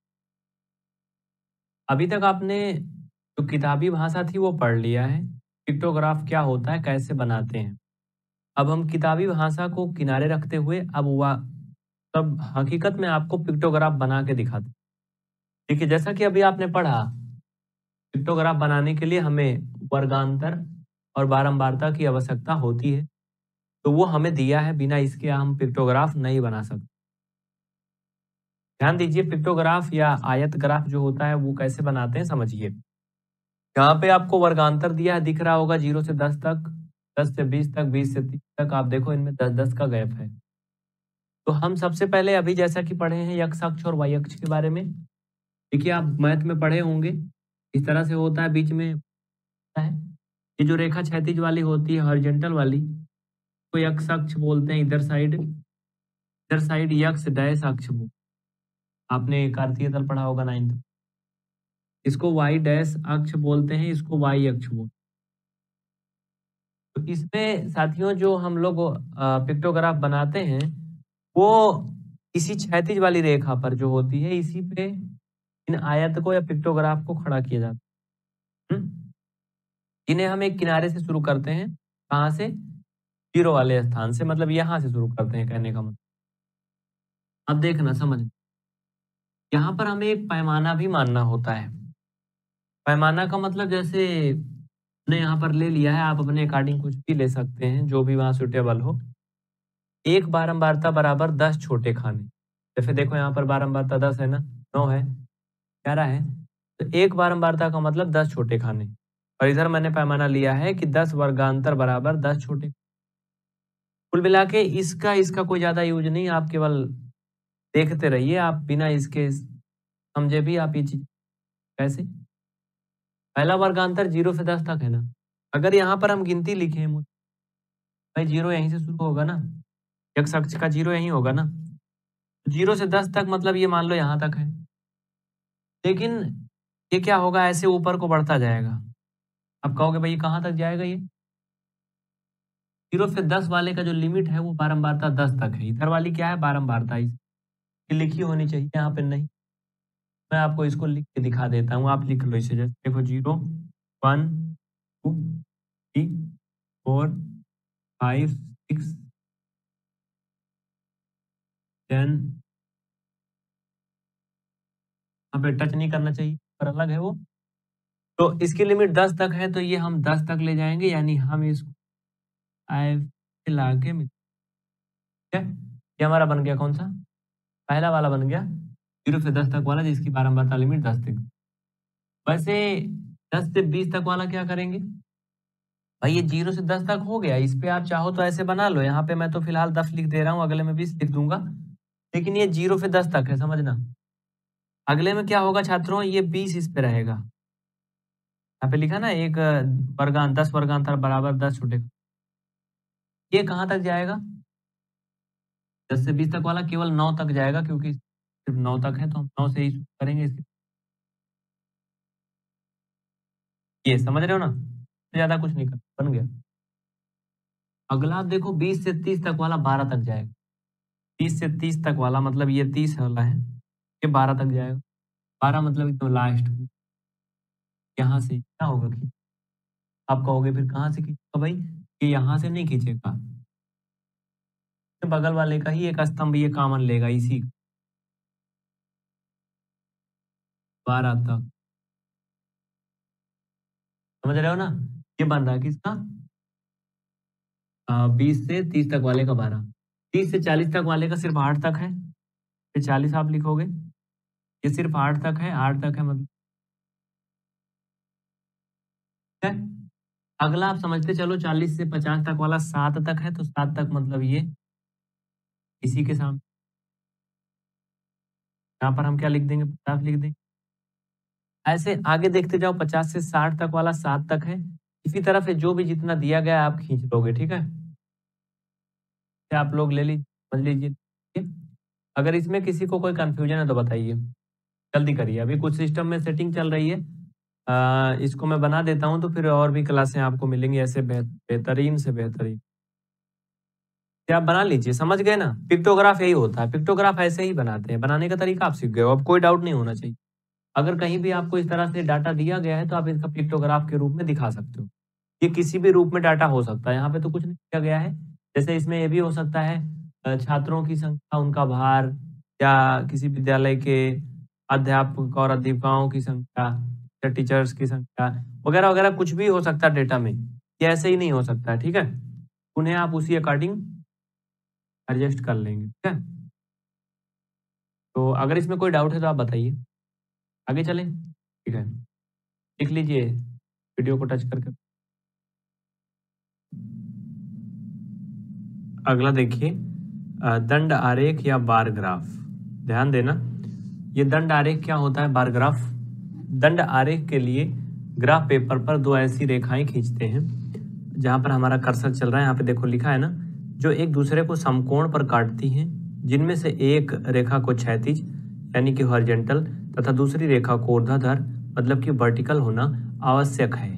अभी तक आपने जो किताबी भाषा थी वो पढ़ लिया है, पिक्टोग्राफ क्या होता है, कैसे बनाते हैं। अब हम किताबी भाषा को किनारे रखते हुए अब हुआ तब हकीकत में आपको पिक्टोग्राफ बना के दिखाते हैं। देखिए जैसा कि अभी आपने पढ़ा, पिक्टोग्राफ बनाने के लिए हमें वर्गांतर और बारंबारता की आवश्यकता होती है, तो वो हमें दिया है, बिना इसके हम पिक्टोग्राफ नहीं बना सकते। ध्यान दीजिए पिक्टोग्राफ या आयत ग्राफ जो होता है वो कैसे बनाते हैं समझिए। यहाँ पे आपको वर्गांतर दिया है, दिख रहा होगा 0 से 10 तक, 10 से 20 तक, 20 से 30 तक। आप देखो इनमें 10-10 का गैप है। तो हम सबसे पहले अभी जैसा कि पढ़े हैं एक्स अक्ष और वाई अक्ष के बारे में, देखिए आप मैथ में पढ़े होंगे इस तरह से होता है, बीच में है ये जो रेखा क्षैतिज वाली होती है हॉरिजॉन्टल वाली, को एक्स अक्ष बोलते हैं। इधर साइड यक्स डैश अक्ष आपने कार्तीय तल पढ़ा होगा 9th। इसको वाई डैश अक्ष बोलते हैं, इसको वाई अक्ष बोलते हैं। तो इसमें साथियों जो हम लोग पिक्टोग्राफ बनाते हैं वो इसी क्षैतिज वाली रेखा पर जो होती है इसी पे इन आयत को या पिक्टोग्राफ को खड़ा किया जाता है। इन्हें हम एक किनारे से शुरू करते हैं, कहाँ से? 0 वाले स्थान से, मतलब यहाँ से शुरू करते हैं कहने का मतलब। अब देखना समझ, यहाँ पर हमें एक पैमाना भी मानना होता है। पैमाना का मतलब जैसे हमने यहाँ पर ले लिया है, आप अपने अकॉर्डिंग कुछ भी ले सकते हैं जो भी वहाँ सूटेबल हो। एक बारंबारता बराबर 10 छोटे खाने। जैसे देखो यहाँ पर बारंबारता 10 है ना, 9 है, 11 है, तो एक बारंबारता का मतलब 10 छोटे खाने। और इधर मैंने पैमाना लिया है कि 10 वर्गांतर बराबर 10 छोटे। कुल मिला के इसका इसका कोई ज्यादा यूज नहीं, आप केवल देखते रहिए, आप बिना इसके समझे भी आप ये चीज कैसे। पहला वर्गांतर 0 से 10 तक है ना, अगर यहाँ पर हम गिनती लिखें भाई 0 यहीं से शुरू होगा ना, एक्स अक्ष का 0 यहीं होगा ना, 0 से 10 तक मतलब ये मान लो यहाँ तक है। लेकिन ये क्या होगा, ऐसे ऊपर को बढ़ता जाएगा। आप कहोगे भाई कहाँ तक जाएगा ये? 0 से 10 वाले का जो लिमिट है वो बारंबारता 10 तक है। इधर वाली क्या है, बारंबारता लिखी होनी चाहिए, यहाँ पे नहीं। मैं आपको इसको लिख के दिखा देता हूँ, आप लिख लो इसे। जैसे देखो 0 1 2 3 4 5 6 10, यहाँ पे टच नहीं करना चाहिए पर अलग है वो। तो इसकी लिमिट 10 तक है, तो ये हम 10 तक ले जाएंगे, यानी हम इसको आई फिल आगे ठीक है। ये हमारा बन गया कौन सा? पहला वाला बन गया 0 से 10 तक वाला, जिसकी बारंबारता लिमिट 10 तक। वैसे 10 से 20 तक वाला क्या करेंगे? भाई ये 0 से 10 तक हो गया, इस पे आप चाहो तो ऐसे बना लो। यहाँ पे मैं तो फिलहाल 10 लिख दे रहा हूँ, अगले में 20 लिख दूंगा। लेकिन ये 0 से 10 तक है, समझना। अगले में क्या होगा छात्रों? ये 20 इस पे रहेगा। यहाँ पे लिखा ना एक वर्गांत 10 वर्गांतर बराबर 10 छूटेगा। ये कहाँ तक जाएगा? 10 से 20 तक वाला केवल 9 तक जाएगा, क्योंकि सिर्फ 9 तक है, तो हम 9 से ही शुरू करेंगे इसके। ये समझ रहे हो ना? ज्यादा कुछ नहीं कर, बन गया। अगला आप देखो 20 से 30 तक वाला 12 तक जाएगा। 30 से 30 तक वाला मतलब ये 30 वाला है, ये 12 तक जाएगा। 12 मतलब एकदम लास्ट यहाँ से क्या होगा कि आप कहोगे फिर कहाँ से खींचेगा भाई? ये यहाँ से नहीं खींचेगा, बगल वाले का ही एक स्तंभ ये कॉमन लेगा, इसी 12 तक। समझ रहे हो ना? ये बन रहा है किसका? 20 से 30 तक वाले का 12। 30 से 40 तक वाले का सिर्फ 8 तक है, फिर 40 आप लिखोगे। ये सिर्फ 8 तक है, 8 तक है मतलब है। अगला आप समझते चलो 40 से 50 तक वाला 7 तक है, तो 7 तक मतलब ये इसी के सामने। यहाँ पर हम क्या लिख देंगे? 50 लिख देंगे। ऐसे आगे देखते जाओ, 50 से 60 तक वाला 7 तक है। इसी तरह से जो भी जितना दिया गया है आप खींच लोगे, ठीक है? क्या आप लोग ले लीजिए, समझ लीजिए। ठीक है? अगर इसमें किसी को कोई कंफ्यूजन है तो बताइए, जल्दी करिए, अभी कुछ सिस्टम में सेटिंग चल रही है। इसको मैं बना देता हूँ, तो फिर और भी क्लासें आपको मिलेंगी ऐसे बेहतरीन से बेहतरीन। क्या आप बना लीजिए, समझ गए ना? पिक्टोग्राफ यही होता है, पिक्टोग्राफ ऐसे ही बनाते हैं, बनाने का तरीका आप सीख गए हो, अब कोई डाउट नहीं होना चाहिए। अगर कहीं भी आपको इस तरह से डाटा दिया गया है, तो आप इसका पिक्टोग्राफ के रूप में दिखा सकते हो। ये किसी भी रूप में डाटा हो सकता है, यहाँ पे तो कुछ नहीं दिया गया है। जैसे इसमें ये भी हो सकता है छात्रों की संख्या, उनका भार, या किसी विद्यालय के अध्यापक और अध्यापिकाओं की संख्या, या टीचर्स की संख्या, वगैरह वगैरह कुछ भी हो सकता है डेटा में। ये ऐसे ही नहीं हो सकता है, ठीक है? उन्हें आप उसी अकॉर्डिंग एडजस्ट कर लेंगे, ठीक है? तो अगर इसमें कोई डाउट है तो आप बताइए, आगे चलें? ठीक है, लिख लीजिए वीडियो को टच करके। अगला देखिए, दंड आरेख या बार ग्राफ। ध्यान देना, ये दंड आरेख क्या होता है, बार ग्राफ। दंड आरेख के लिए ग्राफ पेपर पर दो ऐसी रेखाएं खींचते हैं, जहां पर हमारा कर्सर चल रहा है, यहाँ पे देखो लिखा है ना, जो एक दूसरे को समकोण पर काटती हैं, जिनमें से एक रेखा को क्षैतिज यानी कि हॉरिजॉन्टल तथा दूसरी रेखा को ऊर्ध्वाधर मतलब कि वर्टिकल होना आवश्यक है।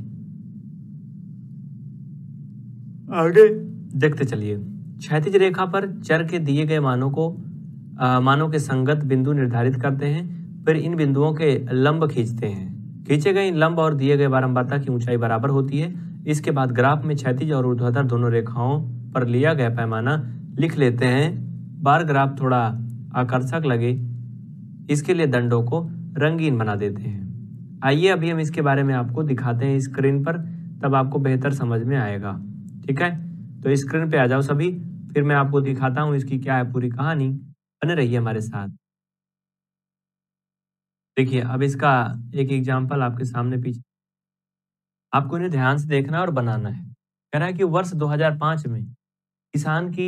आगे देखते चलिए। क्षैतिज रेखा पर चर के दिए गए मानों के संगत बिंदु निर्धारित करते हैं, फिर इन बिंदुओं के लंब खींचते हैं। खींचे गए इन लंब और दिए गए बारंबारता की ऊंचाई बराबर होती है। इसके बाद ग्राफ में क्षैतिज और ऊर्ध्वाधर दोनों रेखाओं पर लिया गया पैमाना लिख लेते हैं। बार ग्राफ थोड़ा आकर्षक लगे, इसके लिए दंडों को रंगीन बना देते हैं। आइए अभी हम इसके बारे में आपको दिखाते हैं स्क्रीन पर, तब आपको बेहतर समझ में आएगा, ठीक है? तो स्क्रीन पे आ जाओ सभी, फिर मैं आपको दिखाता हूँ इसकी क्या है पूरी कहानी। बने रहिए हमारे साथ। देखिए अब इसका एक एग्जाम्पल आपके सामने पीछे, आपको इन्हें ध्यान से देखना है और बनाना है। कह रहा है कि वर्ष 2005 में किसान की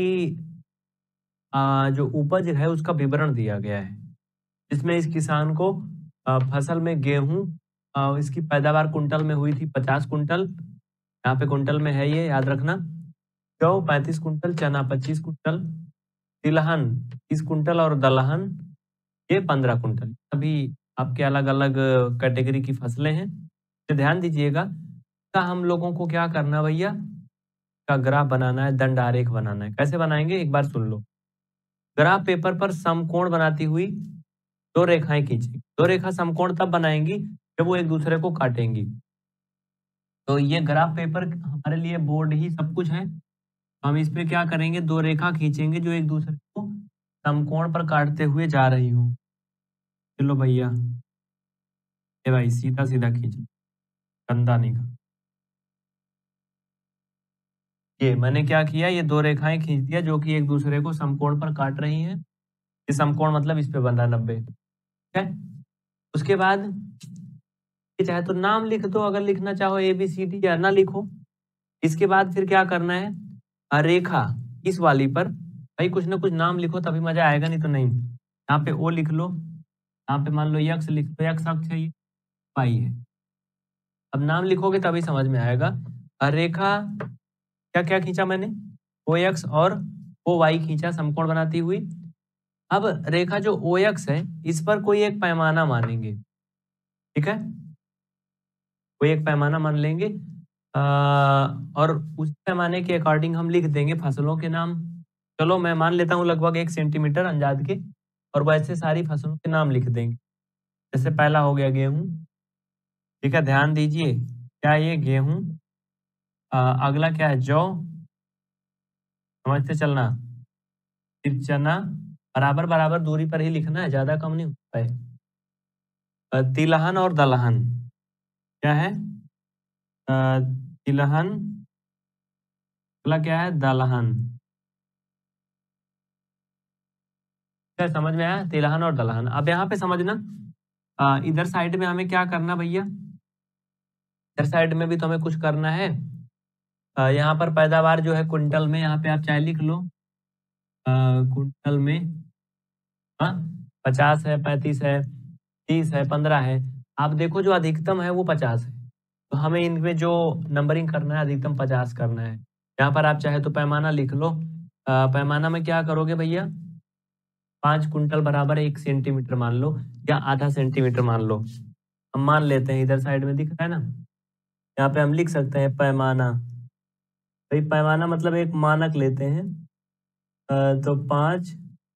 जो उपज है उसका विवरण दिया गया है, जिसमें इस किसान को फसल में गेहूं इसकी पैदावार कुंटल में हुई थी 50 कुंटल, यहाँ पे कुंटल में है ये याद रखना। जौ 35 कुंटल, चना 25 कुंटल, तिलहन 30 कुंटल और दलहन ये 15 कुंटल। अभी आपके अलग अलग कैटेगरी की फसलें हैं, तो ध्यान दीजिएगा। का हम लोगों को क्या करना है भैया, का ग्राफ बनाना है, दंड आरेख बनाना है। कैसे बनाएंगे एक बार सुन लो। ग्राफ पेपर पर समकोण बनाती हुई दो रेखाएं खींची। दो रेखा समकोण तब बनाएंगी जब वो एक दूसरे को काटेंगी। तो ये ग्राफ पेपर हमारे लिए बोर्ड ही सब कुछ है। हम इस पे क्या करेंगे, दो रेखा खींचेंगे जो एक दूसरे को समकोण पर काटते हुए जा रही हूँ। चलो भैया, ए भाई सीधा सीधा खींच लो, गंदा नहीं कर। ये मैंने क्या किया, ये दो रेखाएं खींच दिया जो कि एक दूसरे को समकोण पर काट रही हैं। ये समकोण मतलब इस पे बन रहा 90, ठीक है। उसके बाद ये चाहे तो नाम लिख दो, अगर लिखना चाहो ABCD, या ना लिखो। इसके बाद फिर क्या करना है, रेखा इस वाली पर भाई कुछ ना कुछ नाम लिखो, तभी मजा आएगा, नहीं तो नहीं। यहाँ पे O लिख लो, यहाँ पे मान लो x लिख दो, x अक्ष है, ये y है। अब नाम लिखोगे तभी समझ में आएगा। रेखा क्या क्या खींचा मैंने, OX और OY खींचा समकोण बनाती हुई। अब रेखा जो OX है इस पर कोई एक पैमाना मानेंगे, ठीक है, कोई एक पैमाना मान लेंगे। और उस पैमाने के अकॉर्डिंग हम लिख देंगे फसलों के नाम। चलो मैं मान लेता हूँ लगभग 1 सेंटीमीटर अंदाज के, और वैसे सारी फसलों के नाम लिख देंगे। जैसे पहला हो गया गेहूं, ठीक है, ध्यान दीजिए, क्या ये गेहूं। अगला क्या है, जौ, समझते चलना। फिर चना, बराबर बराबर दूरी पर ही लिखना है, ज्यादा कम नहीं होता है। तिलहन और दलहन, क्या है, तिलहन, अगला क्या है, दलहन। क्या समझ में आया, तिलहन और दलहन। अब यहाँ पे समझना, इधर साइड में हमें क्या करना भैया, इधर साइड में भी तो हमें कुछ करना है। यहाँ पर पैदावार जो है कुंटल में, यहाँ पे आप चाहे लिख लो कुंटल में, हाँ, 50 है, 35 है, 30 है, 15 है। आप देखो जो अधिकतम है वो 50 है, तो हमें इनमें जो नंबरिंग करना है अधिकतम 50 करना है। यहाँ पर आप चाहे तो पैमाना लिख लो। पैमाना में क्या करोगे भैया, 5 कुंटल बराबर 1 सेंटीमीटर मान लो, या आधा सेंटीमीटर मान लो। हम मान लेते हैं, इधर साइड में दिख रहा है ना, यहाँ पे हम लिख सकते हैं पैमाना। भाई पैमाना मतलब एक मानक लेते हैं, तो 5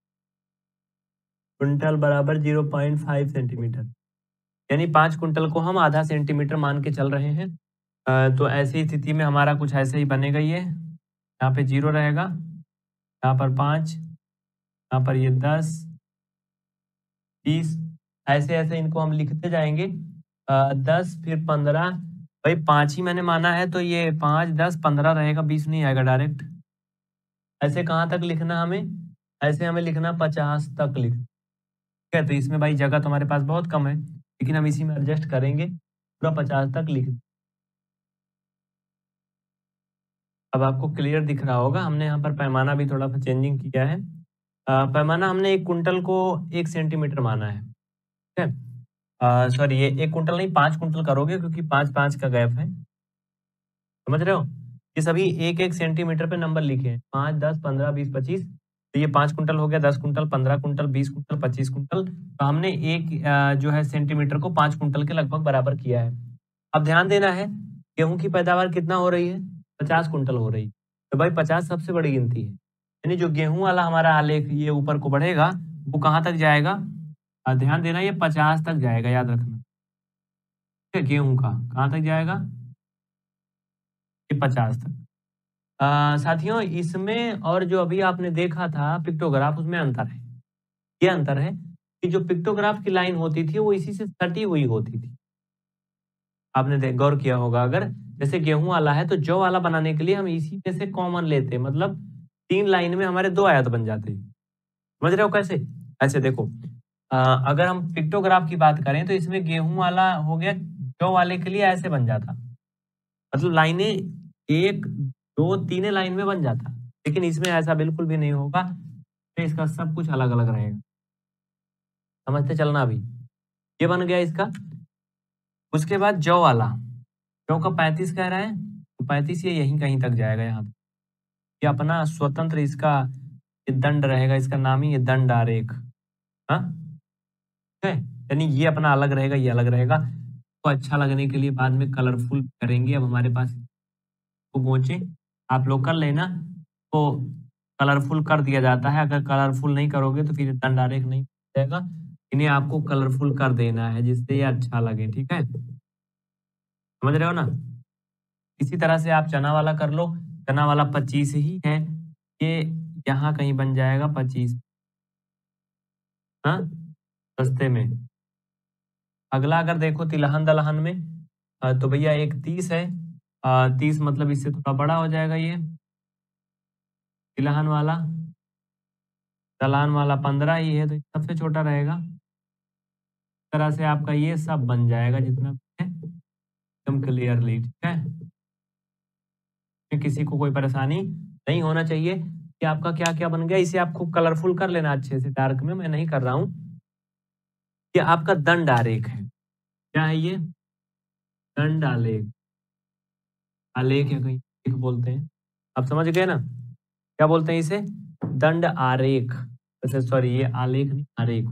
कुंटल बराबर 0.5 सेंटीमीटर, यानी 5 कुंटल को हम आधा सेंटीमीटर मान के चल रहे हैं। तो ऐसी स्थिति में हमारा कुछ ऐसे ही बनेगा, ये यहाँ पे 0 रहेगा, यहाँ पर 5, यहाँ पर ये 10, 20, ऐसे ऐसे इनको हम लिखते जाएंगे। 10 फिर 15, भाई 5 ही मैंने माना है तो ये 5, 10, 15 रहेगा, 20 नहीं आएगा डायरेक्ट। ऐसे कहाँ तक लिखना हमें, ऐसे हमें लिखना 50 तक लिख, ठीक है। तो इसमें भाई जगह तुम्हारे पास बहुत कम है, लेकिन हम इसी में एडजस्ट करेंगे, पूरा 50 तक लिख। अब आपको क्लियर दिख रहा होगा, हमने यहाँ पर पैमाना भी थोड़ा सा चेंजिंग किया है। पैमाना हमने 1 कुंटल को 1 सेंटीमीटर माना है, ठीक है। सॉरी, ये 1 कुंटल नहीं, 5 कुंटल करोगे, क्योंकि 5-5 का गैप है, समझ रहे हो। ये सभी 1-1 सेंटीमीटर पे नंबर लिखे हैं, 5, 10, 15, 20, 25। तो ये 5 कुंटल हो गया, 10 कुंटल, 15 कुंटल, 20 कुंटल, 25 कुंटल। तो हमने एक जो है सेंटीमीटर को 5 कुंटल के लगभग बराबर किया है। अब ध्यान देना है, गेहूं की पैदावार कितना हो रही है, 50 कुंटल हो रही है। तो भाई 50 सबसे बड़ी गिनती है, यानी जो गेहूं वाला हमारा आलेख ये ऊपर को बढ़ेगा, वो कहाँ तक जाएगा, ध्यान देना, ये 50 तक जाएगा, याद रखना, ठीक है। गेहूं का कहाँ तक जाएगा, ये 50 तक। साथियों, इसमें और जो अभी आपने देखा था पिक्टोग्राफ, उसमें अंतर है। ये अंतर है कि जो पिक्टोग्राफ की लाइन होती थी वो इसी से सटी हुई होती थी। आपने गौर किया होगा, अगर जैसे गेहूं वाला है तो जौ वाला बनाने के लिए हम इसी में से कॉमन लेते, मतलब 3 लाइन में हमारे 2 आयत बन जाते। समझ रहे हो कैसे, ऐसे देखो, अगर हम पिक्टोग्राफ की बात करें तो इसमें गेहूं वाला हो गया, जौ वाले के लिए ऐसे बन जाता, मतलब लाइनें 1, 2, 3 लाइन में बन जाता। लेकिन इसमें ऐसा बिल्कुल भी नहीं होगा, तो इसका सब कुछ अलग अलग रहेगा, समझते चलना। अभी ये बन गया इसका। उसके बाद जौ वाला, जौ का 35 कह रहा है, तो 35 ये यहीं कहीं तक जाएगा, यहाँ तक। ये अपना स्वतंत्र इसका ये दंड रहेगा, इसका नाम ही ये दंड आरेख, हाँ, ठीक है। यानी ये अपना अलग रहेगा, ये अलग रहेगा। तो अच्छा लगने के लिए बाद में कलरफुल करेंगे। अब हमारे पास को गोचे आप लोग कर लेना, तो कलरफुल कर दिया जाता है। अगर कलरफुल नहीं करोगे तो फिर दंड आरेख नहीं जाएगा, इन्हें आपको कलरफुल कर देना है जिससे ये अच्छा लगे, ठीक है, समझ रहे हो ना। इसी तरह से आप चना वाला कर लो, चना वाला 25 ही है, ये यहाँ कहीं बन जाएगा 25, हाँ, सस्ते में। अगला अगर देखो तिलहन दलहन में, तो भैया एक 30 है, 30 मतलब इससे थोड़ा बड़ा हो जाएगा ये, तिलहन वाला, दलहन वाला 15 ही है, तो सबसे छोटा रहेगा। इस तरह से आपका ये सब बन जाएगा जितना भी है एकदम क्लियरली, ठीक है। किसी को कोई परेशानी नहीं होना चाहिए कि आपका क्या क्या बन गया। इसे आप खूब कलरफुल कर लेना अच्छे से, डार्क में मैं नहीं कर रहा हूँ। ये आपका दंड आरेख है। क्या है ये? दंड आलेख, आलेख या कहीं आरेख बोलते हैं। आप समझ गए ना, क्या बोलते हैं इसे? दंड आरेख। वैसे सॉरी, ये आलेख नहीं, आरेख,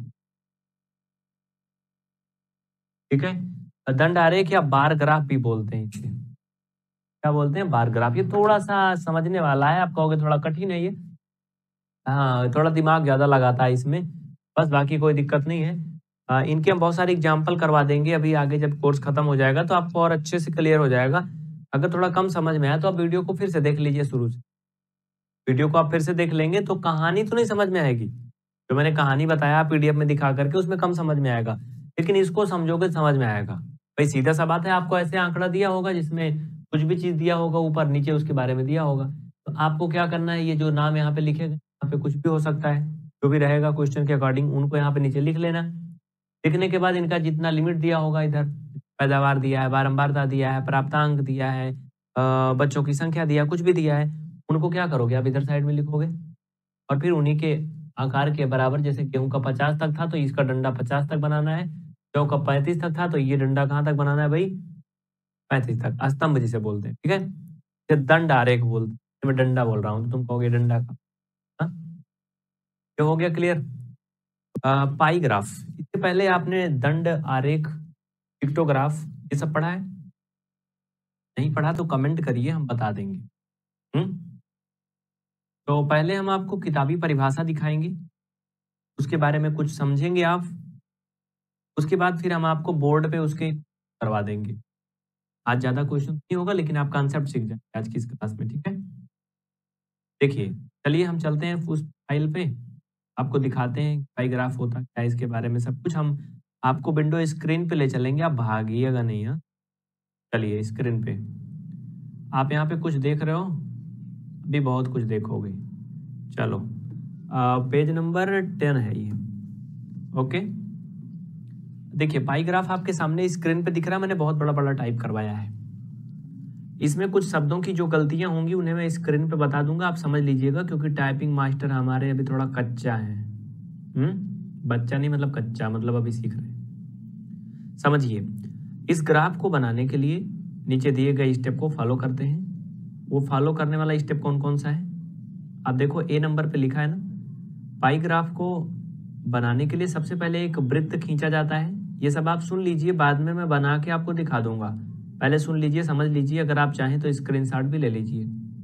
ठीक है। दंड आरेख या बार ग्राफ भी बोलते हैं इसे। क्या बोलते हैं? Bar graph. ये थोड़ा सा समझने वाला है, आप कहोगे थोड़ा कठिन है ये। हाँ, थोड़ा दिमाग ज्यादा लगाता है इसमें, बस बाकी कोई दिक्कत नहीं है। इनके हम बहुत सारे एग्जाम्पल करवा देंगे अभी आगे, जब कोर्स खत्म हो जाएगा तो आपको और अच्छे से क्लियर हो जाएगा। अगर थोड़ा कम समझ में आया तो आप वीडियो को फिर से देख लीजिए शुरू से। वीडियो को आप फिर से देख लेंगे तो कहानी तो नहीं समझ में आएगी, जो मैंने कहानी बताया पीडीएफ में दिखा करके, उसमें कम समझ में आएगा, लेकिन इसको समझोगे समझ में आएगा। भाई सीधा सा बात है, आपको ऐसे आंकड़ा दिया होगा जिसमें कुछ भी चीज दिया होगा ऊपर नीचे उसके बारे में दिया होगा, तो आपको क्या करना है, ये जो नाम यहाँ पे लिखे गए, यहाँ पे कुछ भी हो सकता है, जो भी रहेगा क्वेश्चन के अकॉर्डिंग उनको यहाँ पे नीचे लिख लेना। लिखने के बाद इनका जितना लिमिट दिया होगा, इधर पैदावार दिया है, बारंबारता दिया है, प्राप्तांक दिया है, बच्चों की संख्या दिया, कुछ भी दिया है, उनको क्या करोगे आप इधर साइड में लिखोगे, और फिर उन्हीं के आकार के बराबर, जैसे गेहूं का 50 तक था तो इसका डंडा 50 तक बनाना है, जौ का 35 तक था तो ये डंडा कहाँ तक बनाना है भाई, 35 तक, स्तंभ जिसे बोलते हैं, ठीक है। ये दंड आरेख बोलते हैं, मैं डंडा बोल रहा हूँ तो तुम कहोगे डंडा का। हाँ, ये हो गया क्लियर। पाई ग्राफ, इससे पहले आपने दंड आरेख, पिक्टोग्राफ ये सब पढ़ा है? नहीं पढ़ा तो कमेंट करिए, हम बता देंगे। तो पहले हम आपको किताबी परिभाषा दिखाएंगे, उसके बारे में कुछ समझेंगे आप, उसके बाद फिर हम आपको बोर्ड पे उसके करवा देंगे। आज ज्यादा क्वेश्चन नहीं होगा, लेकिन आप कॉन्सेप्ट सीख जाएंगे आज की इस क्लास में, ठीक है। देखिए, चलिए हम चलते हैं उस फाइल पे, आपको दिखाते हैं पाई ग्राफ होता क्या है, इसके बारे में सब कुछ हम आपको विंडो स्क्रीन पे ले चलेंगे, आप भागिएगा नहीं। हाँ, चलिए स्क्रीन पे आप यहाँ पे कुछ देख रहे हो, अभी बहुत कुछ देखोगे। चलो, पेज नंबर 10 है ये, ओके। देखिए, पाई ग्राफ आपके सामने स्क्रीन पे दिख रहा है, मैंने बहुत बड़ा बड़ा टाइप करवाया है। इसमें कुछ शब्दों की जो गलतियां होंगी उन्हें मैं स्क्रीन पे बता दूंगा, आप समझ लीजिएगा, क्योंकि टाइपिंग मास्टर हमारे अभी थोड़ा कच्चा है। बच्चा नहीं, मतलब कच्चा, मतलब अभी सीख रहे हैं। समझिए, इस ग्राफ को बनाने के लिए नीचे दिए गए स्टेप को फॉलो करते हैं। वो फॉलो करने वाला स्टेप कौन कौन सा है, आप देखो ए नंबर पे लिखा है ना। पाई ग्राफ को बनाने के लिए सबसे पहले एक वृत्त खींचा जाता है। ये सब आप सुन लीजिए, बाद में मैं बना के आपको दिखा दूंगा, पहले सुन लीजिए, समझ लीजिए, अगर आप चाहें तो स्क्रीनशॉट भी ले लीजिए।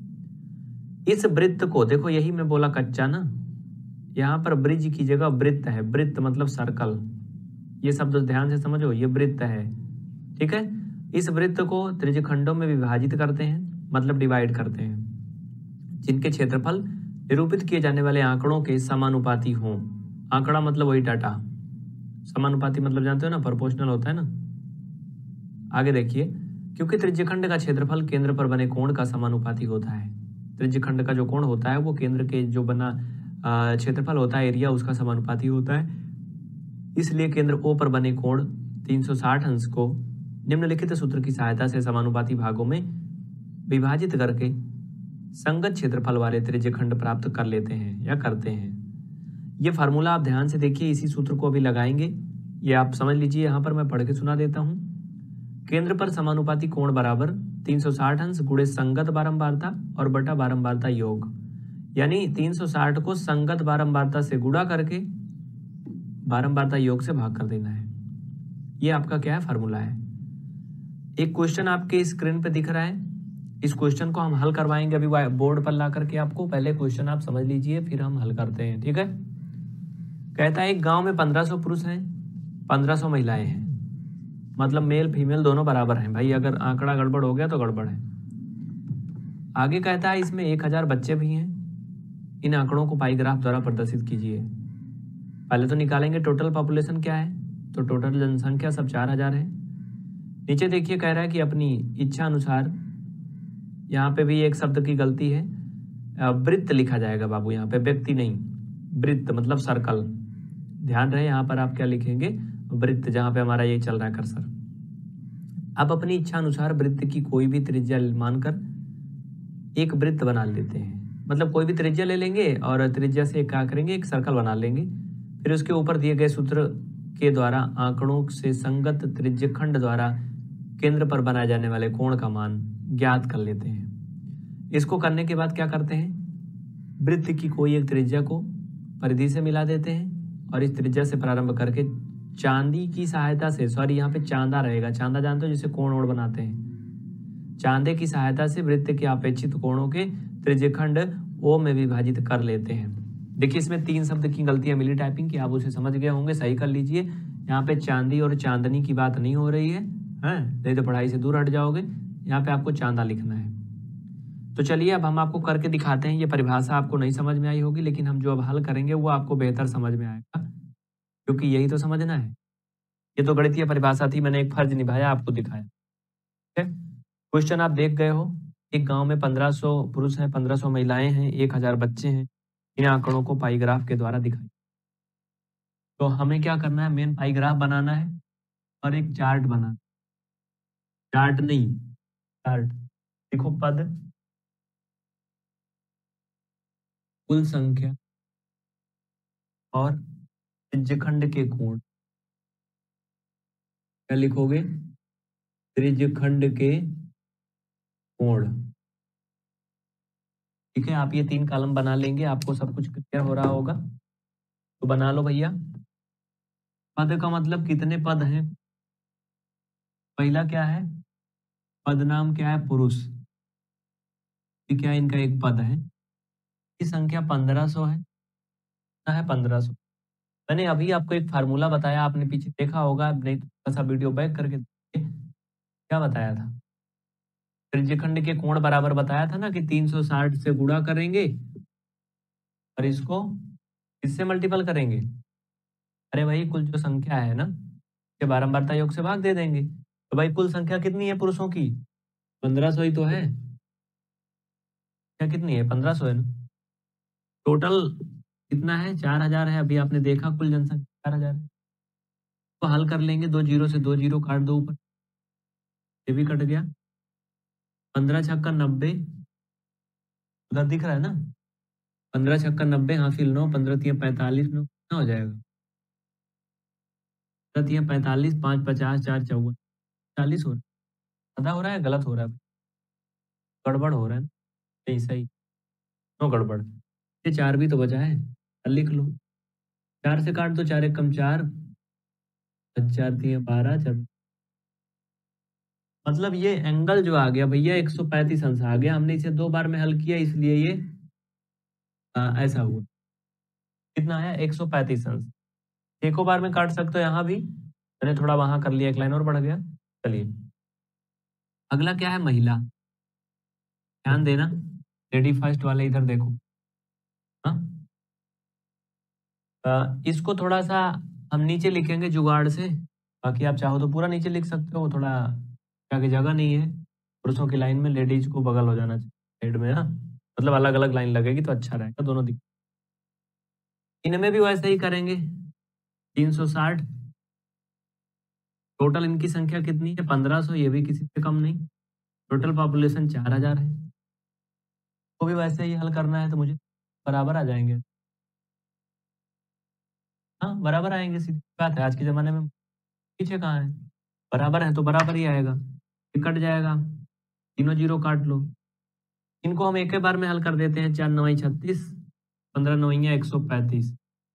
इस वृत्त को देखो, यही मैं बोला कच्चा ना, यहाँ पर ब्रिज की जगह वृत्त है, वृत्त मतलब सर्कल, ये शब्द ध्यान से समझो, ये वृत्त है, ठीक है। इस वृत्त को त्रिज्यखंडों में विभाजित करते हैं, मतलब डिवाइड करते हैं, जिनके क्षेत्रफल निरूपित किए जाने वाले आंकड़ों के समानुपाती हों। आंकड़ा मतलब वही डाटा, समानुपाती मतलब जानते हो ना, प्रोपोर्शनल होता है ना। आगे देखिए, क्योंकि त्रिज्यखंड का क्षेत्रफल केंद्र पर बने कोण का समानुपाती होता है। त्रिज्यखंड का जो कोण होता है वो केंद्र के जो बना क्षेत्रफल होता है, एरिया, उसका समानुपाती होता है। इसलिए केंद्र ओ पर बने कोण 360 अंश को निम्नलिखित सूत्र की सहायता से समानुपाती भागों में विभाजित करके संगत क्षेत्रफल वाले त्रिज्यखंड प्राप्त कर लेते हैं या करते हैं। ये फार्मूला आप ध्यान से देखिए, इसी सूत्र को अभी लगाएंगे, ये आप समझ लीजिए। यहाँ पर मैं पढ़ के सुना देता हूँ। केंद्र पर समानुपाती कोण बराबर 360 अंश गुणे संगत बारंबारता और बटा बारंबारता योग, यानी 360 को संगत बारंबारता से गुणा करके बारंबारता योग से भाग कर देना है। ये आपका क्या है, फार्मूला है। एक क्वेश्चन आपके स्क्रीन पे दिख रहा है, इस क्वेश्चन को हम हल करवाएंगे अभी बोर्ड पर ला करके आपको। पहले क्वेश्चन आप समझ लीजिए, फिर हम हल करते हैं, ठीक है। कहता है एक गांव में 1500 पुरुष हैं, 1500 महिलाएं हैं, मतलब मेल फीमेल दोनों बराबर हैं। भाई अगर आंकड़ा गड़बड़ हो गया तो गड़बड़ है। आगे कहता है इसमें 1000 बच्चे भी हैं। इन आंकड़ों को पाई ग्राफ द्वारा प्रदर्शित कीजिए। पहले तो निकालेंगे टोटल पॉपुलेशन क्या है, तो टोटल जनसंख्या सब 4000 है। नीचे देखिए, कह रहा है कि अपनी इच्छा अनुसार, यहाँ पे भी एक शब्द की गलती है, वृत्त लिखा जाएगा बाबू, यहाँ पे व्यक्ति नहीं, वृत्त मतलब सर्कल। ध्यान रहे यहाँ पर आप क्या लिखेंगे, वृत्त, जहाँ पे हमारा ये चल रहा है कर्सर। आप अपनी इच्छा अनुसार वृत्त की कोई भी त्रिज्या मानकर एक वृत्त बना लेते हैं। मतलब कोई भी त्रिज्या ले लेंगे और त्रिज्या से क्या करेंगे, एक सर्कल बना लेंगे। फिर उसके ऊपर दिए गए सूत्र के द्वारा आंकड़ों से संगत त्रिज्यखंड द्वारा केंद्र पर बनाए जाने वाले कोण का मान ज्ञात कर लेते हैं। इसको करने के बाद क्या करते हैं, वृत्त की कोई एक त्रिज्या को परिधि से मिला देते हैं और इस त्रिज्या से प्रारंभ करके चांदी की सहायता से, सॉरी यहाँ पे चांदा रहेगा, चांदा जानते हो जिसे कोण ओण बनाते हैं, चांदे की सहायता से वृत्त के अपेक्षित कोणों के त्रिज्यखंड ओ में विभाजित कर लेते हैं। देखिए इसमें 3 शब्द की गलतियां मिली टाइपिंग की, आप उसे समझ गए होंगे, सही कर लीजिए। यहाँ पे चांदी और चांदनी की बात नहीं हो रही है, नहीं तो पढ़ाई से दूर हट जाओगे। यहाँ पे आपको चांदा लिखना है। तो चलिए अब हम आपको करके दिखाते हैं। ये परिभाषा आपको नहीं समझ में आई होगी, लेकिन हम जो अब हल करेंगे वो आपको बेहतर समझ में आएगा, क्योंकि यही तो समझना है। ये तो गणितीय परिभाषा थी, मैंने एक फर्ज निभाया, आपको दिखाया। ठीक है, क्वेश्चन आप देख गए हो। एक गांव में 1500 पुरुष हैं, 1500 महिलाएं हैं, 1000 बच्चे हैं। इन आंकड़ों को पाई ग्राफ के द्वारा दिखाई। तो हमें क्या करना है, मेन पाई ग्राफ बनाना है और एक चार्ट बनाना, चार्ट नहीं चार्ट। देखो पद, कुल संख्या और त्रिज्यखंड के कोण। क्या लिखोगे, त्रिज्यखंड के कोण। ठीक है, आप ये 3 कॉलम बना लेंगे, आपको सब कुछ क्लियर हो रहा होगा। तो बना लो भैया। पद का मतलब कितने पद हैं। पहला क्या है, पद नाम क्या है, पुरुष। ये क्या है, इनका एक पद है। की संख्या 1500 है, कितना है 1500। मैंने अभी आपको एक फार्मूला बताया, आपने पीछे देखा होगा, नहीं तो थोड़ा सा वीडियो बैक करके देखिए। क्या बताया था, त्रिज्यखंड के कोण बराबर बताया था ना कि 360 से गुणा करेंगे और इसको किससे मल्टीपल करेंगे। अरे भाई कुल जो संख्या है ना, के बारंबारता योग से भाग दे देंगे। तो भाई कुल संख्या कितनी है पुरुषों की, 1500 ही तो है। क्या कितनी है, 1500 है ना। टोटल कितना है, 4000 है। अभी आपने देखा कुल जनसंख्या 4000 है। तो हल कर लेंगे, 2 जीरो से 2 जीरो काट दो ऊपर, ये भी कट गया। 15 छक्का 90, उधर दिख रहा है ना, 15 छक्का 90, हासिल 9, 15 तिया 45, 9 कितना हो जाएगा, 15 तिया 45, 5 50, 4 54, 40 हो रहा है। आधा हो रहा है, गलत हो रहा है, गड़बड़ हो रहा है ना। नहीं सही, नो गड़बड़। ये 4 भी तो बचा है, लिख लो। 4 से काट दो, 4 एक कम 4, 4 तिया 12, 4, मतलब ये एंगल जो आ गया भैया 135 अंश आ गया। हमने इसे 2 बार में हल किया, इसलिए ये ऐसा हुआ। कितना है, 135 अंश। एको बार में काट सकते हो, यहाँ भी मैंने थोड़ा वहां कर लिया, एक लाइन और बढ़ गया। चलिए अगला क्या है, महिला। ध्यान देना, लेडी फर्स्ट वाले इधर देखो। हाँ, इसको थोड़ा सा हम नीचे लिखेंगे जुगाड़ से, बाकी आप चाहो तो पूरा नीचे लिख सकते हो, थोड़ा आगे जगह नहीं है। पुरुषों की लाइन में लेडीज को बगल हो जाना चाहिए साइड में, हाँ मतलब अलग अलग लाइन लगेगी तो अच्छा रहेगा, दोनों दिख। इनमें भी वैसे ही करेंगे, 360। टोटल इनकी संख्या कितनी है, 1500, ये भी किसी से कम नहीं। टोटल पॉपुलेशन 4000 है। वो भी वैसे ही हल करना है, तो मुझे बराबर आ जाएंगे। हाँ बराबर आएंगे, सीधी बात है। आज के ज़माने में पीछे कहाँ है, बराबर है तो बराबर ही आएगा। ये कट जाएगा, तीनों जीरो काट लो। इनको हम एक ही बार में हल कर देते हैं। 4 9 36, 15 9 135।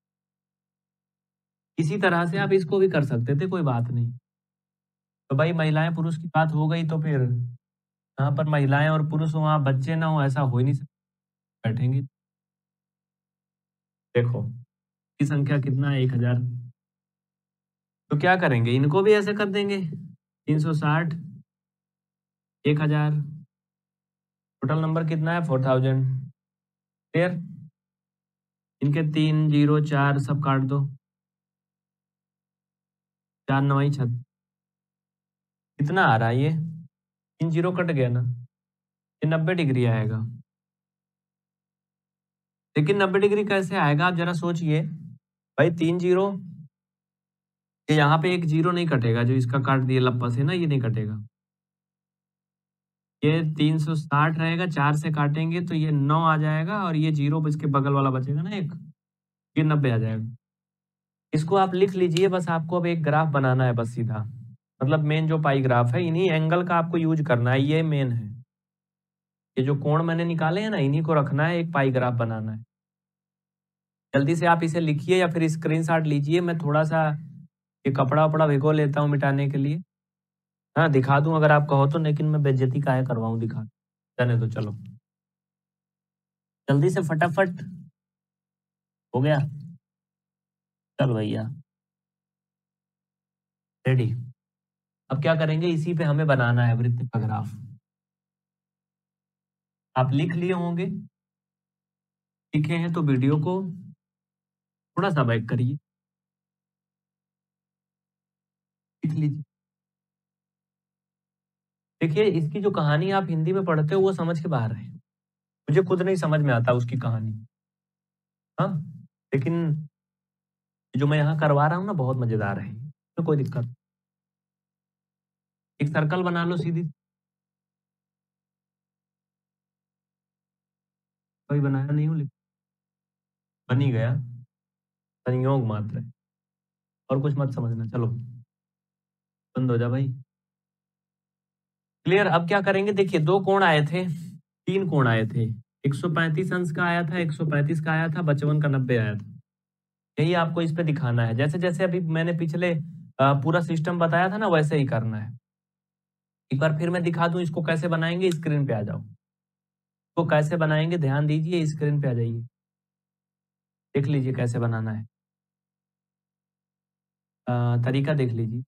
इसी तरह से आप इसको भी कर सकते थे, कोई बात नहीं। तो भाई महिलाएं पुरुष की बात हो गई, तो फिर यहाँ पर महिलाएं और पुरुष हो, वहाँ बच्चे ना हो, ऐसा हो ही नहीं सकता। बैठेंगे, देखो की संख्या कितना है, 1000। तो क्या करेंगे, इनको भी ऐसे कर देंगे, 360, 1000। टोटल नंबर कितना है, 4000। क्लियर, इनके 3 0 4 सब काट दो, 4 9 36। कितना आ रहा है ये, 3 जीरो कट गया ना, ये 90 डिग्री आएगा। लेकिन 90 डिग्री कैसे आएगा, आप जरा सोचिए भाई। 3 जीरो, ये यहाँ पे एक जीरो नहीं कटेगा, जो इसका काट दिया लप्पा से ना, ये नहीं कटेगा। ये 360 रहेगा, 4 से काटेंगे तो ये 9 आ जाएगा, और ये जीरो इसके बगल वाला बचेगा ना एक, ये 90 आ जाएगा। इसको आप लिख लीजिए, बस आपको अब एक ग्राफ बनाना है बस सीधा, मतलब मेन जो पाई ग्राफ है, इन्हीं एंगल का आपको यूज करना है, ये मेन है। ये जो कोण मैंने निकाले हैं ना, इन्हीं को रखना है, एक पाई ग्राफ बनाना है। जल्दी से आप इसे लिखिए या फिर स्क्रीनशॉट लीजिए, मैं थोड़ा सा ये कपड़ा-वपड़ा भिगो लेता हूँ मिटाने के लिए। हाँ, दिखा दूँ अगर आप कहो तो, लेकिन मैं बेइज्जती काहे करवाऊँ दिखा, रहने दो चलो। जल्दी से फटाफट, हो गया? चल भैया, रेडी। अब क्या करेंगे, इसी पे हमें बनाना है वृत्त का ग्राफ। आप लिख लिए होंगे, लिखे हैं तो वीडियो को थोड़ा सा बैक करिए, लिख लीजिए। देखिए, इसकी जो कहानी आप हिंदी में पढ़ते हो वो समझ के बाहर है। मुझे खुद नहीं समझ में आता उसकी कहानी। हाँ, लेकिन जो मैं यहाँ करवा रहा हूँ ना, बहुत मजेदार है, तो कोई दिक्कत। एक सर्कल बना लो सीधी, कोई बनाया नहीं हूँ, बन ही गया, संयोग मात्र है, और कुछ मत समझना। चलो बंद हो जा भाई। क्लियर? अब क्या करेंगे, देखिए 2 कोण आए थे, 3 कोण आए थे। 135 अंश का आया था, 135 का आया था, 55 का 90 आया था। यही आपको इस पे दिखाना है। जैसे-जैसे अभी मैंने पिछले पूरा सिस्टम बताया था ना, वैसे ही करना है। एक बार फिर मैं दिखा दूँ इसको कैसे बनाएँगे, स्क्रीन पे आ जाओ। इसको कैसे बनाएँगे ध्यान दीजिए, स्क्रीन पे आ जाइए। देख लीजिए कैसे बनाना है। तरीका देख लीजिए।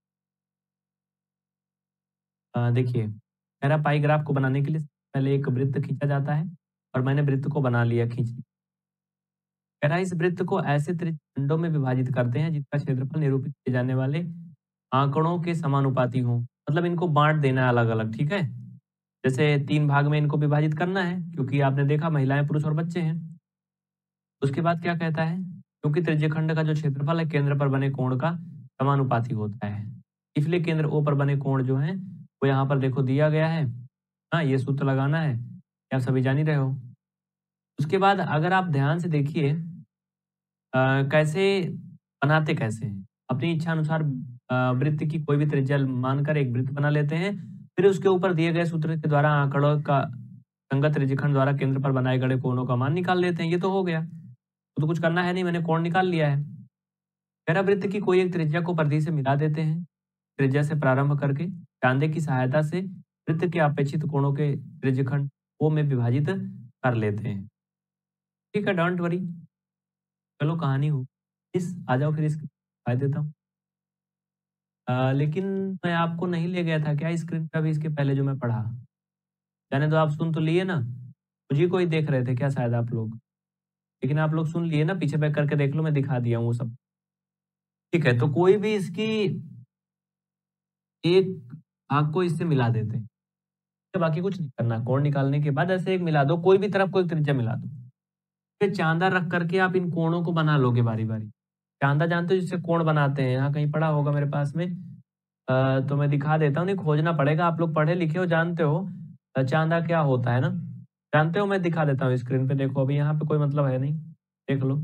देखिए, मेरा पाई ग्राफ को बनाने के लिए पहले एक वृत्त खींचा जाता है, और मैंने वृत्त को बना लिया, खींच लिया। कह रहा है इस वृत्त को ऐसे त्रिखंडों में विभाजित करते हैं जिसका क्षेत्रफल निरूपित किए जाने वाले आंकड़ों के समानुपाती हो। मतलब इनको बाँट देना है अलग-अलग, ठीक है? जैसे 3 भाग में इनको विभाजित करना है, क्योंकि आपने देखा महिलाएँ, पुरुष और बच्चे हैं। उसके बाद क्या कहता है? क्योंकि त्रिज्यखंड का जो क्षेत्रफल है केंद्र पर बने कोण का समानुपाती होता है। इसलिए केंद्र O पर बने कोण जो हैं, वो यहाँ पर देखो दिया गया है। हाँ, ये सूत्र लगाना है, ये आप सभी जान ही रहे हो। उसके बाद अगर आप ध्यान से देखिए कैसे बनाते कैसे हैं? अपनी इच्छा अनुसार वृत्त की कोई भी त्रिज्या मानकर एक वृत्त बना लेते हैं। फिर उसके ऊपर दिए गए सूत्र के द्वारा आंकड़ों का संगत त्रिज्यखंड द्वारा केंद्र पर बनाए गए कोणों का मान निकाल लेते हैं। ये तो हो गया। तो कुछ करना है नहीं, मैंने कोण निकाल लिया है। पैरावृत्त की कोई एक त्रिज्या को परिधि से मिला देते हैं। त्रिज्या से प्रारंभ करके चांदे की सहायता से वृत्त के अपेक्षित कोणों के त्रिज्यखंड O में विभाजित कर लेते हैं। ठीक है, डोंट वरी। चलो कहानी हो इस, आ जाओ फिर इसके दिखाई देता हूँ। लेकिन मैं आपको नहीं ले गया था क्या स्क्रीन पे अभी इसके पहले जो मैं पढ़ा? जाने दो, आप सुन तो लिए ना? मुझे को ही देख रहे थे क्या शायद आप लोग? लेकिन आप लोग सुन लिए ना, पीछे बैक करके देख लो, मैं दिखा दिया हूँ वो सब। ठीक है, तो कोई भी इसकी एक भाग को इससे मिला देते हैं। तो बाकी कुछ नहीं करना, कोण निकालने के बाद ऐसे एक मिला दो, कोई भी तरफ कोई त्रिज्या मिला दो। फिर चांदा रख करके आप इन कोणों को बना लोगे बारी-बारी। चांदा जानते हो जिससे कोण बनाते हैं, यहाँ कहीं पड़ा होगा मेरे पास में। तो मैं दिखा देता हूँ, नहीं खोजना पड़ेगा, आप लोग पढ़े लिखे हो, जानते हो चांदा क्या होता है ना? जानते हो, मैं दिखा देता हूँ स्क्रीन पे, देखो अभी यहाँ पे कोई मतलब है नहीं, देख लो।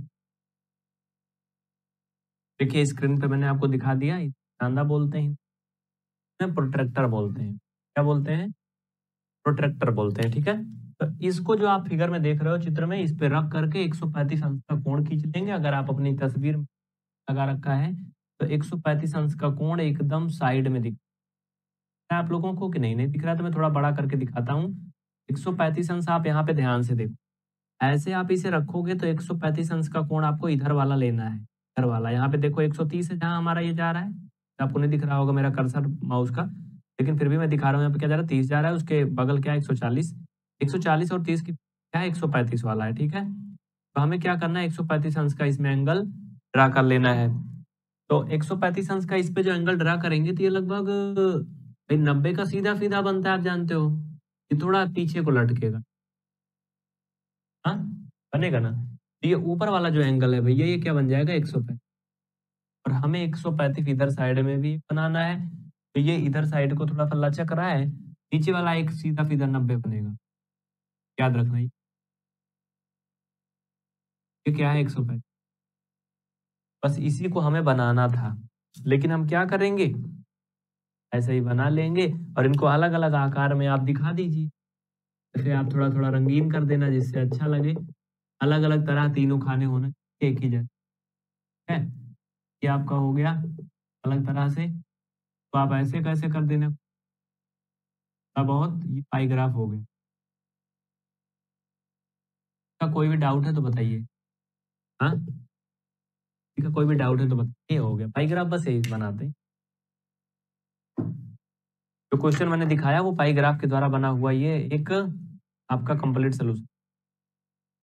देखिए स्क्रीन पे मैंने आपको दिखा दिया, चांदा बोलते हैं, प्रोट्रैक्टर बोलते हैं। क्या बोलते हैं? प्रोट्रैक्टर बोलते हैं, ठीक है? तो इसको जो आप फिगर में देख रहे हो चित्र में, इस पे रख करके 135 अंश का कोण खींच लेंगे। अगर आप अपनी तस्वीर में लगा रखा है, तो 135 अंश का कोण एकदम साइड में दिख रहा है आप लोगों को कि नहीं? नहीं दिख रहा है तो मैं थोड़ा बड़ा करके दिखाता हूँ। 135 अंश आप यहाँ पे ध्यान से देखो। ऐसे आप इसे रखोगे तो 135 अंश का कोण आपको इधर वाला लेना है, इधर वाला। यहाँ पे देखो 130 है जहाँ हमारा ये जा रहा है। आपको नहीं दिख रहा होगा मेरा कर्सर माउस का, लेकिन फिर भी मैं दिखा रहा हूँ यहाँ पे क्या जा रहा है, 30 जा रहा है, उसके बगल क्या है 140। 140 और 30 की क्या है, 135 वाला है, ठीक है? तो हमें क्या करना है, 135 अंश का इसमें एंगल ड्रा कर लेना है। तो 135 अंश का इस पे जो एंगल ड्रा करेंगे तो ये लगभग भाई 90 का सीधा-सीधा बनता है, आप जानते हो। ये थोड़ा पीछे को लटकेगा। हाँ? बनेगा ना। तो ये ऊपर वाला जो एंगल है भैया ये क्या बन जाएगा 135 और हमें 135 इधर साइड में भी बनाना है। तो ये इधर साइड को थोड़ा सा लचक रहा है, नीचे वाला एक सीधा सीधा 90 बनेगा। याद रखना ये क्या है 135। बस इसी को हमें बनाना था, लेकिन हम क्या करेंगे ऐसे ही बना लेंगे और इनको अलग अलग आकार में आप दिखा दीजिए। जैसे आप थोड़ा थोड़ा रंगीन कर देना जिससे अच्छा लगे। अलग अलग तरह तीनों खाने होने एक ही जैसे है। ये आपका हो गया अलग तरह से। तो आप ऐसे कैसे कर देना थोड़ा बहुत, ये पाई ग्राफ हो गया। का कोई भी डाउट है तो बताइए। हाँ, ठीक है, कोई भी डाउट है तो बताइए। ये हो गया पाई ग्राफ, बस यही बनाते हैं। जो क्वेश्चन मैंने दिखाया वो पाई ग्राफ के द्वारा बना हुआ ये एक आपका कंप्लीट सोल्यूशन।